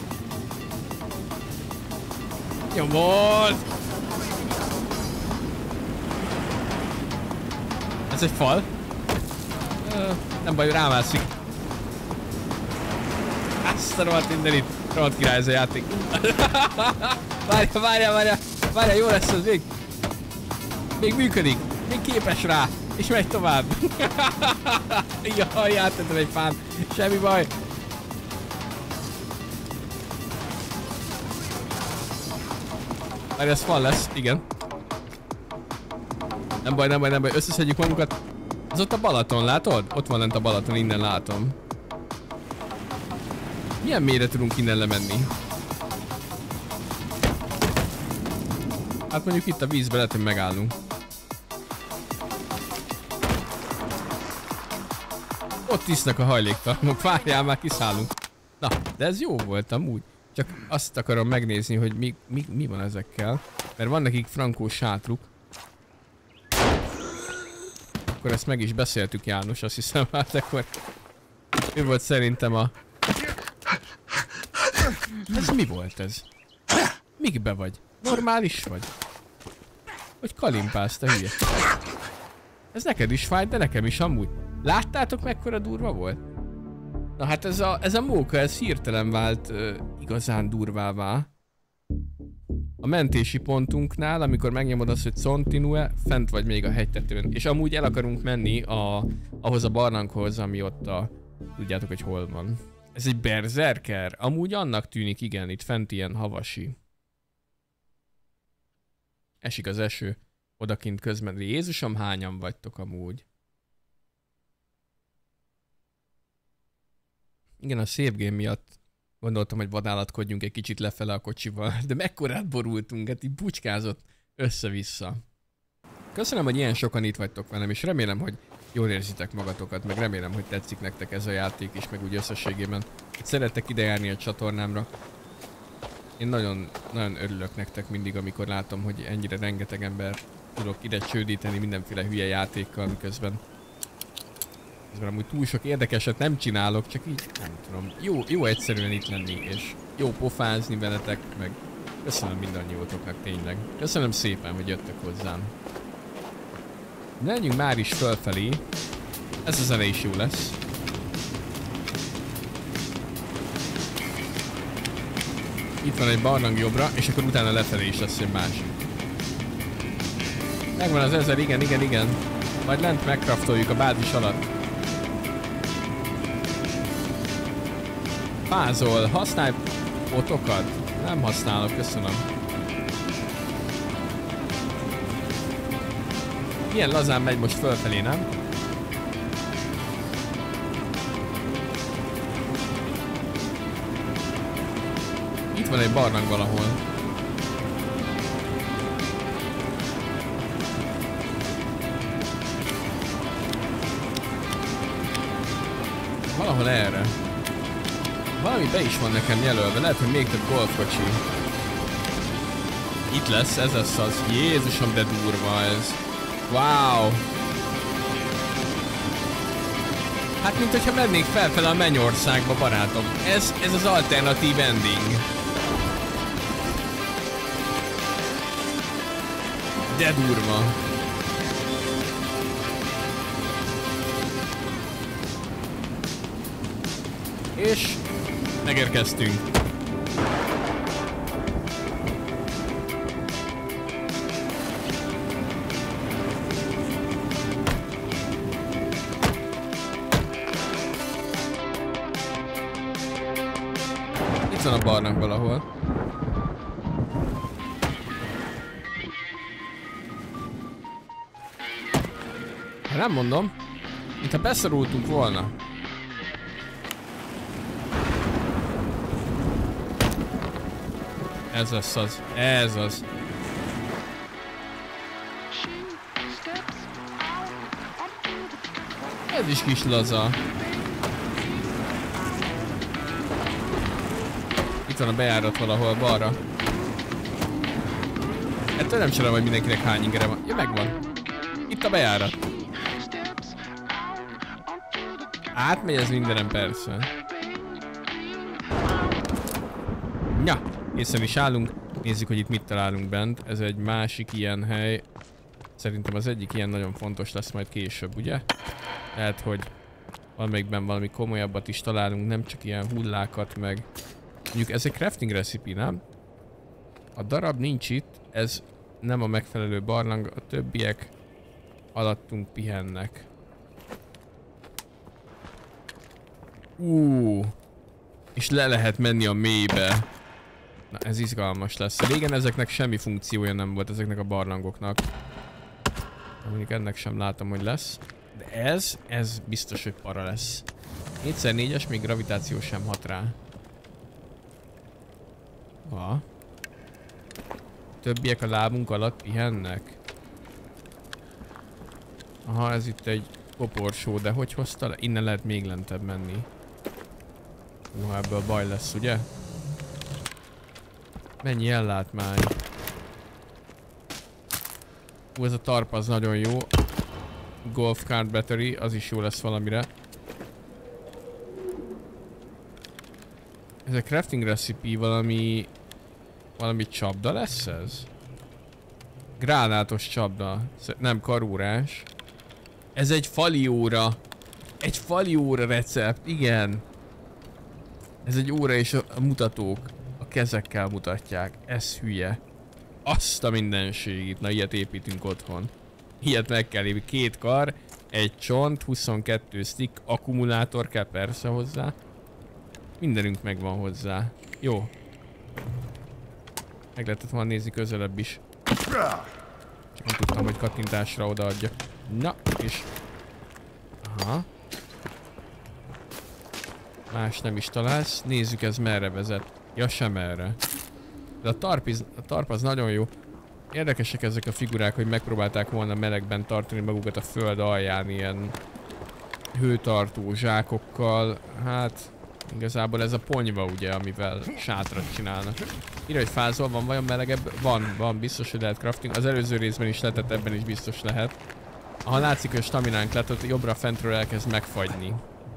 Jó volt. Ez egy fal. Nem baj, rámászik. Azt a rohadt mindenit. Rohadt király ez a játék. Várjál, várjál, várjál. Várjál, jó lesz ez még. Még működik. Még képes rá. És megy tovább. Jaj, áttettem egy fán. Semmi baj. Várjál, ez fal lesz. Igen. Nem baj, nem baj, nem baj. Összeszedjük magunkat. Az ott a Balaton, látod? Ott van lent a Balaton, innen látom. Milyen mélyre tudunk innen lemenni? Hát mondjuk itt a vízbe lehet, hogy megállunk. Ott isznak a hajléktalanok, várjál, már kiszállunk. Na, de ez jó volt amúgy. Csak azt akarom megnézni, hogy mi, mi, mi van ezekkel. Mert van nekik frankó sátruk. Akkor ezt meg is beszéltük, János, azt hiszem, hát akkor ő volt szerintem a... Ez mi volt ez? Mikbe vagy? Normális vagy? Hogy kalimpálsz, te hülye? Ez neked is fájt, de nekem is amúgy. Láttátok, mekkora durva volt? Na hát ez a, ez a móka, ez hirtelen vált uh, igazán durvává. A mentési pontunknál, amikor megnyomod azt, hogy continue, fent vagy még a hegytetőn. És amúgy el akarunk menni a, ahhoz a barlanghoz, ami ott a... Tudjátok, hogy hol van. Ez egy berserker? Amúgy annak tűnik, igen, itt fent ilyen havasi. Esik az eső. Odakint közben. Jézusom, hányan vagytok amúgy? Igen, a save game miatt gondoltam, hogy vadállatkodjunk egy kicsit lefele a kocsival, de mekkorát borultunk, hát így bucskázott. össze-vissza. Köszönöm, hogy ilyen sokan itt vagytok velem, és remélem, hogy jól érzitek magatokat, meg remélem, hogy tetszik nektek ez a játék is, meg úgy összességében. Hogy szerettek ide járni a csatornámra. Én nagyon, nagyon örülök nektek mindig, amikor látom, hogy ennyire rengeteg ember tudok ide csődíteni mindenféle hülye játékkal, miközben közben amúgy túl sok érdekeset nem csinálok, csak így nem tudom. Jó, jó egyszerűen itt lenni, és jó pofázni veletek, meg köszönöm mindannyiótoknak tényleg. Köszönöm szépen, hogy jöttek hozzám. Menjünk már is fölfelé. Ez a zene is jó lesz. Itt van egy barlang jobbra, és akkor utána lefelé is lesz egy másik. Megvan az ezer, igen, igen, igen. Majd lent megkraftoljuk a bázis alatt. Fázol, használj potokat? Nem használok, köszönöm. Milyen lazán megy most fölfelé, nem? Itt van egy barlang valahol. Valahol erre. Valami be is van nekem jelölve, lehet, hogy még több golfkocsi. Itt lesz, ez lesz az. Jézusom, de durva ez. Wow! Hát, mint hogyha mennénk felfele a Mennyországba, barátom. Ez, ez az alternatív ending. De durva. És megérkeztünk. Itt van a barlang valahol. Nem mondom, mintha beszorultunk volna. Ez az az, ez az. Ez is kis laza. Itt van a bejárat valahol balra. Ettől nem csinálom, hogy mindenkinek hány ingere van. Ja, megvan. Itt a bejárat. Átmegy ez mindenem, persze. Ja, készen is állunk. Nézzük, hogy itt mit találunk bent. Ez egy másik ilyen hely. Szerintem az egyik ilyen nagyon fontos lesz majd később, ugye? Lehet, hogy valamelyikben valami komolyabbat is találunk, nem csak ilyen hullákat, meg... Mondjuk ez egy crafting recipe, nem? A darab nincs itt, ez nem a megfelelő barlang, a többiek alattunk pihennek. Ú, és le lehet menni a mélybe. Na, ez izgalmas lesz. Régen ezeknek semmi funkciója nem volt, ezeknek a barlangoknak. Mondjuk ennek sem látom, hogy lesz. De ez, ez biztos, hogy para lesz. négyszer négyes, még gravitáció sem hat rá. Ha. Többiek a lábunk alatt pihennek. Aha, ez itt egy koporsó, de hogy hozta le? Innen lehet még lentebb menni. Hú, ebből baj lesz, ugye? Mennyi ellátmány? Hú, ez a tarp az nagyon jó. Golf cart battery, az is jó lesz valamire. Ez a crafting recipe valami... Valami csapda lesz ez? Gránátos csapda. Nem karórás. Ez egy fali óra. Egy fali óra recept, igen. Ez egy óra és a, a mutatók a kezekkel mutatják. Ez hülye. Azt a mindenségét. Na, ilyet építünk otthon. Ilyet meg kell építeni. Két kar, egy csont, huszonkettő stick, akkumulátor kell persze hozzá. Mindenünk megvan hozzá. Jó. Meg lehetett volna nézni közelebb is. Nem tudtam, hogy kattintásra odaadja. Na, és... Aha. Más nem is találsz. Nézzük, ez merre vezet. Ja, sem erre. De a tarp, is, a tarp az nagyon jó. Érdekesek ezek a figurák, hogy megpróbálták volna melegben tartani magukat a föld alján ilyen hőtartó zsákokkal. Hát igazából ez a ponyva ugye, amivel sátrat csinálnak. Írja, hogy fázol, van vajon melegebb? Van, van, biztos, hogy lehet crafting. Az előző részben is lehetett, ebben is biztos lehet. Ha látszik, hogy a staminánk lett, ott jobbra fentről elkezd megfagyni.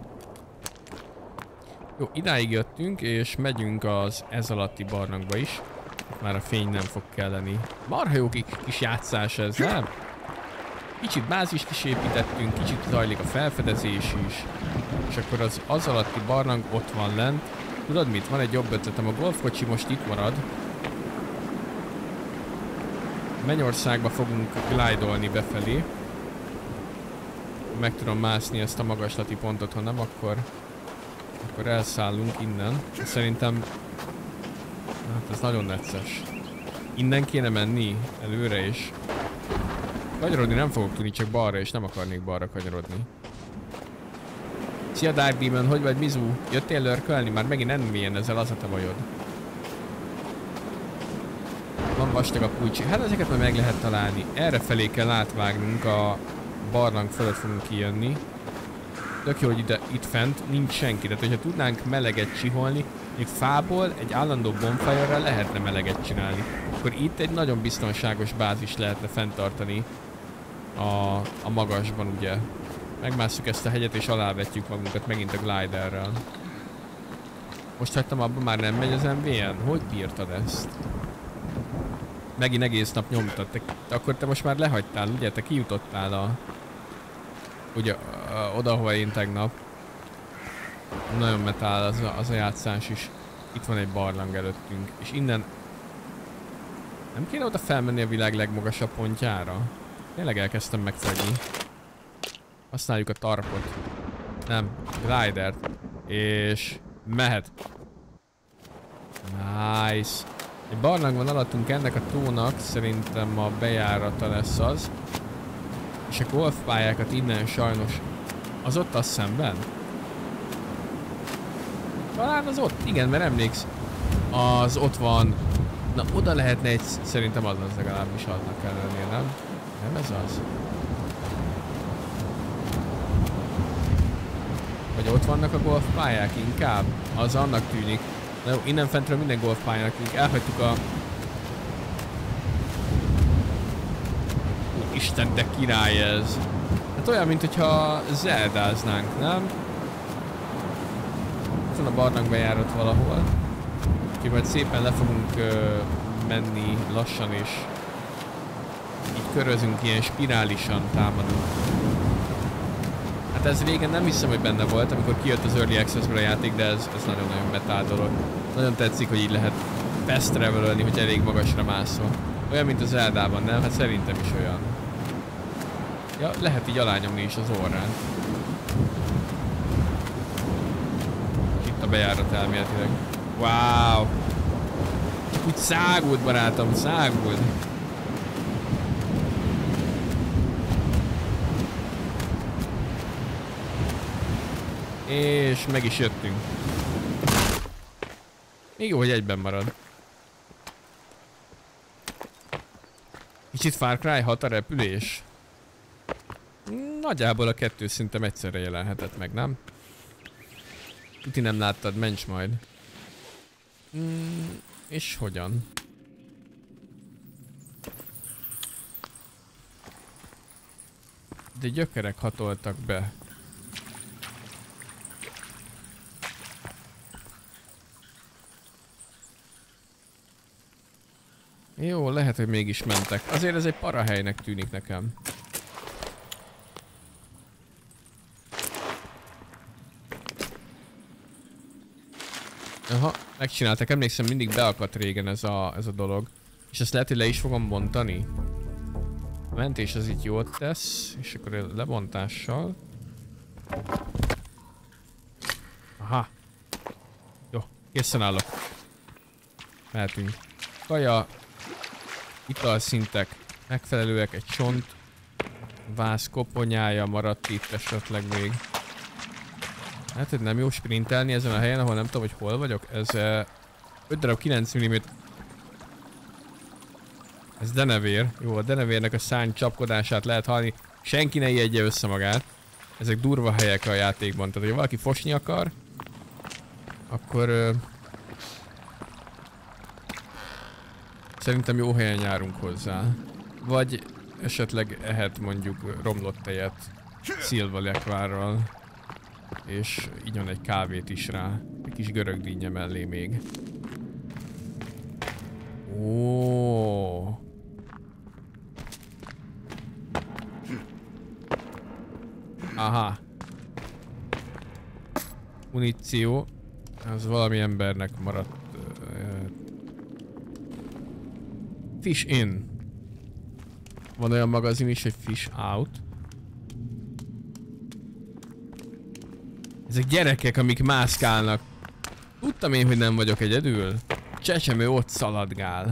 Jó, idáig jöttünk, és megyünk az ez alatti barlangba is. Már a fény nem fog kelleni. Marha jó kis játszás ez, nem? Kicsit bázist is építettünk, kicsit zajlik a felfedezés is. És akkor az az alatti barlang ott van lent. Tudod mit? Van egy jobb ötletem, a golfkocsi most itt marad. Mennyországba fogunk glide-olni befelé. Meg tudom mászni ezt a magaslati pontot, ha nem, akkor, akkor elszállunk innen. Szerintem... Hát ez nagyon necces. Innen kéne menni előre is. Kanyarodni nem fogok tudni, csak balra, és nem akarnék balra kanyarodni. Szia Dark Demon, hogy vagy Mizu? Jöttél lörkölni? Már megint nem milyen ezzel az a te bajod. Van vastag a pulcsi. Hát ezeket már meg lehet találni. Erre felé kell átvágnunk, a barlang fölött fogunk kijönni. Tök jó, hogy ide, itt fent nincs senki. Tehát, hogyha tudnánk meleget csiholni, még fából egy állandó bonfire-rel lehetne meleget csinálni. Akkor itt egy nagyon biztonságos bázis lehetne fenntartani a, a magasban, ugye. Megmásszuk ezt a hegyet és alávetjük magunkat megint a gliderrel. Most hagytam abban, már nem megy az em vé en? Hogy bírtad ezt? Megint egész nap nyomtad. Te, akkor te most már lehagytál, ugye? Te kijutottál a... Ugye a, oda, ahova én tegnap. Nagyon metál az a, az a játszás is. Itt van egy barlang előttünk. És innen... Nem kéne oda felmenni a világ legmagasabb pontjára? Tényleg elkezdtem megfagyni. Használjuk a tarpot. Nem, glidert. És mehet. Nice. Egy barlang van alattunk, ennek a tónak szerintem a bejárata lesz az. És a golfpályákat innen sajnos... Az ott az szemben? Talán az ott, igen, mert emléksz. Az ott van. Na, oda lehetne egy... Szerintem az az legalábbis aznak kell lennie, nem? Nem ez az? Vagy ott vannak a golfpályák inkább? Az annak tűnik. Na jó, innen fentről minden golfpályának tűnik. Elhagytuk a... Isten, de király ez. Hát olyan, mint hogyha zeldáznánk, nem? Ott van a barlang bejárat valahol. Úgyhogy majd szépen le fogunk ö, menni lassan, és így körözünk, ilyen spirálisan támadunk. Hát ez régen nem hiszem, hogy benne volt, amikor kijött az Early Access-ből a játék, de ez, ez nagyon-nagyon metál dolog. Nagyon tetszik, hogy így lehet fast travel-ölni, hogy elég magasra mászol. Olyan, mint az Zeldában, nem? Hát szerintem is olyan. Ja, lehet így alányomni is az orrán. Itt a bejárat elméletileg. Wow! Csak úgy szágult, barátom, szágult. És meg is jöttünk. Még jó, hogy egyben marad. Kicsit Far Cry hat a repülés. Nagyjából a kettő szintem egyszerre jelenhetett meg, nem? Tuti nem láttad, mencs majd. Mm, és hogyan? De gyökerek hatoltak be. Jó, lehet, hogy mégis mentek. Azért ez egy parahelynek tűnik nekem. Aha, megcsináltak. Emlékszem, mindig beakadt régen ez a, ez a dolog. És ezt lehet, hogy le is fogom bontani. A mentés az itt jót tesz, és akkor a lebontással. Aha. Jó, készen állok. Mehetünk. Kaja. Italszintek megfelelőek, egy csont. Vász koponyája maradt itt esetleg még. Hát, hogy nem jó sprintelni ezen a helyen, ahol nem tudom, hogy hol vagyok. Ez uh, öt darab kilenc milliméter. Ez denevér. Jó, a denevérnek a szárny csapkodását lehet hallani. Senki ne ijedje össze magát. Ezek durva helyek a játékban. Tehát, ha valaki fosni akar, akkor... Uh, szerintem jó helyen járunk hozzá. Vagy esetleg ehet mondjuk romlott tejet szilvalekvárral. És igyon egy kávét is rá. Egy kis görögdínnye mellé még. Ó. Aha. Muníció. Az valami embernek maradt. Uh, Fish in. Van olyan magazin is, hogy Fish out. Ezek gyerekek, amik mászkálnak. Tudtam én, hogy nem vagyok egyedül. Csecsemő ott szaladgál.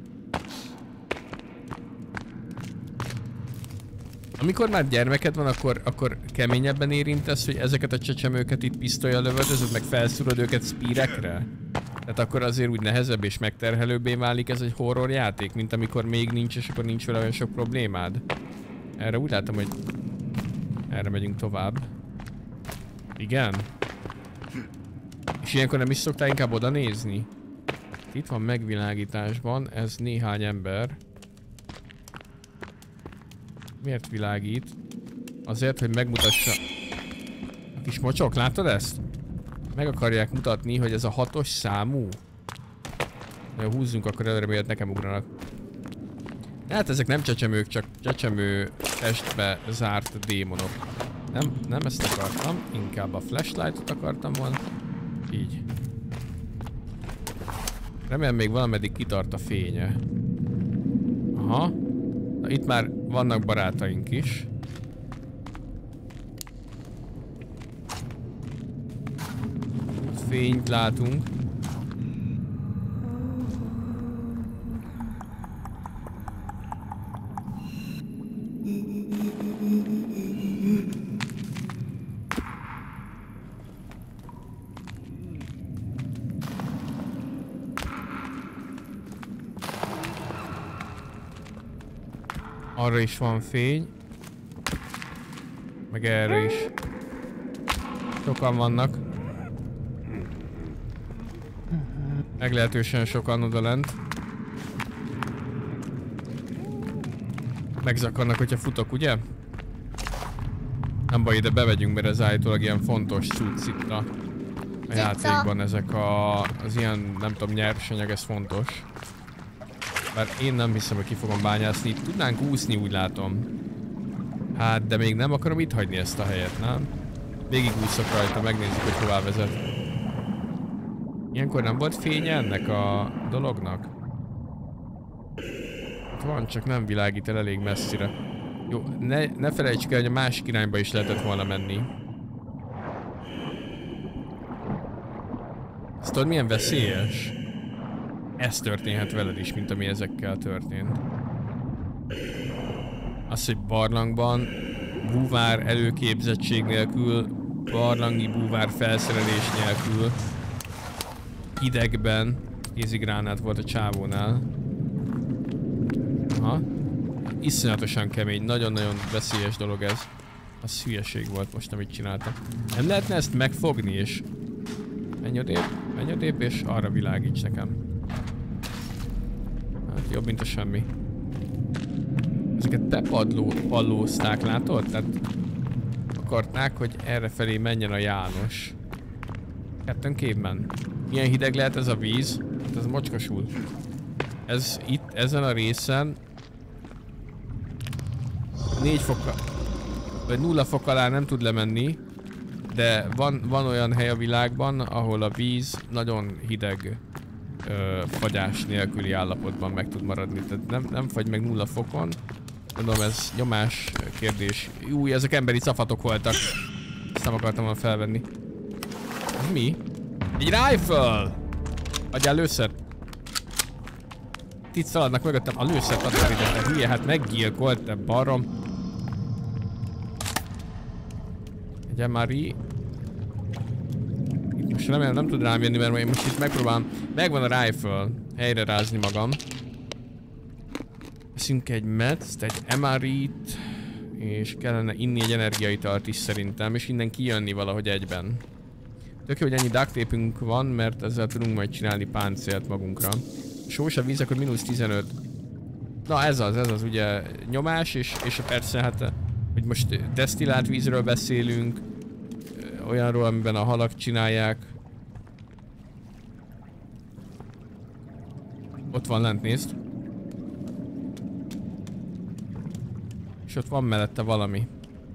Amikor már gyermeked van, akkor, akkor keményebben érintesz, hogy ezeket a csecsemőket itt pisztollyal lövöldözöd, meg felszúrod őket spírekre? Tehát akkor azért úgy nehezebb és megterhelőbbé válik ez egy horror játék, mint amikor még nincs, és akkor nincs vele olyan sok problémád. Erre úgy látom, hogy erre megyünk tovább. Igen? És ilyenkor nem is szoktál inkább oda nézni? Itt van megvilágításban, ez néhány ember. Miért világít? Azért, hogy megmutassa... A kis mocsok, látod ezt? Meg akarják mutatni, hogy ez a hatos számú. Na, húzzunk akkor előre, miért nekem ugranak. Hát ezek nem csecsemők, csak csecsemő testbe zárt démonok. Nem, nem ezt akartam, inkább a flashlightot akartam volna. Így. Remélem még valameddig kitart a fénye. Aha. Na, itt már vannak barátaink is. Fényt látunk. Arra is van fény. Meg erre is. Sokan vannak. Meglehetősen sokan odalent. Megzakarnak, hogyha futok, ugye? Nem baj, ide bevegyünk, mert ez állítólag ilyen fontos cucc itt a, a játékban. Ezek a, az ilyen, nem tudom, nyersanyag, ez fontos. Bár én nem hiszem, hogy ki fogom bányászni. Itt tudnánk úszni, úgy látom. Hát, de még nem akarom itt hagyni ezt a helyet, nem? Végig úszok rajta, megnézzük, hogy hová vezet. Ilyenkor nem volt fénye ennek a dolognak? Itt van, csak nem világít el elég messzire. Jó, ne, ne felejtsük el, hogy a másik irányba is lehetett volna menni. Ezt tudod, milyen veszélyes? Ez történhet veled is, mint ami ezekkel történt. Az, hogy barlangban búvár előképzettség nélkül, barlangi búvár felszerelés nélkül, hidegben, kézigránát volt a csávónál. Aha. Iszonyatosan kemény, nagyon-nagyon veszélyes dolog ez. Az hülyeség volt most, amit csináltam. Nem lehetne ezt megfogni és... Menj odébb, menj odébb és arra világíts nekem. Hát jobb, mint a semmi. Ezeket bepadló, pallózták, látod? Tehát akarták, hogy errefelé menjen a János. Ketten képben. Milyen hideg lehet ez a víz? Hát ez mocskosul. Ez itt, ezen a részen négy fokkal, vagy nulla fok alá nem tud lemenni, de van, van olyan hely a világban, ahol a víz nagyon hideg ö, fagyás nélküli állapotban meg tud maradni. Tehát nem, nem fagy meg nulla fokon. Mondom, ez nyomás kérdés. Új, ezek emberi cafatok voltak. Ezt nem akartam volna felvenni. Ez mi? Egy rifle! Adjál lőszert! Itt szaladnak mögöttem. A lőszert adtál ide, te hülye, hát meggyilkolt, te barom. Egyen már í... Itt most remélem nem tud rám jönni, mert én most itt megpróbálom. Megvan a rifle. Helyre rázni magam. Veszünk egy metzt, egy em er í-t, és kellene inni egy energiaitalt is szerintem, és innen kijönni valahogy egyben. Tök jó, hogy ennyi duct tape-ünk van, mert ezzel tudunk majd csinálni páncélt magunkra. Sós a víz, akkor mínusz tizenöt. Na ez az, ez az ugye nyomás, és, és persze hát, hogy most desztillált vízről beszélünk, olyanról, amiben a halak csinálják. Ott van lent, nézd. És ott van mellette valami.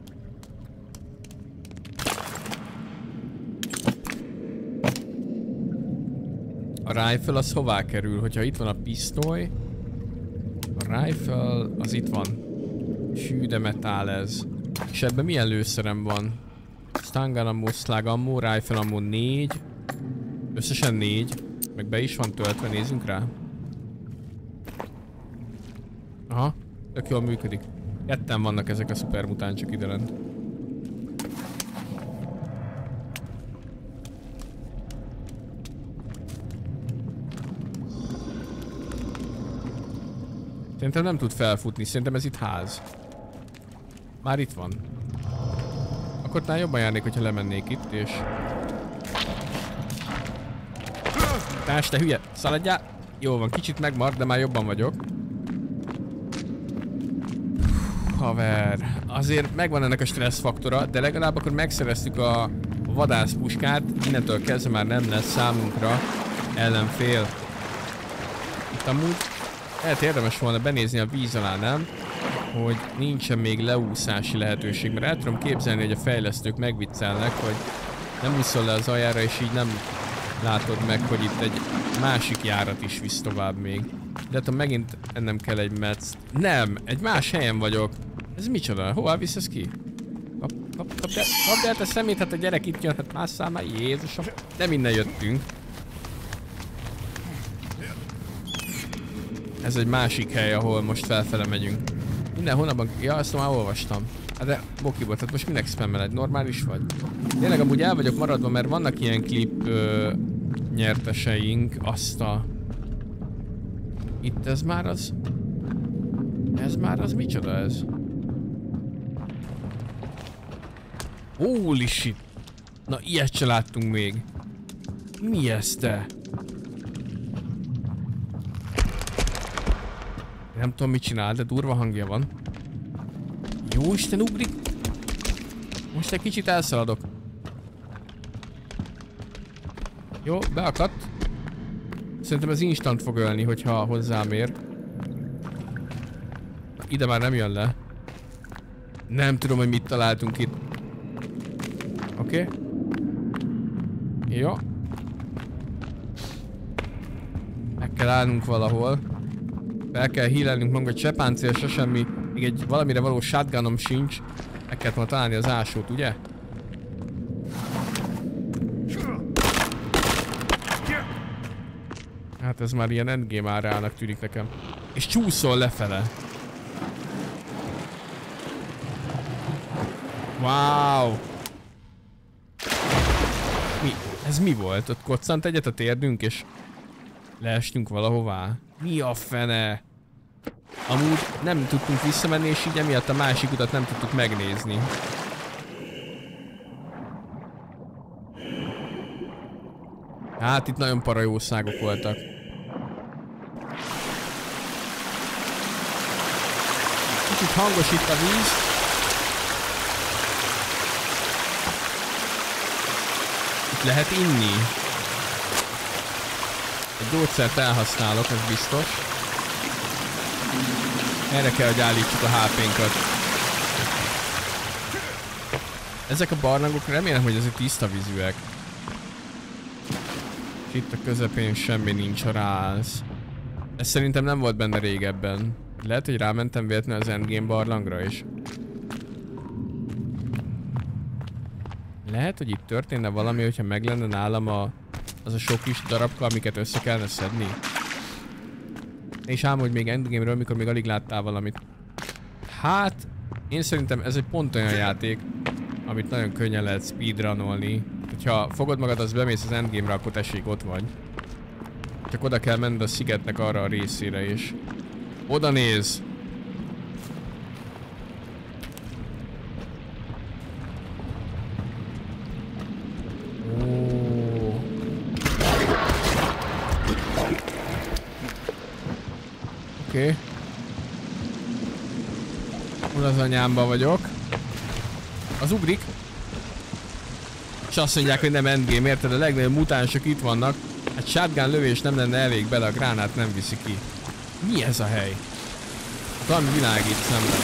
A rifle az hová kerül? Hogyha itt van a pisztoly. A rifle az itt van. Hű, de metál ez. És ebben milyen lőszerem van? Stun gun ammo, slag ammo, rifle ammo négy. Összesen négy. Meg be is van töltve, nézzünk rá. Aha, tök jól működik. Ketten vannak ezek a szupermutáncsok ide lent. Szerintem nem tud felfutni, szerintem ez itt ház. Már itt van. Akkor talán jobban járnék, hogyha lemennék itt, és... Társ, te hülye! Szaladjál! Jó van, kicsit megmart, de már jobban vagyok. Haver, azért megvan ennek a stressz faktora, de legalább akkor megszereztük a vadászpuskát, innentől kezdve már nem lesz számunkra ellenfél. Itt amúgy lehet érdemes volna benézni a víz alá, nem? Hogy nincsen még leúszási lehetőség, mert el tudom képzelni, hogy a fejlesztők megviccelnek, hogy nem úszol le az aljára, és így nem látod meg, hogy itt egy másik járat is visz tovább még. De hát megint ennem kell egy metsz. Nem, egy más helyen vagyok. Ez micsoda? Hová visz ez ki? Kap, kap, kap, de, kap, de hát a szemét, hát a gyerek itt jön, hát másszál már, Jézusom. Nem innen jöttünk. Ez egy másik hely, ahol most felfele megyünk. Minden hónapban... Ja, azt már olvastam. Hát de bokiból, tehát most minek spammeled? Normális vagy? Tényleg amúgy el vagyok maradva, mert vannak ilyen klip ö, nyerteseink. Azt a... Itt ez már az... Ez már az micsoda ez? Holy shit! Na ilyet se láttunk még. Mi ez te? Nem tudom mit csinál, de durva hangja van. Jó Isten, ugrik! Most egy kicsit elszaladok. Jó, beakadt. Szerintem ez instant fog ölni, hogyha hozzám ér. Ide már nem jön le. Nem tudom, hogy mit találtunk itt. Oké. Okay. Jó. Meg kell állnunk valahol. Fel kell healelnünk magunkat, se páncél, se semmi. Még egy valamire való shotgunom sincs. Meg kellett volna találni az ásót, ugye? Hát ez már ilyen endgame árának tűnik nekem. És csúszol lefele. Wow! Mi? Ez mi volt? Ott koccant egyet a térdünk és leestünk valahová? Mi a fene? Amúgy nem tudtunk visszamenni, és így emiatt a másik utat nem tudtuk megnézni. Hát itt nagyon parajószágok voltak. Kicsit hangos itt a víz. Itt lehet inni. Egy gyógyszert elhasználok, ez biztos. Erre kell, hogy állítsuk a há pénkat. Ezek a barlangok, remélem, hogy ezek tiszta vízűek. És itt a közepén semmi nincs, a ráz. Ez szerintem nem volt benne régebben. Lehet, hogy rámentem véletlenül az endgame barlangra is. Lehet, hogy itt történne valami, hogyha meg lenne nálam a, az a sok kis darabka, amiket össze kellene szedni. És ám, hogy még endgame-ről, mikor még alig láttál valamit. Hát, én szerintem ez egy pont olyan játék, amit nagyon könnyen lehet speedrunolni. Hogyha fogod magad, az bemész az endgame-re, akkor tessék, ott vagy. Csak oda kell menned a szigetnek arra a részére is. Oda néz! Oké. Okay. Hol az anyámban vagyok. Az ugrik. És azt mondják, hogy nem endgame, érted? A legnagyobb mutánsok itt vannak. Hát shotgun lövés nem lenne elég bele, a gránát nem viszi ki. Mi ez a hely? Valami világít szemben.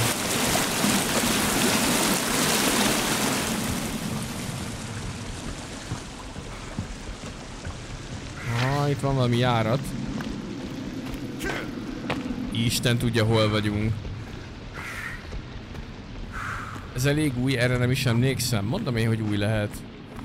Aha, itt van valami járat. Isten tudja, hol vagyunk. Ez elég új, erre nem is emlékszem. Mondom én, hogy új lehet.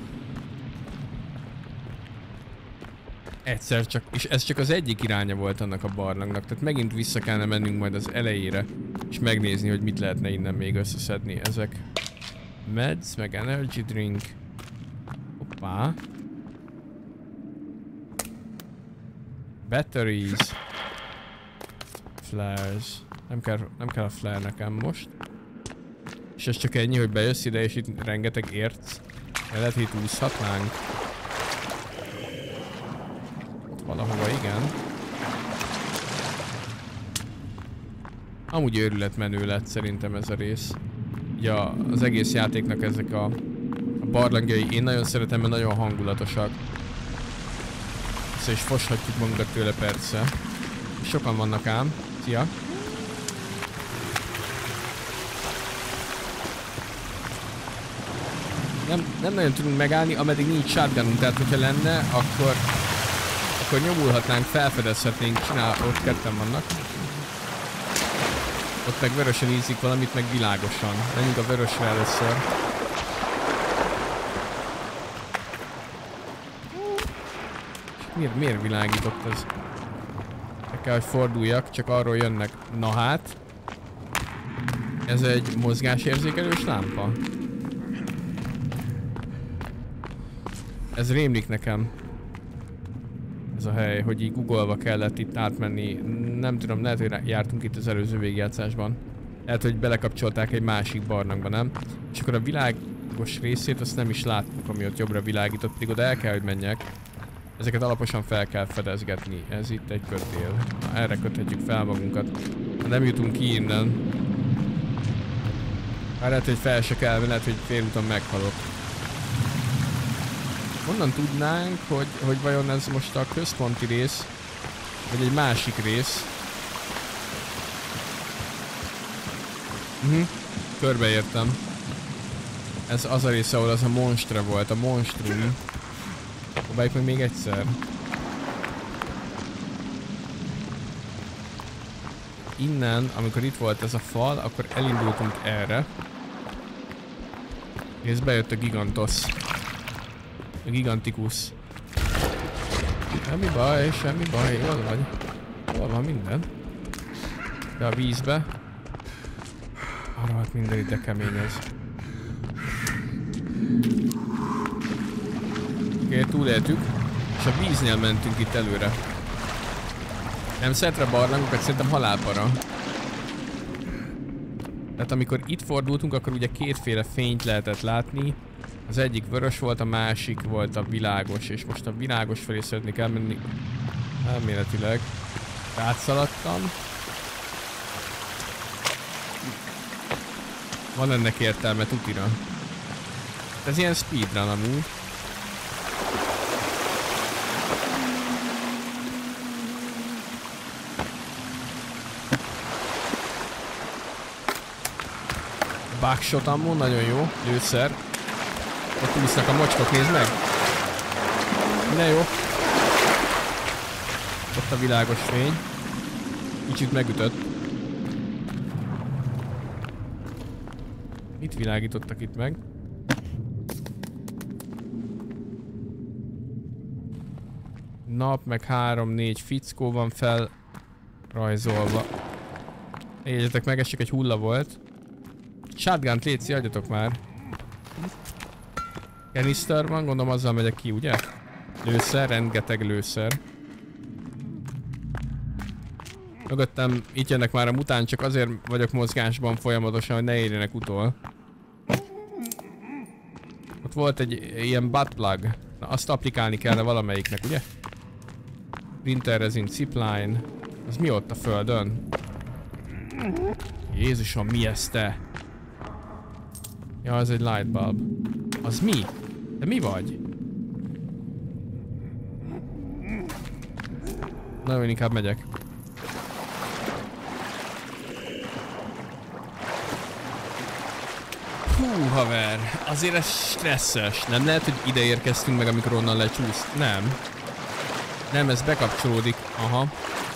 Egyszer csak, és ez csak az egyik iránya volt annak a barlangnak, tehát megint vissza kellene mennünk majd az elejére, és megnézni, hogy mit lehetne innen még összeszedni. Ezek meds, meg energy drink. Hoppá. Batteries. Flares. Nem kell, nem kell a flare nekem most. És ez csak ennyi, hogy bejössz ide, és itt rengeteg érc. El lehet, hogy itt úszhatnánk. Valahova, igen. Amúgy őrületmenő lett szerintem ez a rész. Ugye az egész játéknak ezek a, a barlangjai én nagyon szeretem, mert nagyon hangulatosak. Vissza is foshatjuk magunkat tőle persze. Sokan vannak ám. Szia! Nem, nem nagyon tudunk megállni, ameddig nincs shotgununk, tehát hogyha lenne, akkor akkor nyomulhatnánk, felfedezhetnénk, csinál, ott ketten vannak. Ott meg vörösen ízik valamit, meg világosan. Menjünk a vörösre először. Miért, miért világított ez? Meg kell, hogy forduljak, csak arról jönnek. Na hát. Ez egy mozgásérzékelős lámpa. Ez rémlik nekem. Ez a hely, hogy így googolva kellett itt átmenni. Nem tudom, lehet, hogy jártunk itt az előző végigjátszásban. Lehet, hogy belekapcsolták egy másik barlangba, nem? És akkor a világos részét azt nem is láttuk, ami ott jobbra világított, pedig oda el kell, hogy menjek. Ezeket alaposan fel kell fedezgetni. Ez itt egy kötél. Na, erre köthetjük fel magunkat. Ha nem jutunk ki innen. Már lehet, hogy fel se kell, lehet, hogy félúton meghalok. Honnan tudnánk, hogy, hogy vajon ez most a központi rész, vagy egy másik rész? Uh-huh. Körbeértem. Ez az a rész, ahol az a monstra volt, a monstrum. Próbáljuk meg még egyszer. Innen, amikor itt volt ez a fal, akkor elindultunk erre. És bejött a gigantos. A gigantikus. Semmi baj, semmi baj, jól vagy. Hol van minden? De a vízbe. Arra hát minden ide kemény ez. Oké, okay, túléltük. És a víznél mentünk itt előre. Nem szetre barlangokat, szerintem halálpara. Tehát amikor itt fordultunk, akkor ugye kétféle fényt lehetett látni. Az egyik vörös volt, a másik volt a világos, és most a világos felé szeretnék elmenni. Elméletileg. Átszaladtam. Van ennek értelme tutira. Ez ilyen speedrun amúgy. Buckshot ammo, nagyon jó. Lőszer. Ott úsznak a mocskok, nézd meg! De jó. Ott a világos fény. Kicsit megütött. Mit világítottak itt meg? Nap, meg három-négy fickó van fel rajzolva. Jegyetek meg, ez csak egy hulla volt. Shotgun-t létszi, adjatok már. Kaniszter van, gondolom azzal megyek ki, ugye? Lőszer, rengeteg lőszer. Mögöttem itt jönnek már a mutáns, csak azért vagyok mozgásban folyamatosan, hogy ne érjenek utol. Ott volt egy ilyen buttplug. Na, azt applikálni kellene valamelyiknek, ugye? Printer resin, zipline. Az mi ott a földön? Jézusom, mi ez te? Ja, az egy lightbulb. Az mi? De mi vagy? Na, én inkább megyek. Hú, haver, azért ez stresszes. Nem lehet, hogy ide érkeztünk meg, amikor onnan lecsúsz. Nem. Nem, ez bekapcsolódik. Aha.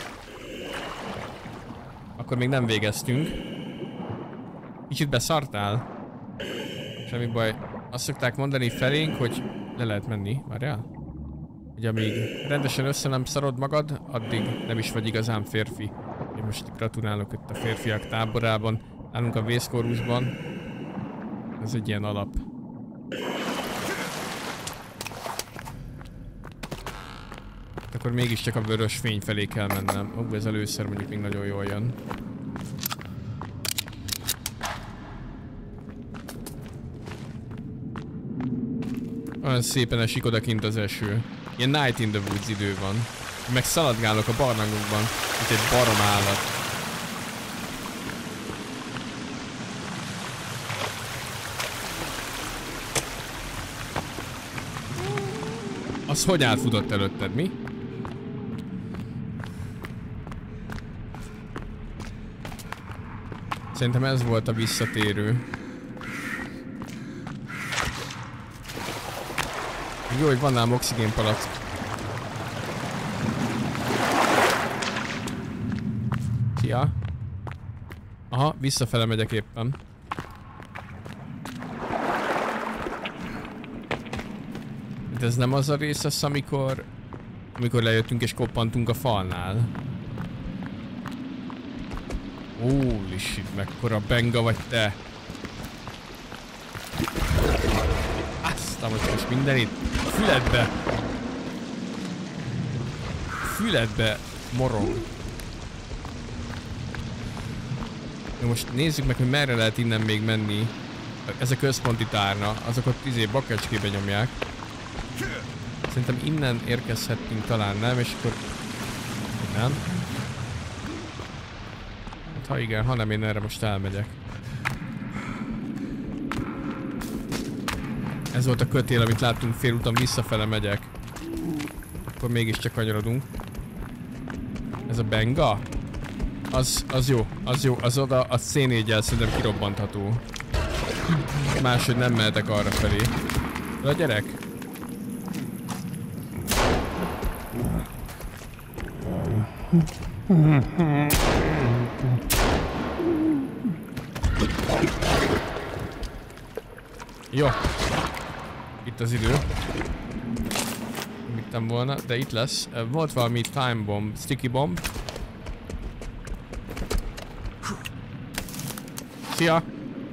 Akkor még nem végeztünk. Kicsit beszartál? Semmi baj. Azt szokták mondani felénk, hogy le lehet menni. Várjál? Hogy amíg rendesen össze nem szarod magad, addig nem is vagy igazán férfi. Én most gratulálok itt a férfiak táborában. Nálunk a vészkorúsban. Ez egy ilyen alap. Akkor mégiscsak a vörös fény felé kell mennem. Ó, ez először mondjuk még nagyon jól jön. Olyan szépen esik odakint az eső. Ilyen Night in the Woods idő van. Meg szaladgálok a barlangokban, mint egy barom állat. Az hogy átfutott előtted, mi? Szerintem ez volt a visszatérő. Jó, hogy van nálam oxigénpalack. Szia. Aha, visszafele megyek éppen. De ez nem az a rész az, amikor... amikor lejöttünk és koppantunk a falnál. Holy shit, mekkora benga vagy te! Aztán most most mindenit füledbe! Füledbe morog. Na most nézzük meg, hogy merre lehet innen még menni. Ez a központi tárna, azok izé bakecskébe nyomják. Szerintem innen érkezhettünk talán, nem? És akkor... nem? Hát ha igen, ha nem, én erre most elmegyek. Ez volt a kötél, amit láttunk félúton, visszafele megyek. Akkor mégiscsak kanyarodunk. Ez a benga? Az, az jó, az jó, az oda a cé négyel szerintem kirobbantható. Máshogy nem mehetek arra felé. De a gyerek? Jó. Itt az idő. Mittem volna, de itt lesz. Volt valami time bomb, sticky bomb. Szia!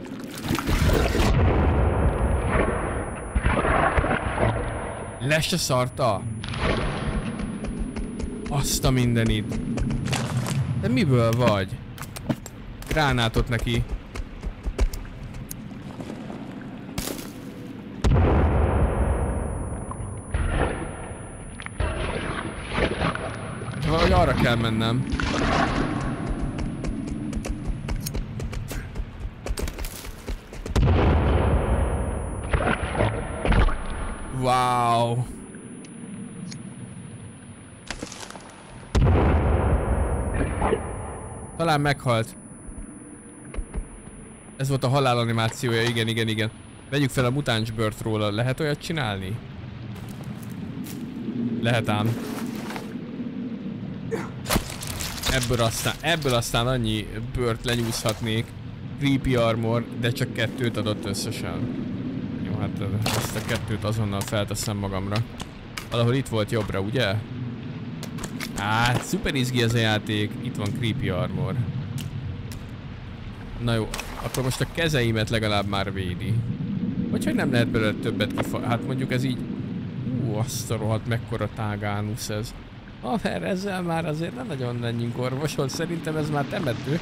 Le se szarta? Azt a mindenit. De miből vagy? Gránátot neki. Valahogy arra kell mennem. Wow. Talán meghalt. Ez volt a halál animációja, igen, igen, igen. Vegyük fel a mutáns bőrt róla. Lehet olyat csinálni? Lehet ám. Ebből aztán, ebből aztán annyi bőrt lenyúzhatnék. Creepy armor, de csak kettőt adott összesen. Jó, hát ezt a kettőt azonnal felteszem magamra. Valahol itt volt jobbra, ugye? Hát, szuper izgi ez a játék. Itt van creepy armor. Na jó, akkor most a kezeimet legalább már védi. Vagy nem lehet belőle többet kifa... Hát mondjuk ez így... Ú, azt a rohadt mekkora tágánusz ez. Ah, mert ezzel már azért nem nagyon menjünk orvoshoz. Szerintem ez már temető.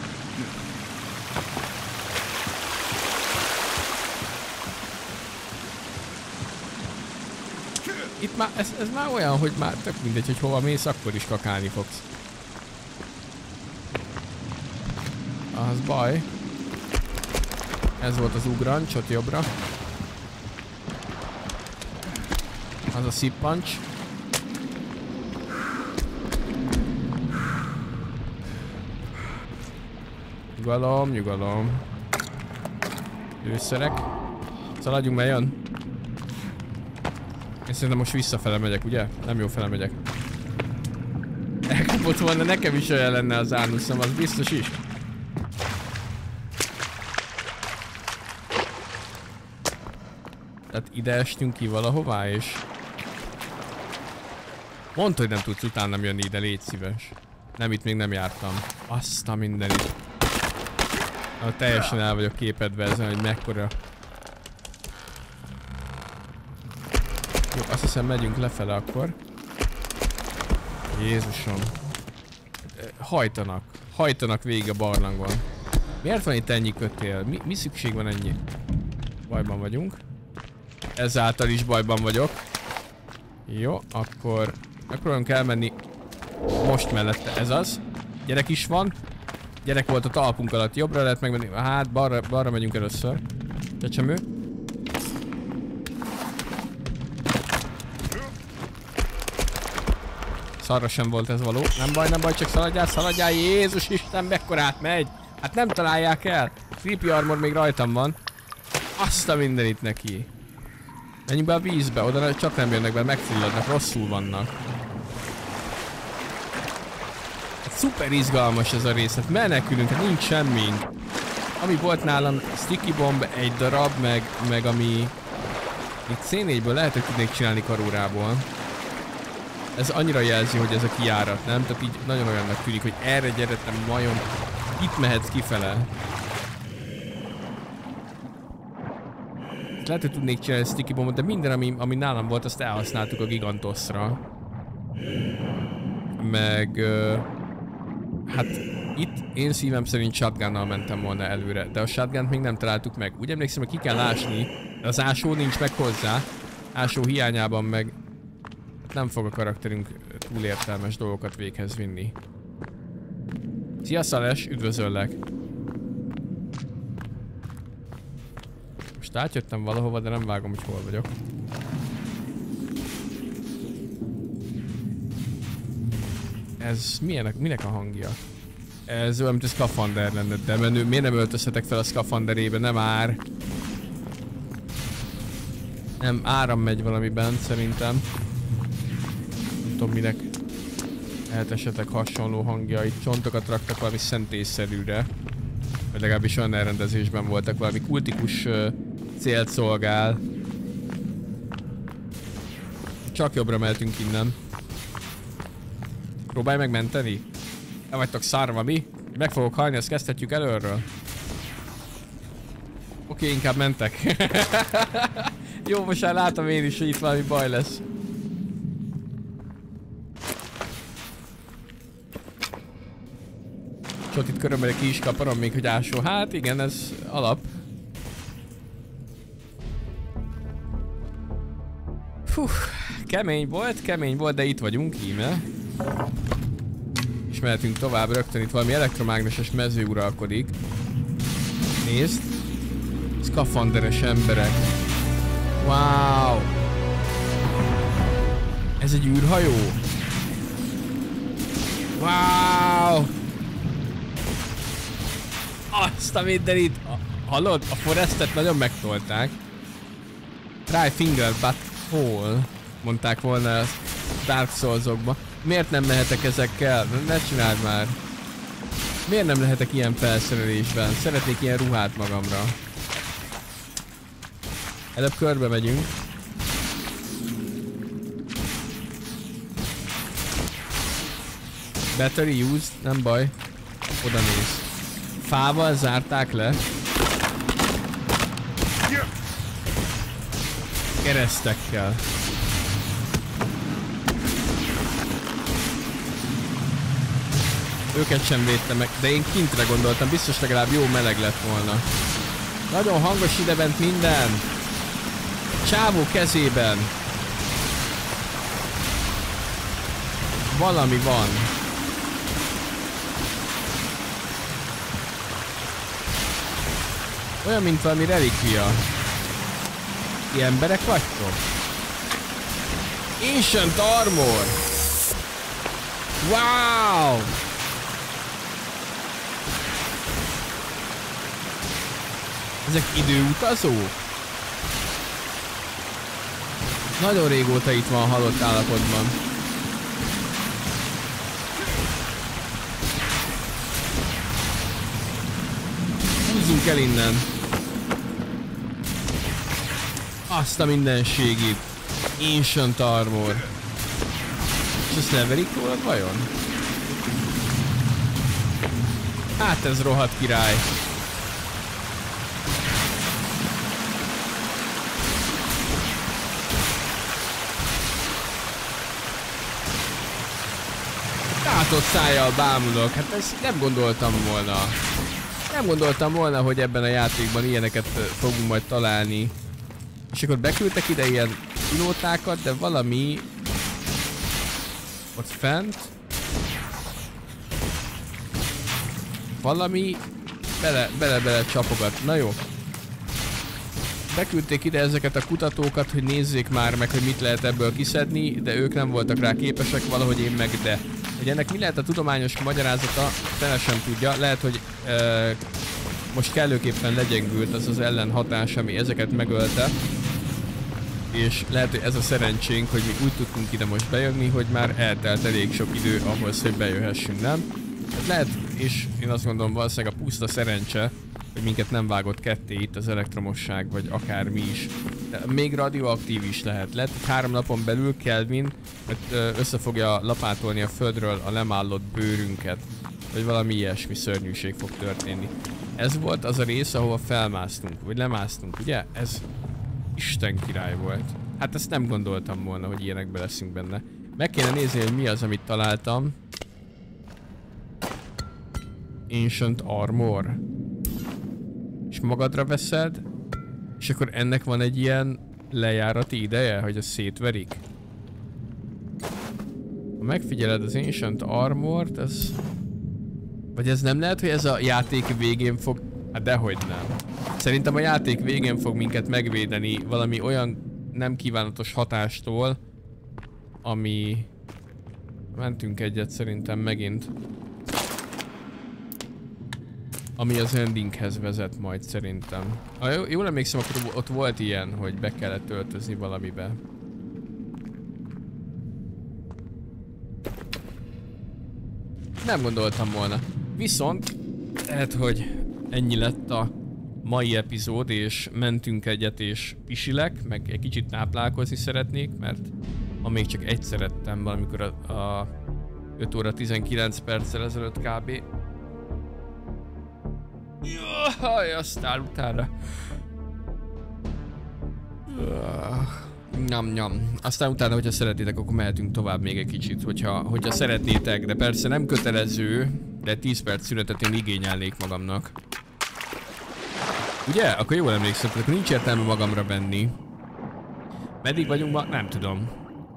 Itt már, ez, ez már olyan, hogy már tök mindegy, hogy hova mész, akkor is kakálni fogsz. Az baj. Ez volt az ugrancs, ott jobbra. Az a szippancs. Nyugalom, nyugalom. Lőszerek. Szaladjunk, mert jön. Én szerintem most visszafele megyek, ugye? Nem jó fele megyek. Elkapott volna, nekem is olyan lenne az ánuszom, az biztos is. Tehát ide estünk ki valahová, és... Mondta, hogy nem tudsz utánam jönni ide, légy szíves. Nem, itt még nem jártam. Azt a mindenit. Ah, teljesen el vagyok képedve ezen, hogy mekkora... Jó, azt hiszem megyünk lefele akkor. Jézusom. Hajtanak. Hajtanak végig a barlangon. Miért van itt ennyi kötél? Mi, mi szükség van ennyi? Bajban vagyunk. Ezáltal is bajban vagyok. Jó, akkor megpróbálunk elmenni most mellette, ez az. Gyerek is van. Gyerek volt a talpunk alatt, jobbra lehet megmenni. Hát balra, balra megyünk először. Csecsemő. Szarra sem volt ez való. Nem baj, nem baj, csak szaladjál, szaladjál. Jézus Isten, mekkorát megy. Hát nem találják el. Creepy armor még rajtam van. Azt a mindenit neki. Menjünk be a vízbe, oda csak nem jönnek be, megfulladnak, rosszul vannak. Hát szuper izgalmas ez a rész, hát menekülünk, hát nincs semmink. Ami volt nálam, sticky bomb, egy darab, meg, meg ami... Itt cé négyből lehet, hogy tudnék csinálni karórából. Ez annyira jelzi, hogy ez a kijárat, nem? Tehát így nagyon olyannak tűnik, hogy erre gyeretem majom, itt mehetsz kifele. Lehet, hogy tudnék csinálni sticky bombot, de minden, ami, ami nálam volt, azt elhasználtuk a Gigantoszra. Meg... Uh, hát itt én szívem szerint shotgunnal mentem volna előre, de a shotgunt még nem találtuk meg. Úgy emlékszem, hogy ki kell ásni, de az ásó nincs meg hozzá. Ásó hiányában meg nem fog a karakterünk túl értelmes dolgokat véghez vinni. Szia Szales, üdvözöllek! Most átjöttem valahova, de nem vágom, hogy hol vagyok. Ez milyenek, minek a hangja? Ez olyan, mint a szkafander lenne, de menő. Miért nem öltözhetek fel a szkafanderébe? Nem ár. Nem, áram megy valamiben, szerintem. Nem tudom, minek lehet esetleg hasonló hangja. Itt csontokat raktak valami szentélyszerűre. Vagy legalábbis olyan elrendezésben voltak, valami kultikus uh, célt szolgál. Csak jobbra mehetünk innen. Próbálj meg menteni? El vagytok szarva, mi? Meg fogok halni, ezt kezdhetjük előről. Oké, inkább mentek. Jó, most már látom én is, hogy itt valami baj lesz. És ott itt körülbelül ki is kaparom még, hogy ásó. Hát igen, ez alap. Fú, kemény volt, kemény volt, de itt vagyunk, íme. És mehetünk tovább, rögtön itt valami elektromágneses mező uralkodik. Nézd. Szkafanderes emberek. Wow. Ez egy űrhajó. Wow. Azt a mindenit. Hallod? A Forestet nagyon megtolták. Try finger but hole. Mondták volna a Dark Souls-okba. Miért nem mehetek ezekkel? Ne csináld már. Miért nem lehetek ilyen felszerelésben? Szeretnék ilyen ruhát magamra. Előbb körbe megyünk. Battery used, nem baj. Oda néz. Fával zárták le. Keresztekkel. Őket sem védtem meg, de én kintre gondoltam, biztos legalább jó meleg lett volna. Nagyon hangos idebent minden. Csávó kezében. Valami van. Olyan, mint valami relikvia. Ti emberek vagytok? Ancient Armor! Wow! Ezek időutazók? Nagyon régóta itt van halott állapotban. Húzzunk el innen. Azt a mindenségét. Ancient Armor. És ezt leverik rólad vajon? Hát ez rohadt király. Tátott szájjal bámulok, hát ezt nem gondoltam volna. Nem gondoltam volna, hogy ebben a játékban ilyeneket fogunk majd találni. És akkor beküldtek ide ilyen pilótákat, de valami... ott fent... valami... bele, bele, bele csapogat. Na jó. Beküldték ide ezeket a kutatókat, hogy nézzék már meg, hogy mit lehet ebből kiszedni, de ők nem voltak rá képesek, valahogy én meg de. Hogy ennek mi lehet a tudományos magyarázata, fele sem tudja. Lehet, hogy e, most kellőképpen legyengült az az ellenhatás, ami ezeket megölte. És lehet, hogy ez a szerencsénk, hogy mi úgy tudtunk ide most bejönni, hogy már eltelt elég sok idő ahhoz, hogy bejöhessünk, nem? Hát lehet, és én azt gondolom, valószínűleg a puszta szerencse, hogy minket nem vágott ketté itt az elektromosság, vagy akármi is. De még radioaktív is lehet. Lehet, hogy három napon belül Kelvin össze fogja lapátolni a földről a lemállott bőrünket. Vagy valami ilyesmi szörnyűség fog történni. Ez volt az a rész, ahova felmásztunk, vagy lemásztunk, ugye? Ez Isten király volt. Hát ezt nem gondoltam volna, hogy ilyenekbe leszünk benne. Meg kéne nézni, hogy mi az, amit találtam. Ancient Armor. És magadra veszed, és akkor ennek van egy ilyen lejárati ideje, hogy azt szétverik. Ha megfigyeled az Ancient Armort, ez... vagy ez nem lehet, hogy ez a játék végén fog... hát dehogy nem. Szerintem a játék végén fog minket megvédeni valami olyan nem kívánatos hatástól, ami... mentünk egyet szerintem megint. Ami az endinghez vezet majd szerintem. Ha jól emlékszem, akkor ott volt ilyen, hogy be kellett öltözni valamibe. Nem gondoltam volna. Viszont lehet, hogy ennyi lett a mai epizód, és mentünk egyet és pisilek, meg egy kicsit táplálkozni szeretnék, mert ma még csak egyszer ettem valamikor a, a öt óra tizenkilenc perccel ezelőtt kb. Jaj, aztán utána. Nyam, nyam. Aztán utána, hogyha szeretnétek, akkor mehetünk tovább még egy kicsit, hogyha, hogyha szeretnétek, de persze nem kötelező, de tíz perc szünetet én igényelnék magamnak. Ugye? Akkor jól emlékszem, akkor nincs értelme magamra venni. Meddig vagyunk ma? Nem tudom.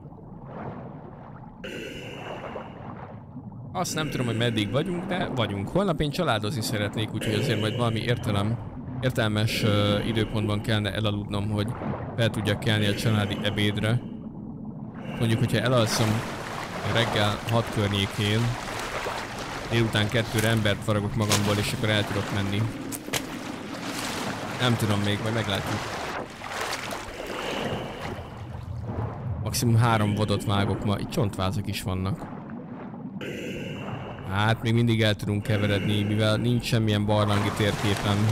Azt nem tudom, hogy meddig vagyunk, de vagyunk. Holnap én családozni szeretnék, úgyhogy azért majd valami értelem, értelmes uh, időpontban kellene elaludnom, hogy fel tudjak kelni a családi ebédre. Mondjuk, hogyha elalszom reggel hat környékén, délután kettőre embert faragok magamból, és akkor el tudok menni. Nem tudom még, majd meglátjuk. Maximum három vodot vágok ma, itt csontvázak is vannak. Hát még mindig el tudunk keveredni, mivel nincs semmilyen barlangi térképem.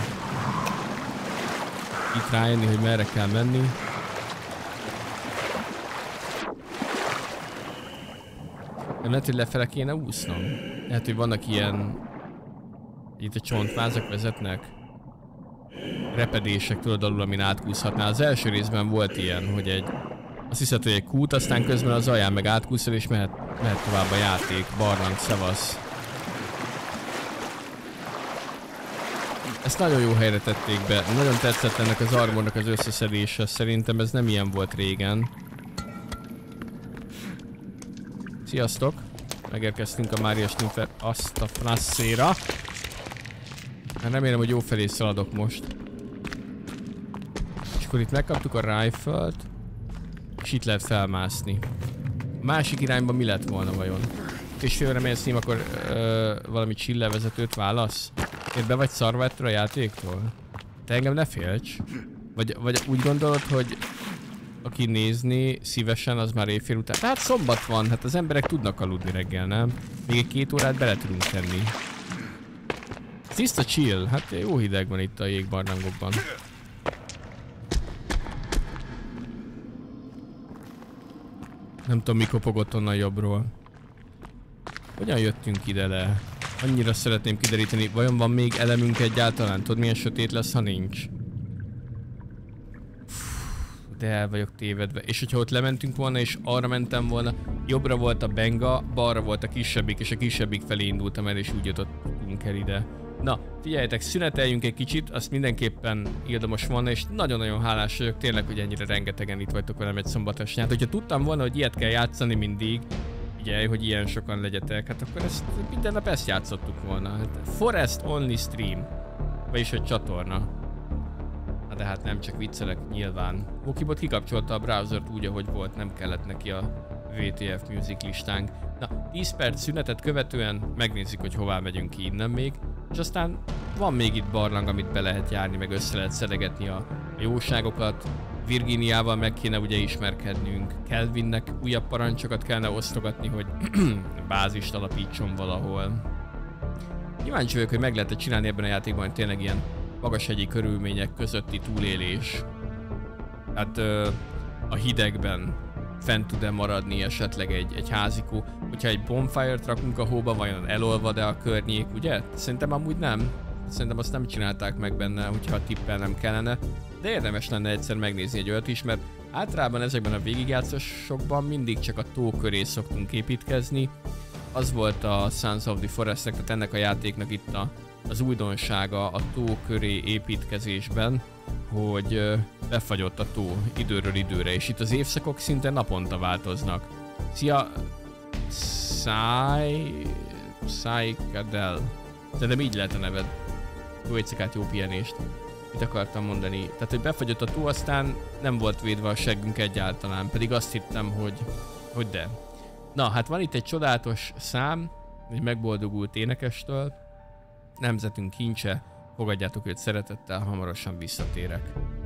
Itt rájönni, hogy merre kell menni. Nem lehet, hogy lefele kéne úsznom? Lehet, hogy vannak ilyen... itt a csontvázak vezetnek. Repedések tudod alul, amin átkúszhatnál. Az első részben volt ilyen, hogy egy... azt hiszed, hogy egy kút, aztán közben az alján meg átkúszol, és mehet, mehet tovább a játék. Barlang, szevasz. Ezt nagyon jó helyre tették be. Nagyon tetszett ennek az armornak az összeszedése. Szerintem ez nem ilyen volt régen. Sziasztok! Megérkeztünk a Mária Sniffer azt a frasszéra. Hát remélem, hogy jó felé szaladok most. akkor itt megkaptuk a rifle-t, és itt lehet felmászni. A másik irányban mi lett volna vajon? És félre mész ním, akkor ö, valami chillvezetőt válasz? Én be vagy szarva ettől a játéktól? Te engem ne félts. Vagy, vagy úgy gondolod, hogy aki nézni szívesen, az már éjfél után... Hát szombat van, hát az emberek tudnak aludni reggel, nem? Még egy két órát bele tudunk tenni. Tiszta chill, hát jó hideg van itt a jégbarlangokban. Nem tudom, mi kopogott onnan jobbról. Hogyan jöttünk ide le? Annyira szeretném kideríteni, vajon van még elemünk egyáltalán? Tudod, milyen sötét lesz, ha nincs? De el vagyok tévedve. És hogyha ott lementünk volna, és arra mentem volna, jobbra volt a benga, balra volt a kisebbik, és a kisebbik felé indultam el, és úgy jutottunk el ide. Na, figyeljetek, szüneteljünk egy kicsit, azt mindenképpen érdemos volna, és nagyon-nagyon hálás vagyok tényleg, hogy ennyire rengetegen itt vagytok velem egy szombatos nyárt. Hogyha tudtam volna, hogy ilyet kell játszani mindig, ugye, hogy ilyen sokan legyetek, hát akkor ezt minden nap ezt játszottuk volna. Hát Forest Only Stream, vagyis hogy csatorna. Na de hát nem, csak viccelek nyilván. Wokibot kikapcsolta a browsert úgy, ahogy volt, nem kellett neki a vé té ef Music listánk. Na, tíz perc szünetet követően megnézzük, hogy hová megyünk ki innen még. És aztán van még itt barlang, amit be lehet járni, meg össze lehet szedegetni a jóságokat. Virginiával meg kéne ugye ismerkednünk. Kelvinnek újabb parancsokat kellene osztogatni, hogy bázist alapítson valahol. Kíváncsi vagyok, hogy meg lehet csinálni ebben a játékban tényleg ilyen magashegyi körülmények közötti túlélés. Hát ö, a hidegben fent tud-e maradni esetleg egy, egy házikó. Hogyha egy bonfire-t rakunk a hóba, vajon elolvad-e a környék, ugye? Szerintem amúgy nem. Szerintem azt nem csinálták meg benne, hogyha tippelnem kellene. De érdemes lenne egyszer megnézni egy olyat is, mert általában ezekben a végigjátszásokban mindig csak a tó köré szoktunk építkezni. Az volt a Sons of the Forestnek, tehát ennek a játéknak itt a, az újdonsága a tó köré építkezésben, hogy befagyott a tó időről időre, és itt az évszakok szinte naponta változnak. Szia! Száj... Szájkadel. Szerintem így lehet a neved. Jó éjszakát, jó pihenést. Mit akartam mondani? Tehát, hogy befagyott a tó, aztán nem volt védve a seggünk egyáltalán, pedig azt hittem, hogy... hogy de. Na, hát van itt egy csodálatos szám, egy megboldogult énekestől. Nemzetünk kincse, fogadjátok őt szeretettel, hamarosan visszatérek.